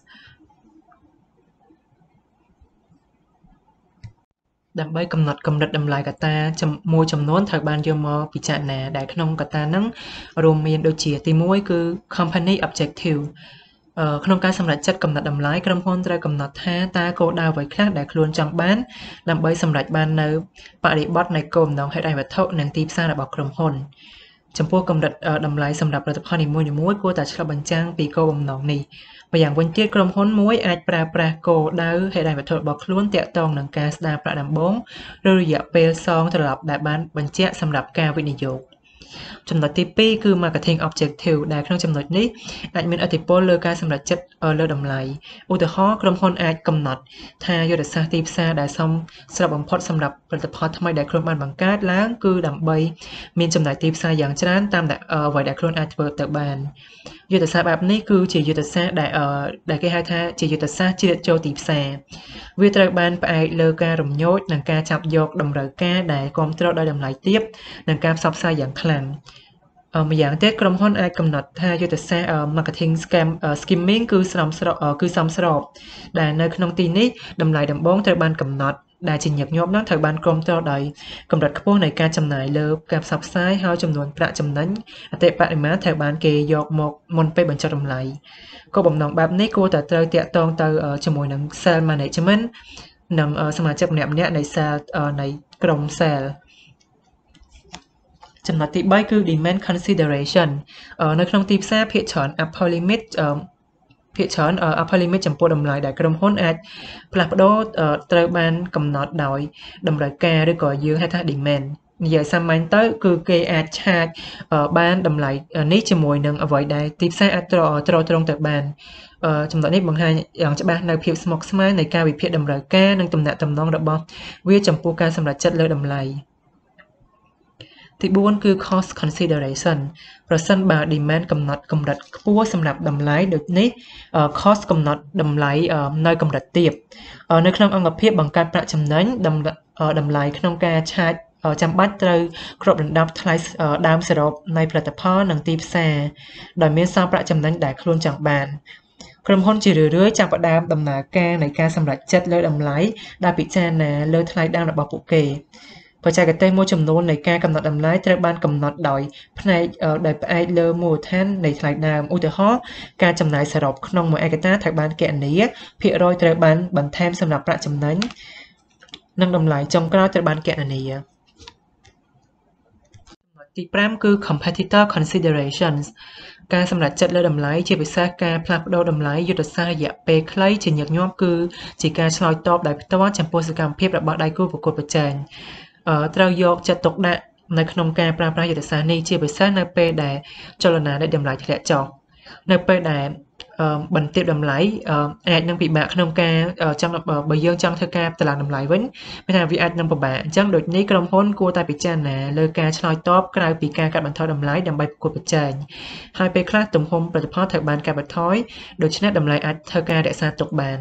ដើម្បីកំណត់កម្រិតតម្លៃកត្តាមួយចំនួនត្រូវបានយកមកពិចារណាដែលក្នុងកត្តាហ្នឹងរួមមានដូចជាទី1គឺ company objective ក្នុងការសម្រេចចិត្តកំណត់តម្លៃក្រុមហ៊ុនត្រូវកំណត់ថាតើគោលដៅអ្វីខ្លះដែលខ្លួនចង់បានដើម្បីសម្រេចបាននៅបរិបទនៃគោលបំណងហេតុឯកវត្ថុនិងទីផ្សាររបស់ក្រុមហ៊ុនចំពោះកម្រិតតម្លៃសម្រាប់ផលិតផលនីមួយៗគួរតែឆ្លុះបញ្ចាំងពីគោលបំណងនេះម្យ៉ាងវិញទៀតក្រុមហ៊ុនមួយអាចប្រើប្រាស់គោលដៅហេដ្ឋារចនាសម្ព័ន្ធរបស់ខ្លួនទាក់ទងនឹងការស្ដារប្រាក់ដំបូងឬរយៈពេលសងត្រឡប់ដែលបានបញ្ជាក់សម្រាប់ការវិនិយោគចំណុចទី2គឺ marketing objective ដែលក្នុងចំណុចនេះអាចមានឥទ្ធិពលលើការសម្រេចចិត្តលើតម្លៃឧទាហរណ៍ក្រុមហ៊ុនអាចកំណត់ថាយុទ្ធសាស្ត្រទីផ្សារដែលសមស្របបំផុតសម្រាប់ផលិតផលថ្មីដែលខ្លួនបានបង្កើតឡើងគឺដើម្បីមានចំណាយទីផ្សារយ៉ាងច្រើនតាមអ្វីដែលខ្លួនអាចធ្វើទៅបានយុទ្ធសាស្ត្របែបនេះគឺជាយុទ្ធសាស្ត្រដែលគេហៅថាជាយុទ្ធសាស្ត្រជ្រៀតចូលទីផ្សារវាត្រូវបានផ្អែកលើការរំញោចនិងការចាប់យកតម្រូវការដែលគ្រប់គ្រងដោយតម្លៃទាបនិងការផ្សព្វផ្សាយយ៉ាងខ្លាំងម្យ៉ាងទៀតក្រុមហ៊ុនអាចកំណត់ថាយុទ្ធសាស្ត្រ marketing skimming គឺសមស្របដែលនៅក្នុងទីនេះតម្លៃដំបូងត្រូវបានកំណត់ដែលជាញឹកញាប់នោះត្រូវបានគ្រប់គ្រងដោយកម្រិតខ្ពស់នៃការចំណាយលើការផ្សព្វផ្សាយហើយចំនួនប្រាក់ចំណេញអតិបរមាត្រូវបានគេយកមកមុនពេលបញ្ចុះតម្លៃគោលបំណងបែបនេះគួរតែត្រូវតាក់ទងទៅជាមួយនឹង sales management និងសមាជិកម្នាក់ៗនៃក្រុម salesចំណុចទី3គឺ demand consideration នៅក្នុងទីផ្សារភាគច្រើន upper limit ចំពោះតម្លៃដែលក្រុមហ៊ុនអាចផ្លាស់ប្ដូរត្រូវបានកំណត់ដោយតម្រូវការឬក៏យើងហៅថា demand និយាយសាមញ្ញទៅគឺគេអាចឆាតបានតម្លៃនេះជាមួយនឹងអ្វីដែលទីផ្សារអាចទ្រទ្រង់ទៅបានចំណុចនេះបង្ហាញយ៉ាងច្បាស់នៅភាពស្មុគស្មាញនៃការវិភាគតម្រូវការនិងទំនាក់ទំនងរបស់វាចំពោះការសម្រេចចិត្តលើតម្លៃទី4គឺ cost consideration ប្រសិនបើ demand កំណត់កម្រិតខ្ពស់សម្រាប់តម្លៃដូចនេះ cost កំណត់តម្លៃនៅកម្រិតទាបនៅក្នុងអង្គភាពបង្កើតប្រាក់ចំណេញតម្លៃក្នុងការឆាតចាំបាច់ត្រូវគ្របដណ្ដប់ថ្លៃដើមសរុបនៃផលិតផលនិងទីផ្សារដោយមានសល់ប្រាក់ចំណេញដែលខ្លួនចង់បានក្រុមហ៊ុនជារឿយៗចាប់ផ្ដើមដំណើរការនៃការសម្រេចចិត្តលើតម្លៃដែលពិចារណាលើថ្លៃដើមរបស់ពួកគេបច្ចេកទេសមួយចំនួននៃការកំណត់តម្លៃត្រូវបានកំណត់ដោយផ្អែកលើមូលដ្ឋាននៃថ្លៃដើមឧទាហរណ៍ការចំណាយសរុបក្នុងមួយឯកតាត្រូវបានគណនាភាគរយត្រូវបានបន្ថែមសម្រាប់ប្រាក់ចំណេញនិងតម្លៃចុងក្រោយត្រូវបានគណនាទី5គឺ competitor considerations ការសម្រេចចិត្តលើតម្លៃជាពិសេសការផ្លាស់ប្ដូរតម្លៃយុទ្ធសាស្ត្ររយៈពេលខ្លីជាញឹកញាប់គឺជាការឆ្លើយតបដោយផ្ទាល់ចំពោះសកម្មភាពរបស់ដៃគូប្រកួតប្រជែងត្រូវយកចិត្តទុកដាក់នៅក្នុងការប្រើប្រាស់យុទ្ធសាស្ត្រនេះជាពិសេសនៅពេលដែលចលនានៃតម្លៃធ្លាក់ចុះនៅពេលដែលបន្ទាបតម្លៃអាចនឹងពិបាកក្នុងការបើយើងចង់ធ្វើការតឡើងតម្លៃវិញមានថាវាអាចនឹងពិបាកអញ្ចឹងដូចនេះក្រុមហ៊ុនគួរតែពិចារណាលើការឆ្លើយតបក្រៅពីការកាត់បន្ថយតម្លៃដើម្បីប្រកួតប្រជែងហើយពេលខ្លះទំហំផលិតផលត្រូវបានកាត់បន្ថយដូច្នេះតម្លៃអាចធ្វើការរក្សាទុកបាន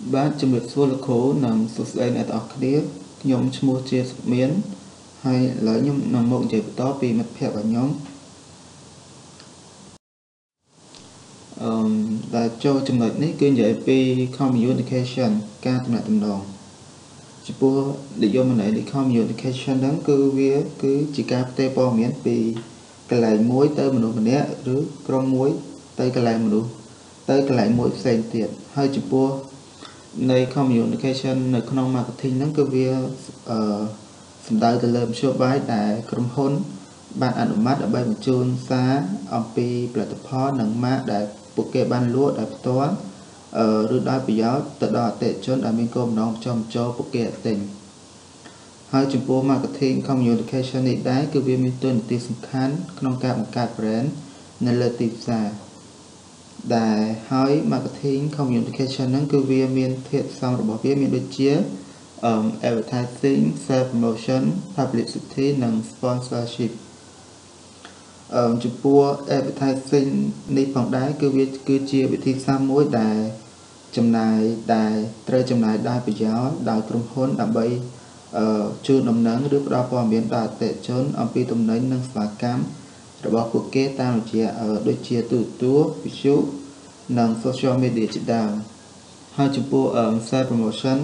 បាទជំរាបសួរលោកគ្រូនិងសួស្តីអ្នកទាំងអស់គ្នាខ្ញុំឈ្មោះជាសុមានហើយឥឡូវខ្ញុំនឹងមកនិយាយបន្តពីមិត្តភ័ក្តិរបស់ខ្ញុំដែលចូលចំណុចនេះគឺនិយាយពី communication ការទំនាក់ទំនងចំពោះនិយមន័យនៃ communication ហ្នឹងគឺវាគឺជាការផ្ទេរព័ត៌មានពីកន្លែងមួយទៅមនុស្សម្នាក់ឬក្រុមមួយទៅកន្លែងមនុស្សទៅកន្លែងមួយផ្សេងទៀតហើយចំពោះនៃ communication នៅក្នុង marketing ហ្នឹងគឺវាសំដៅទៅលើមធ្យោបាយដែលក្រុមហ៊ុនបានអនុម័តដើម្បីបញ្ជូនសារអំពីផលិតផលនិង mark ដែលពួកគេបានលក់ដោយផ្ទាល់ឬដោយប្រយោជន៍ទៅដល់អតិថិជនដែលមានគោលបំណងចំចូលពួកគេទិញហើយចំពោះ marketing communication នេះដែរគឺវាមានតួនាទីសំខាន់ក្នុងការបង្កើត brand នៅលើទីផ្សារដែលហើយ marketing communication ហ្នឹងគឺវាមានធាតុផ្សំរបស់វាមានដូចជា advertising, self promotion, publicity និង sponsorship ចំពោះ advertising នេះផងដែរគឺវាគឺជាវិធីសាស្ត្រមួយដែលចំណាយដែលត្រូវចំណាយដោយប្រយោជន៍ដោយក្រុមហ៊ុនដើម្បីជូនដំណឹងឬផ្ដល់ព័ត៌មានដល់អតិថិជនអំពីទំនិញនិងសេវាកម្មរបស់ពួកគេតាមរយៈដូចជាទូរទស្សន៍ វិទ្យុនិង social media ជាដើមហើយចំពោះ self promotion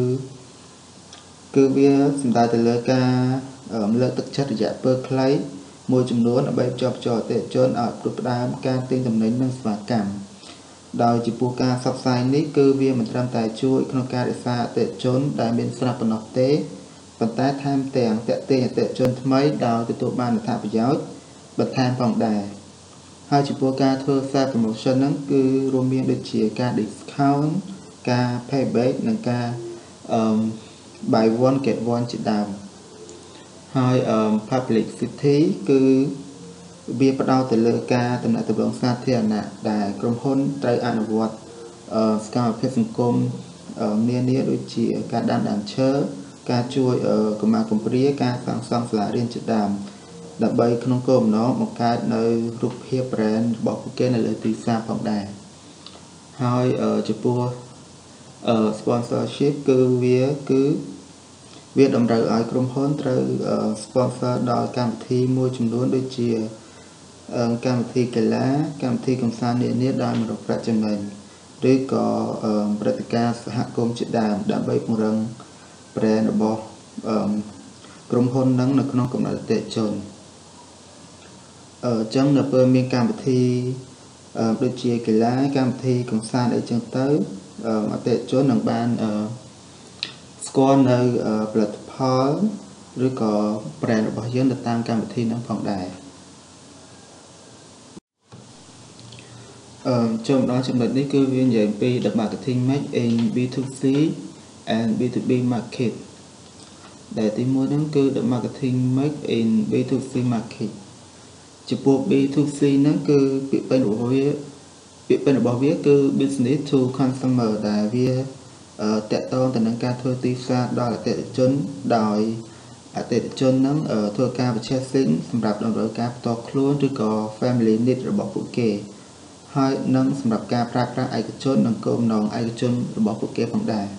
គឺវាសំដៅទៅលើការលើកទឹកចិត្តរយៈពេលខ្លីមួយចំនួនដើម្បីភ្ជាប់ចូលអតិថិជនឲ្យផ្ដួចផ្ដើមការទិញទំនិញនិងសេវាកម្មដោយចំពោះការផ្សព្វផ្សាយនេះគឺវាមិនត្រឹមតែជួយក្នុងការរក្សាអតិថិជនដែលមានស្រាប់ប៉ុណ្ណោះទេប៉ុន្តែថែមទាំងទាក់ទាញអតិថិជនថ្មីដោយទទួលបានអត្ថប្រយោជន៍បន្ថែមផងដែរហើយចំពោះការធ្វើ self promotion ហ្នឹងគឺរួមមានដូចជាការ discount ការ payback និងការbuy one get one ជាដើមហើយpublicity គឺវាផ្ដោតទៅលើការទំនាក់ទំនងសាធារណៈដែលក្រុមហ៊ុនត្រូវអនុវត្តសកម្មភាពសង្គមនានាដូចជាការដាំដើមឈើការជួយកម្មាគំរាការសាងសង់សាលារៀនជាដើមដើម្បីក្នុងគោលបំណងបង្កើតនៅរូបភាព brand របស់ពួកគេនៅលើទីផ្សារផងដែរហើយចំពោះsponsorship គឺវាតម្រូវឲ្យក្រុមហ៊ុនត្រូវ sponsor ដល់កម្មវិធីមួយចំនួនដូចជាកម្មវិធីកីឡាកម្មវិធីកម្សាន្តនានាដោយមិនរកប្រាក់ចំណេញឬក៏ព្រឹត្តិការណ៍សហគមន៍ជាដើមដើម្បីពង្រឹង brand របស់ក្រុមហ៊ុននឹងនៅក្នុងកំណត់អតិថិជនអញ្ចឹងនៅពេលមានកម្មវិធីដូចជាកីឡាកម្មវិធីកម្សាន្តអីចឹងទៅអតិថិជននឹងបានស្គាល់នៅផលិតផលឬក៏ brand របស់យើងទៅតាមកម្មវិធីហ្នឹងផងដែរចូលដល់ចំណុចនេះគឺវានិយាយពី the marketing mix in B2C and B2B market ដែលទីមួយហ្នឹងគឺ the marketing mix in B2C market ចំពោះ B2C ហ្នឹងគឺពាក្យពេចន៍របស់វាគឺ business to consumer ដែលវាតកតងទៅនឹងការធ្វើទីផ្សារដល់អតិថិជនដោយអតិថិជនហ្នឹងធ្វើការ purchasing សម្រាប់តម្រូវការផ្ទាល់ខ្លួនឬក៏ family need របស់ពួកគេហើយនឹងសម្រាប់ការប្រើប្រាស់ឯកជននិងគោលបំណងឯកជនរបស់ពួកគេផងដែរ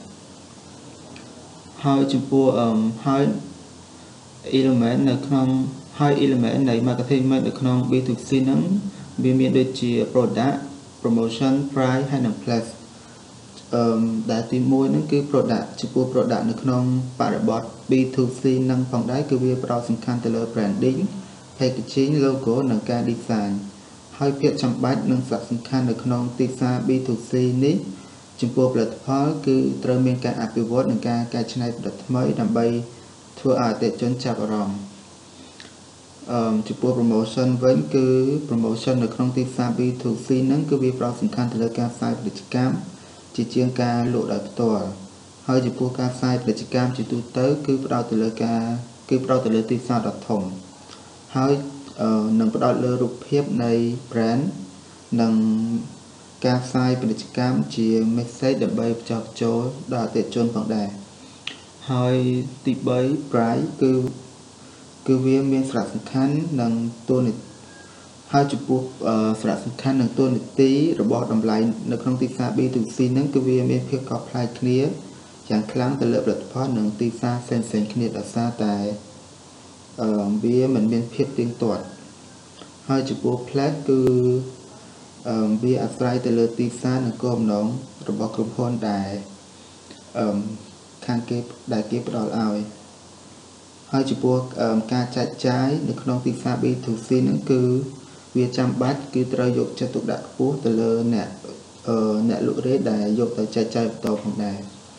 ហើយចំពោះហើយ element នៃ marketing mix នៅក្នុង B2C ហ្នឹងវាមានដូចជា product promotion price ហើយនិង place ដែលទី1ហ្នឹងគឺ product ចំពោះ product នៅក្នុងបរិបទ B2C ហ្នឹងផងដែរគឺវាផ្ដោតសំខាន់ទៅលើ branding packaging logo និងការ design ហើយភាពចាំបាច់និងសារៈសំខាន់នៅក្នុងទីផ្សារ B2C នេះចំពោះផលិតផលគឺត្រូវមានការអភិវឌ្ឍនិងការកែច្នៃផលិតថ្មីដើម្បីធ្វើឲ្យអតិថិជនចាប់អារម្មណ៍ចំពោះ promotion វិញគឺ promotion នៅក្នុងទីផ្សារ B2C ហ្នឹងគឺវាផ្ដោតសំខាន់ទៅលើការផ្សាយពាណិជ្ជកម្មជាជាងការលក់ដោយផ្ទាល់ហើយចំពោះការផ្សាយពាណិជ្ជកម្មជាទូទៅគឺផ្ដោតទៅលើទីផ្សារដ៏ធំហើយនឹងផ្ដោតលើរូបភាពនៃ brand និងការផ្សាយពាណិជ្ជកម្មជា message ដើម្បីបញ្ចុះបញ្ចូលដល់អតិថិជនផងដែរហើយទី3 price គឺវាមានសារៈសំខាន់និងហើយចំពោះសារៈសំខាន់និងតួនាទីរបស់តម្លៃនៅក្នុងទីផ្សារ B2C ហ្នឹងគឺវាមានភាពខុសប្លែកគ្នាយ៉ាងខ្លាំងទៅលើផលិតផលនិងទីផ្សារផ្សេងៗគ្នាដោយសារតែវាមិនមានភាពទៀងទាត់ហើយចំពោះផ្លែកគឺវាអាស្រ័យទៅលើទីផ្សារនិងគោលបំណងរបស់ក្រុមហ៊ុនដែលខាងគេផ្ដល់ឲ្យហើយចំពោះការចែកចាយនៅក្នុងទីផ្សារ B2C ហ្នឹងគឺវាចាំបាច់គឺត្រូវយកចិត្តទុកដាក់ខ្ពស់ទៅលើអ្នកលក់រាយដែលយកទៅចែកចាយបន្តផងដែរ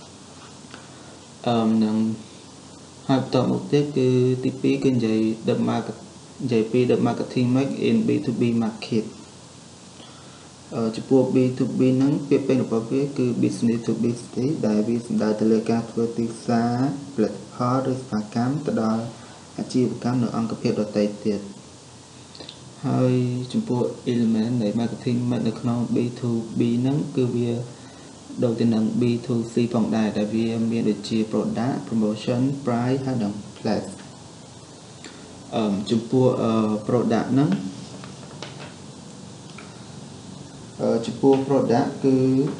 នឹងហើយបន្តមកទៀតគឺទី2គឺនិយាយពី the marketing mix in B2B market ចំពោះ B2B ហ្នឹងពាក្យពេចន៍របស់វាគឺ business to business ដែលវាសំដៅទៅលើការធ្វើទីផ្សារផលិតផលឬសេវាកម្មទៅដល់អាជីវកម្មនៅអង្គភាពដទៃទៀតហើយចំពោះ element នៃ marketing mix នៅក្នុង B2B ហ្នឹងគឺវាដូចទៅនឹង B2C ផងដែរដែលវាមានដូចជា product promotion price ហើយនិង place ចំពោះ product ហ្នឹងចំពោះ product គឺ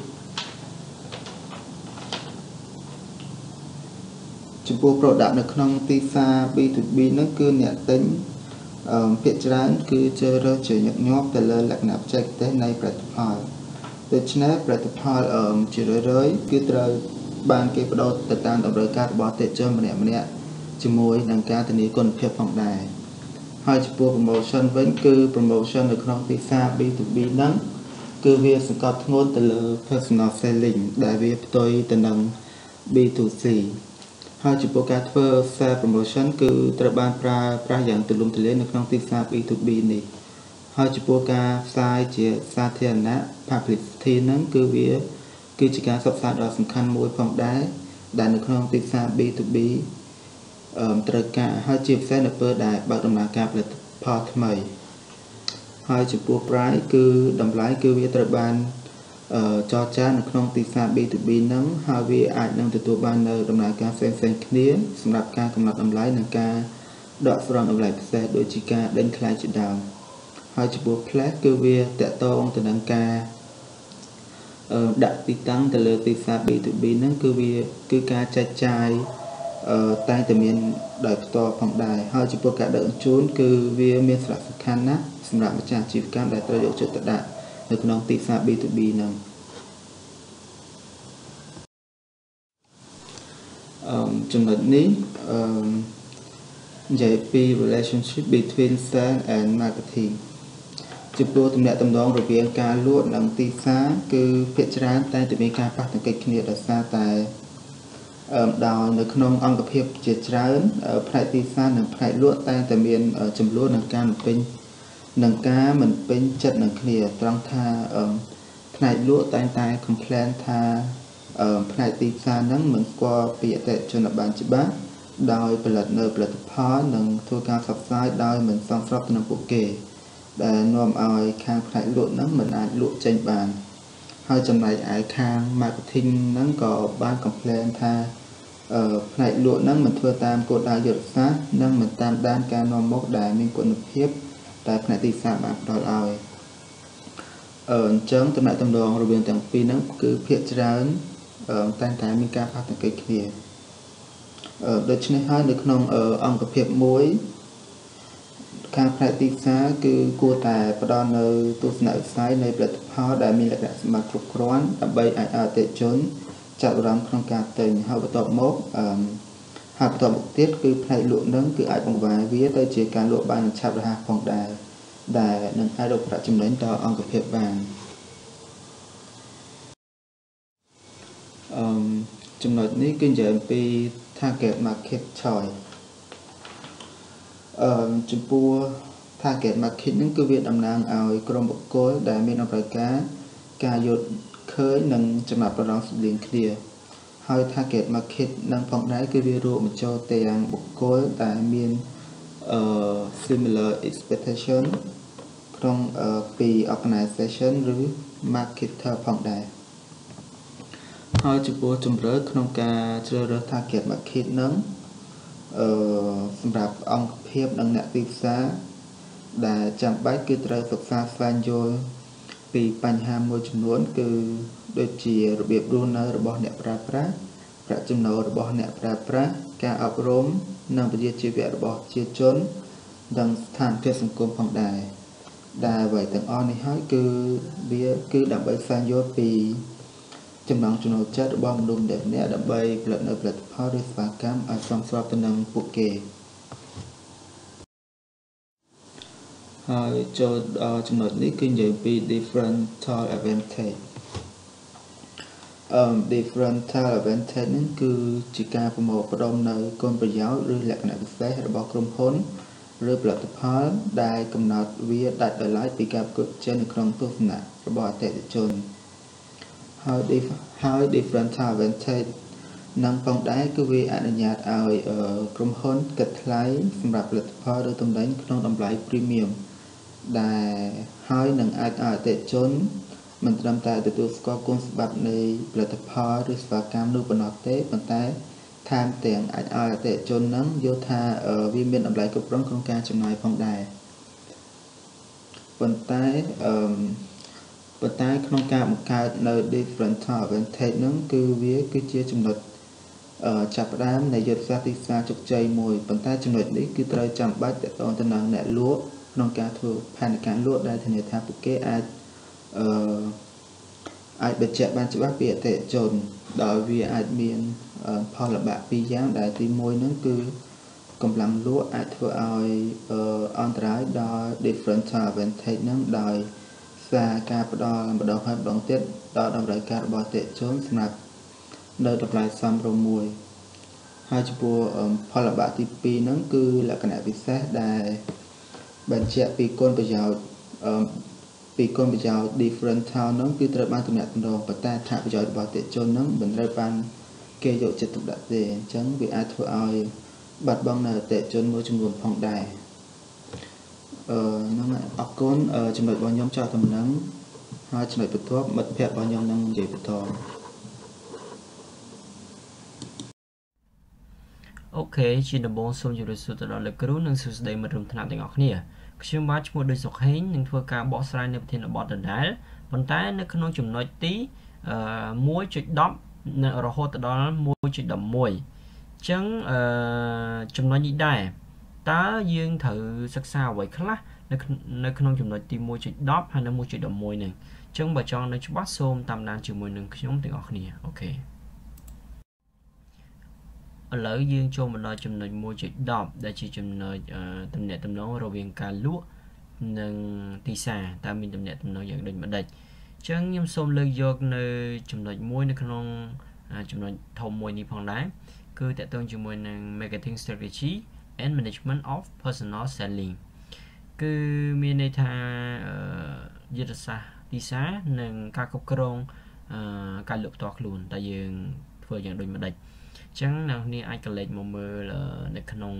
ចំពោះ product នៅក្នុងទីផ្សារ B2B ហ្នឹងគឺអ្នកទិញភាគច្រើនគឺជ្រើសរើសជាញឹកញាប់ទៅលើលក្ខណៈបច្ចេកទេសនៃផលិតផលដូច្នេះផលិតផលជារឿយៗគឺត្រូវបានគេបដូរទៅតាមតម្រូវការរបស់អតិថិជនម្នាក់ៗជាមួយនឹងការធានាគុណភាពផងដែរហើយចំពោះ promotion វិញគឺ promotion នៅក្នុងទីផ្សារ B2B ហ្នឹងគឺវាសង្កត់ធ្ងន់ទៅលើ personal selling ដែលវាផ្ទុយទៅនឹង B2C ហើយចំពោះការធ្វើ sale promotion គឺត្រូវបានប្រើប្រាស់យ៉ាងទូលំទូលាយនៅក្នុងទីផ្សារ B2B នេះហើយចំពោះការផ្សាយជាសាធារណៈ publicity ហ្នឹងគឺវាគឺជាការផ្សព្វផ្សាយដ៏សំខាន់មួយផងដែរដែលនៅក្នុងទីផ្សារ B2B ត្រូវការហើយជាពិសេសនៅពេលដែលបើកដំណើរការផលិតផលថ្មីហើយចំពោះ price គឺតម្លៃគឺវាត្រូវបានចរចានៅក្នុងទីផ្សារ B2B ហ្នឹងហើយវាអាចនឹងទទួលបាននៅដំណើរការផ្សេងៗគ្នាសម្រាប់ការកំណត់តម្លៃនិងការដកស្រង់តម្លៃពិសេសដូចជាការដេញថ្លៃជាដើមហើយចំពោះ place គឺវាតកតងទៅនឹងការដាក់ទីតាំងទៅលើទីផ្សារ B2B ហ្នឹងគឺការចែកចាយតែងតែមានដោយផ្ទាល់ផងដែរហើយចំពោះការដឹកជញ្ជូនគឺវាមានសារៈសំខាន់ណាស់សម្រាប់ម្ចាស់អាជីវកម្មដែលត្រូវយកចិត្តទុកដាក់នៅក្នុងទីផ្សារ B2B ហ្នឹងចំណុចនេះនិយាយពី relationship between sales and marketing ចំពោះទំនាក់ទំនងរវាងការលក់និងទីផ្សារគឺភាគច្រើនតែងតែមានការប៉ះទង្គិចគ្នាដោយសារតែដោយនៅក្នុងអង្គភាពជាច្រើនផ្នែកទីផ្សារនិងផ្នែកលក់តែងតែមានចំនួននឹងការមិនពេញចិត្តនឹងគ្នាត្រង់ថាផ្នែកលក់តែងតែ complain ថាផ្នែកទីផ្សារហ្នឹងមិនស្គាល់ពីអតិថិជនបានច្បាស់ដោយផលិតនៅផលិតផលនិងធ្វើការផ្សព្វផ្សាយដោយមិនសមស្របទៅនឹងពួកគេដែលនាំឲ្យខាងផ្នែកលក់ហ្នឹងមិនអាចលក់ចេញបានហើយចំណែកឯខាង marketing ហ្នឹងក៏បាន complain ថាផ្នែកលក់ហ្នឹងមិនធ្វើតាមគោលដៅយុទ្ធសាស្ត្រនិងមិនតាមដានការនាំមុខដែលមានគុណភាពតែផ្នែកទីផ្សារបានផ្ដល់ឲ្យអញ្ចឹងតំណែងតំណងរវាងទាំងពីរហ្នឹងគឺភាគច្រើនតែងតែមានការប៉ះទង្គិចគ្នាដូច្នេះហើយនៅក្នុងអង្គភាពមួយខាងផ្នែកទីផ្សារគឺគួរតែផ្ដល់នៅទស្សនវិស័យនៃផលិតផលដែលមានលក្ខណៈសម្បត្តិគ្រប់គ្រាន់ដើម្បីឲ្យអតិថិជនចាប់អារម្មណ៍ក្នុងការទិញហើយបន្ទាប់មកទៀតគឺផ្នែកលក់នឹងគឺអាចបង្វែរវាទៅជាការលក់បានឆាប់រហ័សផងដែរដែលនឹងអាចរកប្រាក់ចំណេញដល់អង្គភាពបានចំណុចនេះគឺនិយាយអំពី target market choice ចំពោះ target market ហ្នឹងគឺវាតំណាងឲ្យក្រុមបុគ្គលដែលមានតម្រូវការយល់ឃើញនិងចំណាប់អារម្មណ៍ស្រដៀងគ្នាហើយ target market នឹងផងដែរគឺវារួមបញ្ចូលទាំងបុគ្គលដែលមានsimilar expectation ក្នុងពី organization ឬ marketer ផងដែរហើយចំពោះជំរឿក្នុងការជ្រើសរើស target market ហ្នឹងសម្រាប់អង្គភាពនិងអ្នកទីផ្សារដែលចាំបាច់គឺត្រូវសិក្សាស្វែងយល់ពីបញ្ហាមួយចំនួនគឺដូចជារបៀបរស់នៅរបស់អ្នកប្រើប្រាស់ប្រាក់ចំណូលរបស់អ្នកប្រើប្រាស់ការអប់រំនិងវិជ្ជាជីវៈរបស់ប្រជាជននិងស្ថានភាពសង្គមផងដែរដែលអ្វីទាំងអស់នេះហើយគឺវាគឺដើម្បីស្វែងយល់ពីចំណង់ចំណូលចិត្តរបស់មនុស្សម្នាក់ៗដើម្បីផលិតនៅផលិតផលឬសេវាកម្មឲ្យសមស្របទៅនឹងពួកគេហើយចូលដល់ចំណុចនេះគឺនិយាយពី differential advantage differential advantage នេះគឺជាការប្រមូលផ្ដុំនៅគុណប្រយោជន៍ឬលក្ខណៈពិសេសរបស់ក្រុមហ៊ុនឬផលិតផលដែលកំណត់វាដាច់ដោយឡែកពីការប្រកួតប្រជែងនៅក្នុងទស្សនៈរបស់អតិថិជនហើយ differential advantage នឹងផងដែរគឺវាអនុញ្ញាតឲ្យក្រុមហ៊ុនគិតថ្លៃសម្រាប់ផលិតផលឬទំនិញក្នុងតម្លៃ premium ដែលហើយនឹងអាចឲ្យអតិថិជនមិនត្រឹមតែទទួលស្គាល់គុណសម្បត្តិនៃផលិតផលឬសេវាកម្មនោះប៉ុណ្ណោះទេប៉ុន្តែថែមទាំងអាចឲ្យអតិថិជននឹងយល់ថាវាមានតម្លៃគ្រប់គ្រាន់ក្នុងការចំណាយផងដែរប៉ុន្តែក្នុងការបង្កើតនៅ differential advantage នឹងគឺវាគឺជាចំណុចចាប់ផ្ដើមនៃយុទ្ធសាស្ត្រទីផ្សារជោគជ័យមួយប៉ុន្តែចំណុចនេះគឺត្រូវចាំបាច់ទាក់ទងទៅនឹងអ្នកលក់ក្នុងការធ្វើផែនការលក់ដែលធានាថាពួកគេអាចបញ្ជាក់បានច្បាស់ពីអតិថិជនដោយវាអាចមានផលលំបាកពីរយ៉ាងដែលទី1ហ្នឹងគឺកម្លាំងលក់អាចធ្វើឲ្យអន្តរាយដល់ differential advantage ហ្នឹងដោយសារការផ្ដល់ម្ដងហើយម្ដងទៀតដល់តម្រូវការរបស់អតិថិជនសម្រាប់នៅតម្លៃសមរម្យមួយហើយចំពោះផលលំបាកទី2ហ្នឹងគឺលក្ខណៈពិសេសដែលបញ្ជាក់ពីគុណប្រយោជន៍differential ហ្នឹងគឺត្រូវបានទំនាក់ទំនងប៉ុន្តែអត្ថប្រយោជន៍របស់អតិថិជនហ្នឹងមិនត្រូវបានគេយកចិត្តទុកដាក់ទេអញ្ចឹងវាអាចធ្វើឲ្យបាត់បង់នៅអតិថិជនមួយចំនួនផងដែរហ្នឹងអរគុណចំណុចរបស់ខ្ញុំចោលតំណឹងហើយចំណុចបន្ទាប់មិត្តភ័ក្តិរបស់ខ្ញុំនឹងនិយាយបន្តអូខេជាដំបូងសូមជម្រាបសួរទៅដល់លោកគ្រូនិងសួស្តីមិត្តរួមថ្នាក់ទាំងអស់គ្នាខ្ញុំបាទឈ្មោះដូចសុខហេងនឹងធ្វើការបកស្រាយនៅប្រធានបទដដែលប៉ុន្តែនៅក្នុងចំណុចទី 1.10 រហូតដល់ 1.11 អញ្ចឹងចំណុចនេះដែរតើយើងត្រូវសិក្សាអ្វីខ្លះនៅក្នុងចំណុចទី 1.10 ហើយនៅ 1.11 នេះអញ្ចឹងបើចង់នៅច្បាស់សូមតាមដានជាមួយនឹងខ្ញុំទាំងអស់គ្នាអូខេឥឡូវយើងចូលមកដល់ចំណុច 1.10 ដែលជាចំណុចទំនាក់ទំនងរវាងការលក់និងទីផ្សារតើមានទំនាក់ទំនងយ៉ាងដូចម្ដេចអញ្ចឹងខ្ញុំសូមលើកយកនៅចំណុចមួយនៅក្នុងចំណុចធំមួយនេះផងដែរគឺតកតងជាមួយនឹង marketing strategy and management of personal selling គឺមានន័យថាយុទ្ធសាស្ត្រទីផ្សារនិងការគ្រប់គ្រងការលក់ផ្ទាល់ខ្លួនតើយើងធ្វើយ៉ាងដូចម្ដេចអញ្ចឹងអ្នកនាងអាចកលេចមកមើលនៅក្នុង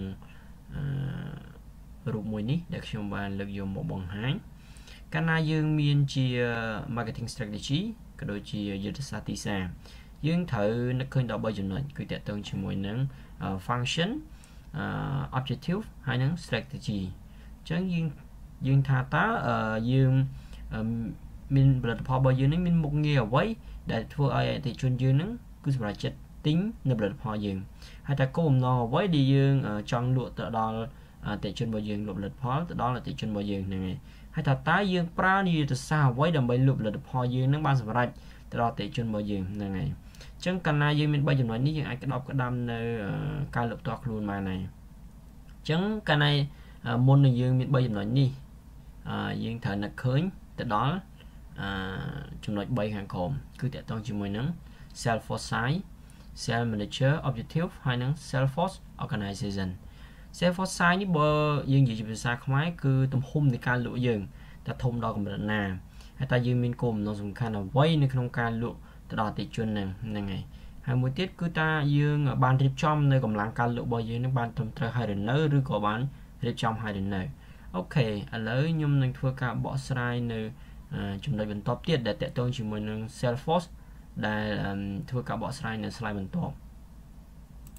រូបមួយនេះដែលខ្ញុំបានលើកយកមកបង្ហាញកាលណាយើងមានជា marketing strategy ក៏ដូចជាយុទ្ធសាស្ត្រទីផ្សារយើងត្រូវនឹកឃើញដល់3ចំណុចគឺតកតងជាមួយនឹង function objective ហើយនឹង strategy អញ្ចឹងយើងថាតើយើងមានផលិតផលរបស់យើងនេះមានមុខងារអ្វីដែលធ្វើឲ្យអតិថិជនយើងនឹងគឺសម្រាប់ចិត្តទិញនៅផលិតផលយើងហើយតែគោលបំណងអ្វីដែលយើងចង់លក់ទៅដល់អតិថិជនរបស់យើងលក់ផលិតផលទៅដល់អតិថិជនរបស់យើងហ្នឹងហើយហើយតើយើងប្រើយុទ្ធសាស្ត្រអ្វីដើម្បីលក់ផលិតផលយើងនឹងបានសម្រេចទៅដល់អតិថិជនរបស់យើងហ្នឹងហើយអញ្ចឹងកាលណាយើងមាន3ចំណុចនេះយើងអាចក្តាប់ក្តាំនៅការលក់ផ្ទាល់ខ្លួនបានហើយអញ្ចឹងកាលណាមុននឹងយើងមាន3ចំណុចនេះយើងត្រូវនឹកឃើញទៅដល់ចំណុច3ខាងក្រោមគឺតកតងជាមួយនឹង sales force size sales manager objective ហើយនឹង sales force organization sales force size នេះបើយើងនិយាយជាភាសាខ្មែរគឺទំហំនៃការលក់យើងតើធំដល់កម្រិតណាហើយតើយើងមានគោលបំណងសំខាន់អ្វីនៅក្នុងការលក់ទៅដល់អតិថិជនហ្នឹងហើយមួយទៀតគឺតើយើងបានរៀបចំនៅកម្លាំងការលក់របស់យើងនឹងបានត្រឹមត្រូវហើយឬនៅឬក៏បានរៀបចំហើយឬនៅអូខេឥឡូវខ្ញុំនឹងធ្វើការបកស្រាយនៅចំណុចបន្ទាប់ទៀតដែលតកតងជាមួយនឹង sales force ដែលធ្វើការបកស្រាយនៅ slide បន្ទាប់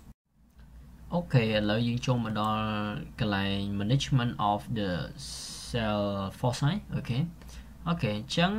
អូខេឥឡូវយើងចូលមកដល់កន្លែង management of the sell foresight ok chẳng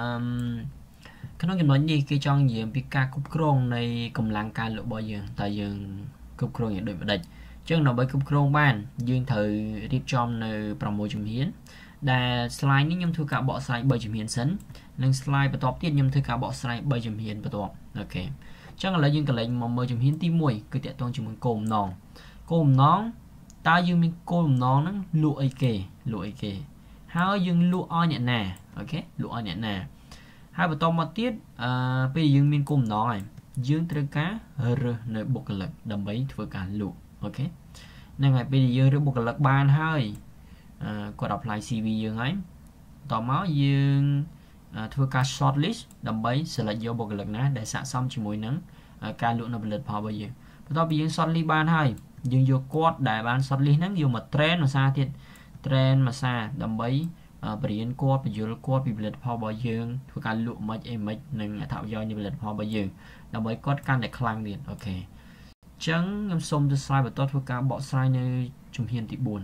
cái nói đi cái trong gì bị ca cúp krong này cùng làng ca lụa bao giờ tại dương cúp krong nhận được địch chẳng nào bởi cúp krong ban dương thời điệp trong nơi promo chùm hiến đà slide ní nhâm thư cả bỏ slide bởi chùm hiến sấn nâng slide bắt top tiết nhâm thư cả bỏ slide bởi chùm hiến bắt top ok chẳng là dương cả lệnh mà mơ chùm hiến tim mùi cứ tiện tôn chùm hiến cồm nón ta dương mình cồm nón nó lụa ấy kề hai dương lụa o nhẹ nè ok lụa o nhẹ nè hai bắt top một tiết bây giờ dương mình cồm nón này dương từ cá rơ nơi bột lực đầm bấy vừa cả lụa ok nên ngày bây giờ dương bột lực ban hơi có đọc lại CV dương ấy tỏ máu dương thưa ca shortlist đầm bấy sẽ là do bột lực ná để sẵn xong chỉ mùi nắng ca lụa nó lực vào bây giờ tao bị dương shortlist ban hơi dương vô quad đại ban shortlist nắng vô một trend mà xa thiệt trend mà xa đầm bấy biển quad bị vô quad bị lực vào bao dương thưa ca lụa mấy em mấy nên thạo do như lực vào bao giờ đầm bấy quad can để khlang điện ok chẳng ngâm xôm từ slide và tốt thưa ca bỏ slide nơi chùm hiền tị buồn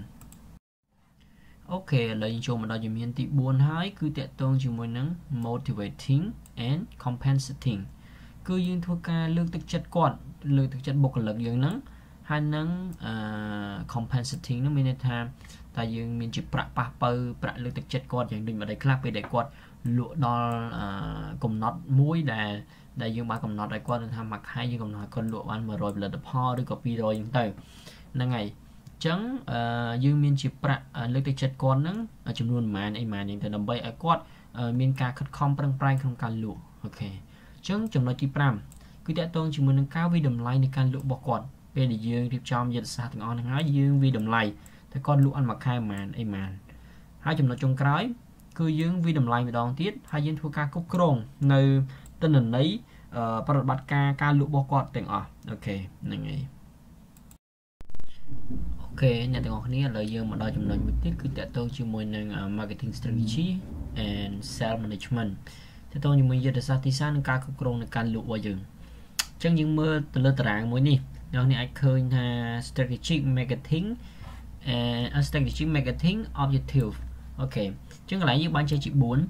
ok lấy cho mình đo chùm hiền tị buồn hai cứ tệ tôn chùm môi nắng motivating and compensating cứ dương thua ca lương thực chất quạt lương thực chất bộc lực dương nắng hai nắng compensating nó mình tham tại dương mình chỉ bạc bạc bơ bạc lương thực chất quạtอย่างđịnh mà đây clap về để quạt lụa đo cùng nót mũi là đại dương ba cầm nọt đại quan tham mặc hai dương cầm nọt con lụa ban mà rồi là đập ho được copy rồi những từ năng ngày trắng dương miên chip lực tích chất con nắng chấm luôn mà này mà những từ đầm bay ở quad miên ca khất com prang prang không can lụa ok trắng chấm nói chip pram cứ để tôn chấm muốn nâng cao vi đầm layในการlụa bọc quad về để dương tiếp trong dịch sát từng on hái dương vi đầm layแต่con lụa ăn mặc hai màn ấy màn hai chấm nói trong cái cứ dương vi đầm lay một đòn tiết hai dương thua ca cúc krong nơi tên là lấy bắt bắt ca lụa bò quạt tiếng ok này ok nhà tiếng này là dương mà đòi chấm nói một tiết cứ tệ tôi chỉ muốn năng marketing strategy and sales management thế tôi như mình giờ để sao thì sao ca cúc krong là ca lụa bao giờ chẳng những mưa từ lơ tràng mới nè đó này ai khơi ha strategic marketing and strategic marketing objective ok chẳng lại như ban chơi chị 4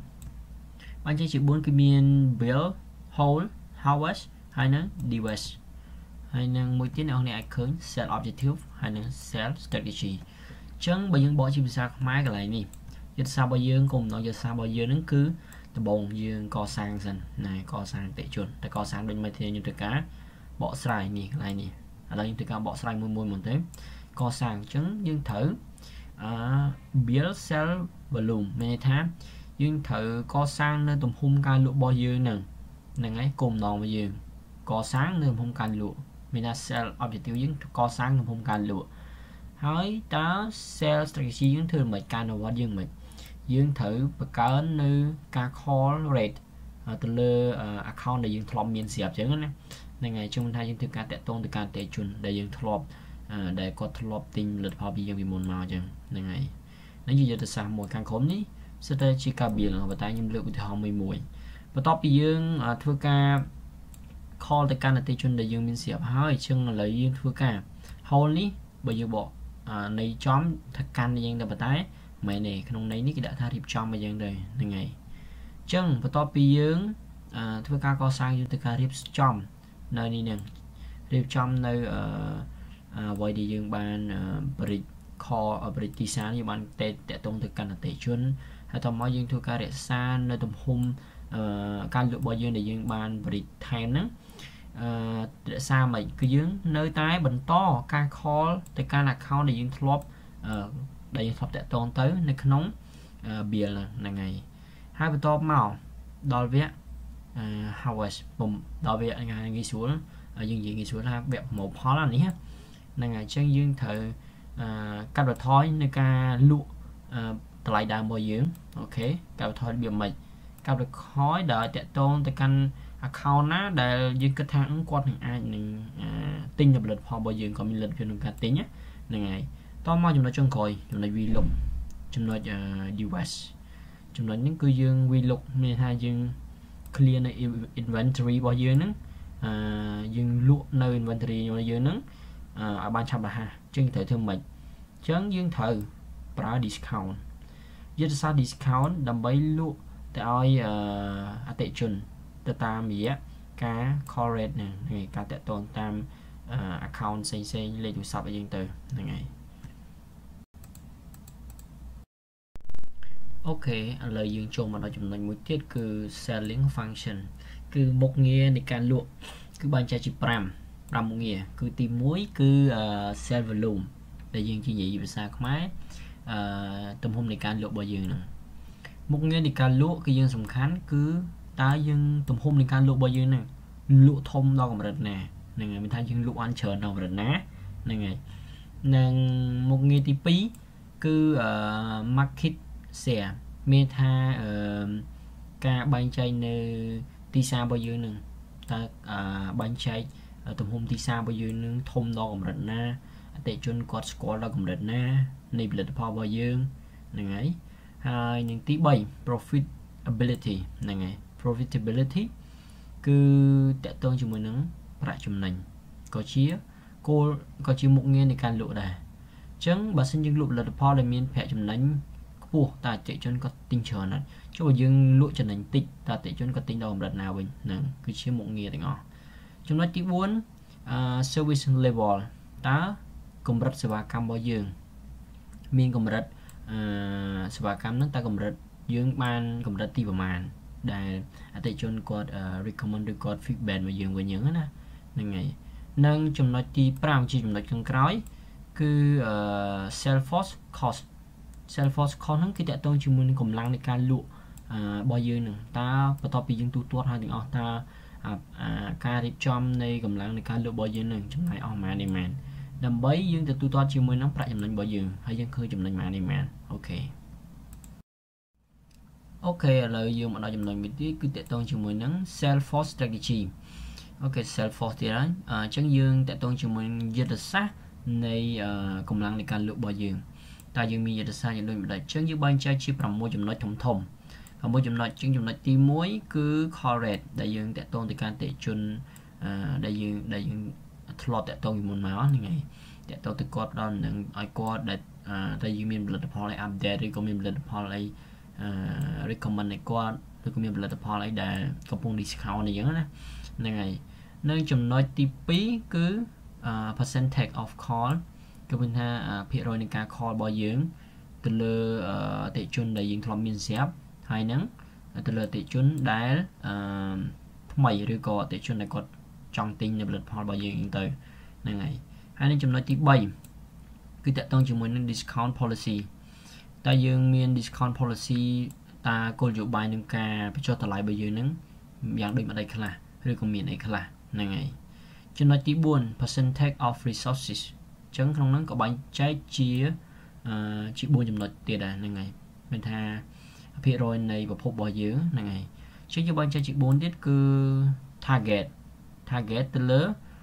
cái miền build hold harvest hay năng device hay năng mỗi tiếng nào này ai khơi sell objective hay năng sell strategy chẳng bây giờ bỏ chim sa máy cái này nè giờ sao bây giờ cùng nó giờ sao bây giờ nó cứ từ bồn dương co sang dần này co sang tệ chuẩn tại co sang bên mai thì như từ cá bỏ xài nè lại nè ở đây từ cá bỏ xài mùi một thế co sang trứng dương thử build sell volume này tham dương thử co sang nơi tùm hung ca lụa bao nhiêu nè nè ấy cùng nòng bao nhiêu co sáng nơi hung ca lụa mình là sell objective dương co sáng nơi hung ca lụa hỏi ta sell strategy dương thường mấy ca nào dương mình dương thử bậc cá nơi ca call rate từ lơ account để dương thọp miền xẹp chứ này ngày chung thay dương từ ca tệ tôn từ ca tệ chuẩn để dương thọp để có thọp tình lượt vào bây giờ vì muốn màu chứ này ngày nếu như giờ từ xa một căn khóm ní sẽ tới chỉ cả biển và tay nhưng lượng thì họ 11 và top bây dương thưa ca call từ ca là tệ chuẩn để dương miền xẹp hỏi chừng là dương thưa ca hold ní bây giờ bỏ này chóm thật can để dương để tay mày này không lấy ní cái đã thay thiệp cho bây giờ đây ngày chân và top bây dương thưa ca có sang dương từ ca thiệp chom nơi đi nè thiệp chom nơi vậy thì dương ban bridge call ở bridge tí sáng như bạn tệ tông từ căn là tệ chuyên hay tầm mọi dương thưa ca để xa nơi tầm hung can lựa bao dương để dương ban bridge thay nữa để xa mà cứ dương nơi tái bình to ca call từ ca là account để dương thọp đây thọp tệ tôn tới nơi nóng bìa là ngày hai bên top màu đo vẽ hours bùm đo vẽ ngày ghi xuống dương gì ghi xuống là vẽ một khó là ní là ngày chân dương thử các vật thói nơi ca lụa lại đàm bồi dưỡng ok các vật thói biểu mạch các vật khói đợi tệ tôn từ căn account á để dương kết thang quan hình ai mình tinh nhập lịch họ bồi dưỡng còn mình lịch cho nó cả tính nhé là ngày to mau chúng nó chân còi chúng nó vi lục chúng nó US chúng nó những cư dương vi lục nên hai dương clear nơi inventory bao nhiêu nữa dương lụa nơi inventory bao nhiêu nữa ở ban trăm là ha trên thể thương mệnh chấn dương thử pra discount យុទ្ធសាស្ត្រ discount ដើម្បីលក់ទៅឲ្យអតិថិជនទៅតាមរយៈការ call rate ហ្នឹងហើយការតាក់ទងតាម account ផ្សេងៗលេខទូរស័ព្ទអីចឹងទៅហ្នឹងហើយអូខេឥឡូវយើងចូលមកដល់ចំណុចមួយទៀតគឺ selling function គឺមុខងារនៃការលក់គឺបែងចែកជា5មុខងារគឺទី1គឺ sell volume ដែលយើងនិយាយភាសាខ្មែរទំហំនៃការលក់របស់យើងហ្នឹងមុខងារនៃការលក់គឺយើងសំខាន់គឺតើយើងទំហំនៃការលក់របស់យើងហ្នឹងលក់ធំដល់កម្រិតណាហ្នឹងហើយមានថាយើងលក់បានច្រើនដល់កម្រិតណាហ្នឹងហើយនិងមុខងារទី2គឺ market share មានថាការបែងចែកនៅទីផ្សាររបស់យើងនឹងតើបែងចែកទំហំទីផ្សាររបស់យើងនឹងធំដល់កម្រិតណាអតិថិជនគាត់ស្គាល់ដល់កម្រិតណានៃផលិតផលរបស់យើងហ្នឹងហើយនឹងទី3 profitability ហ្នឹងហើយ profitability គឺតកតងជាមួយនឹងប្រាក់ចំណេញក៏ជាមុខងារនៃការលក់ដែរអញ្ចឹងបើសិនយើងលក់ផលិតផលដែលមានប្រាក់ចំណេញខ្ពស់តើអតិថិជនគាត់ទិញច្រើនណាស់ចុះបើយើងលក់ចំណេញតិចតើអតិថិជនគាត់ទិញដល់កម្រិតណាវិញហ្នឹងគឺជាមុខងារទាំងអស់ចំណុចទី4 service level តើកម្រិតសេវាកម្មរបស់យើងមានកម្រិតសេវាកម្មហ្នឹងតើកម្រិតយើងបានកម្រិតទីប្រមាណដែលអតិថិជនគាត់ recommend ឬគាត់ feedback មកយើងវិញហ្នឹងណាហ្នឹងហើយនិងចំណុចទី5ជាចំណុចខាងក្រោយគឺ sales force cost ហ្នឹងគឺតកតងជាមួយនឹងកម្លាំងនៃការលក់របស់យើងនឹងតើបន្ទាប់ពីយើងទូទាត់ហើយទាំងអស់តើការរៀបចំនៃកម្លាំងនៃការលក់របស់យើងនឹងចំណាយអស់ប៉ុន្មានដើម្បីយើងទៅទូទាត់ជាមួយនឹងប្រាក់ចំណេញរបស់យើងហើយយើងឃើញចំណេញប៉ុន្មានអូខេឥឡូវយើងមកដល់ចំណុចមួយទៀតគឺតកតងជាមួយនឹង sales force strategy អូខេ sales force ទៀតហើយអញ្ចឹងយើងតកតងជាមួយយុទ្ធសាស្ត្រនៃកម្លាំងនៃការលក់របស់យើងតើយើងមានយុទ្ធសាស្ត្រយ៉ាងដូចម្ដេចអញ្ចឹងយើងបែងចែកជា6ចំណុចធំ6ចំណុចជាងចំណុចទី1គឺ call rate ដែលយើងតាក់ទងទៅកាន់អតិថិជនដែលយើងធ្លាប់តាក់ទងពីមុនមកហ្នឹងហើយតាក់ទងទៅគាត់ដល់នឹងឲ្យគាត់ដែលយើងមានផលិតផលឲ្យ update ឬក៏មានផលិតផលអីrecommend ឲ្យគាត់ឬក៏មានផលិតផលអីដែលកំពុង discount អីចឹងណាហ្នឹងហើយនៅចំណុចទី2គឺ percentage of call គឺមានថាភាគរយនៃការ call របស់យើងទៅលើអតិថិជនដែលយើងធ្លាប់មានស្រាប់ហើយហ្នឹងទៅលើអតិថិជនដែលថ្មីឬក៏អតិថិជនដែលគាត់ចង់ទិញនៅផលិតផលរបស់យើងទៅហ្នឹងហើយនៅចំណុចទី3គឺតកតងជាមួយនឹង discount policy តើយើងមាន discount policy តើគោលនយោបាយនឹងការបញ្ចុះតម្លៃរបស់យើងហ្នឹងយ៉ាងដូចម្ដេចខ្លះឬក៏មានអីខ្លះហ្នឹងហើយចំណុចទី4 percentage of resources អញ្ចឹងក្នុងហ្នឹងក៏បែងចែកជា4ចំណុចទៀតដែរហ្នឹងហើយមានថាភាគរយនៃប្រភពរបស់យើងហ្នឹងហើយជាយើងបែងចែកជា4ទៀតគឺ target ទៅលើ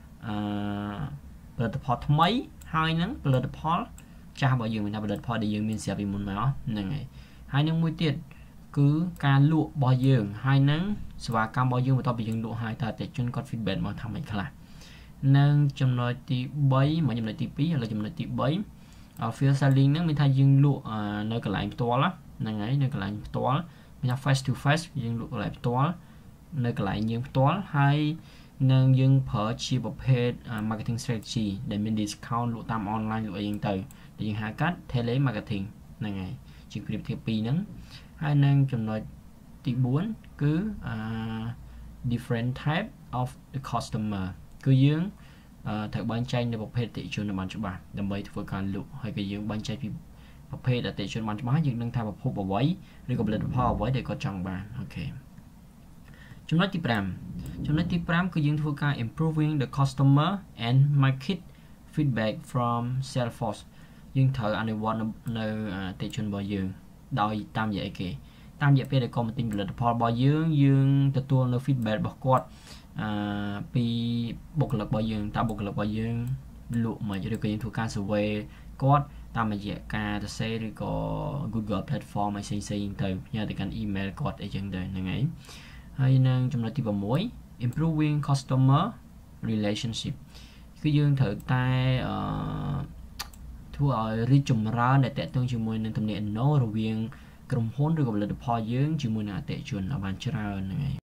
ផលិតផលថ្មីហើយនឹងផលិតផលចាស់របស់យើងមានថាផលិតផលដែលយើងមានស្រាប់ពីមុនមកហ្នឹងហើយនឹងមួយទៀតគឺការលក់របស់យើងហើយនឹងសេវាកម្មរបស់យើងបន្ទាប់ពីយើងលក់ហើយតើអតិថិជនគាត់ feedback មកថាម៉េចខ្លះនិងចំណុចទី3មកចំណុចទី2ឥឡូវចំណុចទី3 field selling ហ្នឹងមានថាយើងលក់នៅកន្លែងផ្ទាល់ហ្នឹងហើយនៅកន្លែងផ្ទាល់មានថា face to face យើងលក់កន្លែងផ្ទាល់នៅកន្លែងយើងផ្ទាល់ហើយនឹងយើងប្រើជាប្រភេទ marketing strategy ដែលមាន discount លក់តាម online លក់អីហ្នឹងទៅដែលយើងហៅកាត់ tele marketing ហ្នឹងហើយជាប្រៀបធៀបពីរហ្នឹងហើយនឹងចំណុចទី4គឺdifferent type of the customer គឺយើងត្រូវបែងចែកនៅប្រភេទអតិថិជនឲ្យបានច្បាស់ដើម្បីធ្វើការលក់ហើយក៏យើងបែងចែកពីប្រភេទអតិថិជនបានច្បាស់យើងនឹងថាប្រភពអ្វីឬក៏ផលិតផលអ្វីដែលគាត់ចង់បានអូខេចំណុចទី5គឺយើងធ្វើការ improving the customer and market feedback from sales force យើងត្រូវអនុវត្តនៅអតិថិជនរបស់យើងដោយតាមរយៈអីគេតាមរយៈពេលដែលគាត់មកទិញផលិតផលរបស់យើងទទួលនៅ feedback របស់គាត់ពីបុគ្គលិករបស់យើងតើបុគ្គលិករបស់យើងលក់មិនឬក៏យើងធ្វើការ survey គាត់តាមរយៈការសរសេរឬក៏ Google platform ឲ្យផ្សេងៗទៅផ្ញើទៅកាន់ email គាត់អីចឹងទៅហ្នឹងហើយនឹងចំណុចទី6 improving customer relationship គឺយើងត្រូវតែធ្វើឲ្យរីកចម្រើនដែលតេតឹងជាមួយនឹងទំនាក់ទំនងរវាងក្រុមហ៊ុនឬក៏ផលិតផលយើងជាមួយនឹងអតិថិជនឲ្យបានច្រើនហ្នឹងហើយ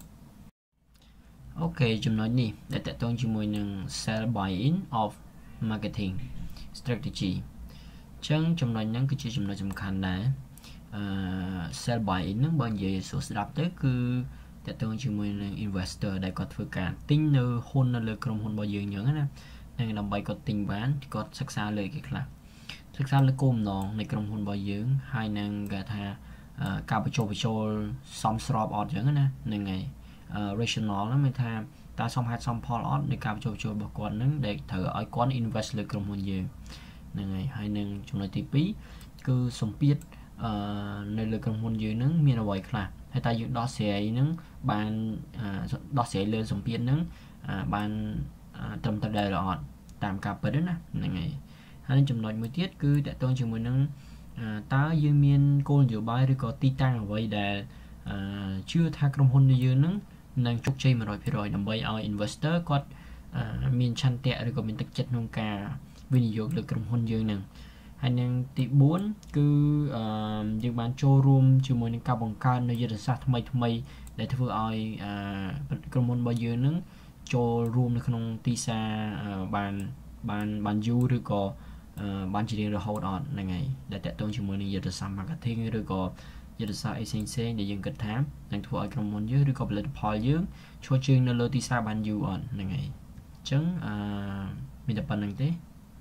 អូខេចំណុចនេះដែលតកតងជាមួយនឹង sell buy-in of marketing strategy អញ្ចឹងចំណុចហ្នឹងគឺជាចំណុចសំខាន់ដែរsell buy-in ហ្នឹងបើនិយាយសួរស្ដាប់ទៅគឺតកតងជាមួយនឹង investor ដែលគាត់ធ្វើការទិញនៅហ៊ុននៅលើក្រុមហ៊ុនរបស់យើងអញ្ចឹងណានឹងដើម្បីគាត់ទិញបានគាត់សិក្សាលើគេខ្លះសិក្សាលើគោលបំណងនៃក្រុមហ៊ុនរបស់យើងហើយនឹងគេថាការបញ្ចូលសមស្របអត់អញ្ចឹងណាហ្នឹងហើយrational ហ្នឹងមានថាតើសមហេតុសមផលអត់នៃការបញ្ចូលរបស់គាត់ហ្នឹងដែលត្រូវឲ្យគាត់ invest លើក្រុមហ៊ុនយើងហ្នឹងហើយនឹងចំណុចទី2គឺសម្ពាធនៅលើក្រុមហ៊ុនយើងហ្នឹងមានអ្វីខ្លះហើយតើយើងដោះស្រាយហ្នឹងបានដោះស្រាយលើសម្ពាធហ្នឹងបានត្រឹមត្រូវដែរឬអត់តាមការពិតណាហ្នឹងហើយចំណុចមួយទៀតគឺតកតងជាមួយនឹងតើយើងមានគោលនយោបាយឬក៏ទីតាំងអ្វីដែលជឿថាក្រុមហ៊ុនយើងហ្នឹងនឹងជោគជ័យ 100% ដើម្បីឲ្យ investor គាត់មានឆន្ទៈឬក៏មានទឹកចិត្តក្នុងការវិនិយោគលើក្រុមហ៊ុនយើងហ្នឹងហើយនឹងទី4គឺយើងបានចូលរួមជាមួយនឹងការបង្កើននូវយុទ្ធសាស្ត្រថ្មីដែលធ្វើឲ្យក្រុមហ៊ុនរបស់យើងហ្នឹងចូលរួមនៅក្នុងទីផ្សារបានយូរឬក៏បានជារៀងរហូតអត់ហ្នឹងហើយដែលតកតងជាមួយនឹងយុទ្ធសាស្ត្រ marketing ឬក៏យុទ្ធសាស្ត្រអីផ្សេងៗដែលយើងគិតថានឹងធ្វើឲ្យក្រុមហ៊ុនយើងឬក៏ផលិតផលយើងឈរជើងនៅលើទីផ្សារបានយូរអត់ហ្នឹងហើយអញ្ចឹងមានតែប៉ុណ្្នឹងទេឥ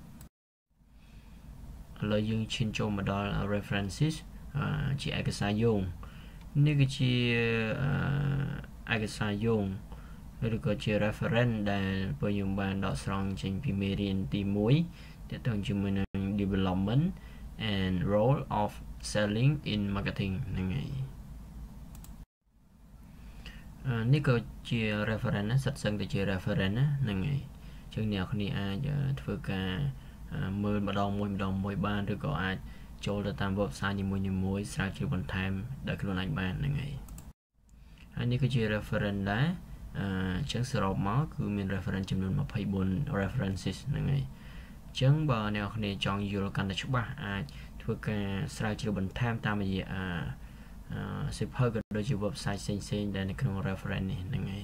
ឡូវយើងឈានចូលមកដល់ references ជាឯកសារយោងនេះគឺជាឯកសារយោងឬក៏ជា reference ដែលពួកយើងបានដកស្រង់ចេញពីមេរៀនទី1ទាក់ទងជាមួយនឹង development and role of selling in marketing ហ្នឹងហើយនេះក៏ជា reference ណាសិតសឹងតែជា reference ណាហ្នឹងហើយអញ្ចឹងអ្នកនរអាចធ្វើការមើលម្ដងមួយបានឬក៏អាចចូលទៅតាម website នីមួយៗស្រាវជ្រាវបន្ថែមដោយខ្លួនឯងបានហ្នឹងហើយហើយនេះគឺជា reference ដែរអញ្ចឹងសរុបមកគឺមាន reference ចំនួន24 references ហ្នឹងហើយអញ្ចឹងបើអ្នកនរចង់យល់កាន់តែច្បាស់អាចធ្វើការស្រាវជ្រាវបន្ថែមតាមរយៈសិភៅក៏ដូចជា website ផ្សេងៗដែលនៅក្នុង reference នេះហ្នឹងហើយ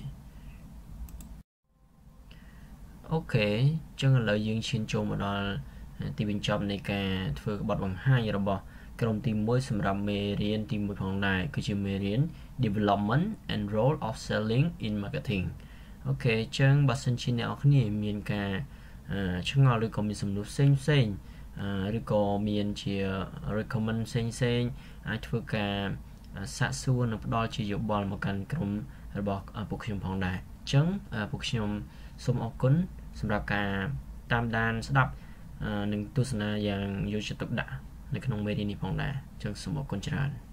អូខេអញ្ចឹងឥឡូវយើងឈានចូលមកដល់ទីបញ្ចប់នៃការធ្វើបទបង្ហាញរបស់ក្រុមទី1សម្រាប់មេរៀនទី1ផងដែរគឺជាមេរៀន Development and Role of Selling in Marketing អូខេអញ្ចឹងបើសិនជាអ្នកនរគ្នាមានការឆ្ងល់ឬក៏មានសំណួរផ្សេងឬក៏មានជា recommend ផ្សេងអាចធ្វើការសាកសួរនិងផ្ដល់ជាយោបល់មកកាន់ក្រុមរបស់ពួកខ្ញុំផងដែរអញ្ចឹងពួកខ្ញុំសូមអរគុណសម្រាប់ការតាមដានស្ដាប់និងទស្សនាយ៉ាងយកចិត្តទុកដាក់នៅក្នុងមេរៀននេះផងដែរអញ្ចឹងសូមអរគុណច្រើន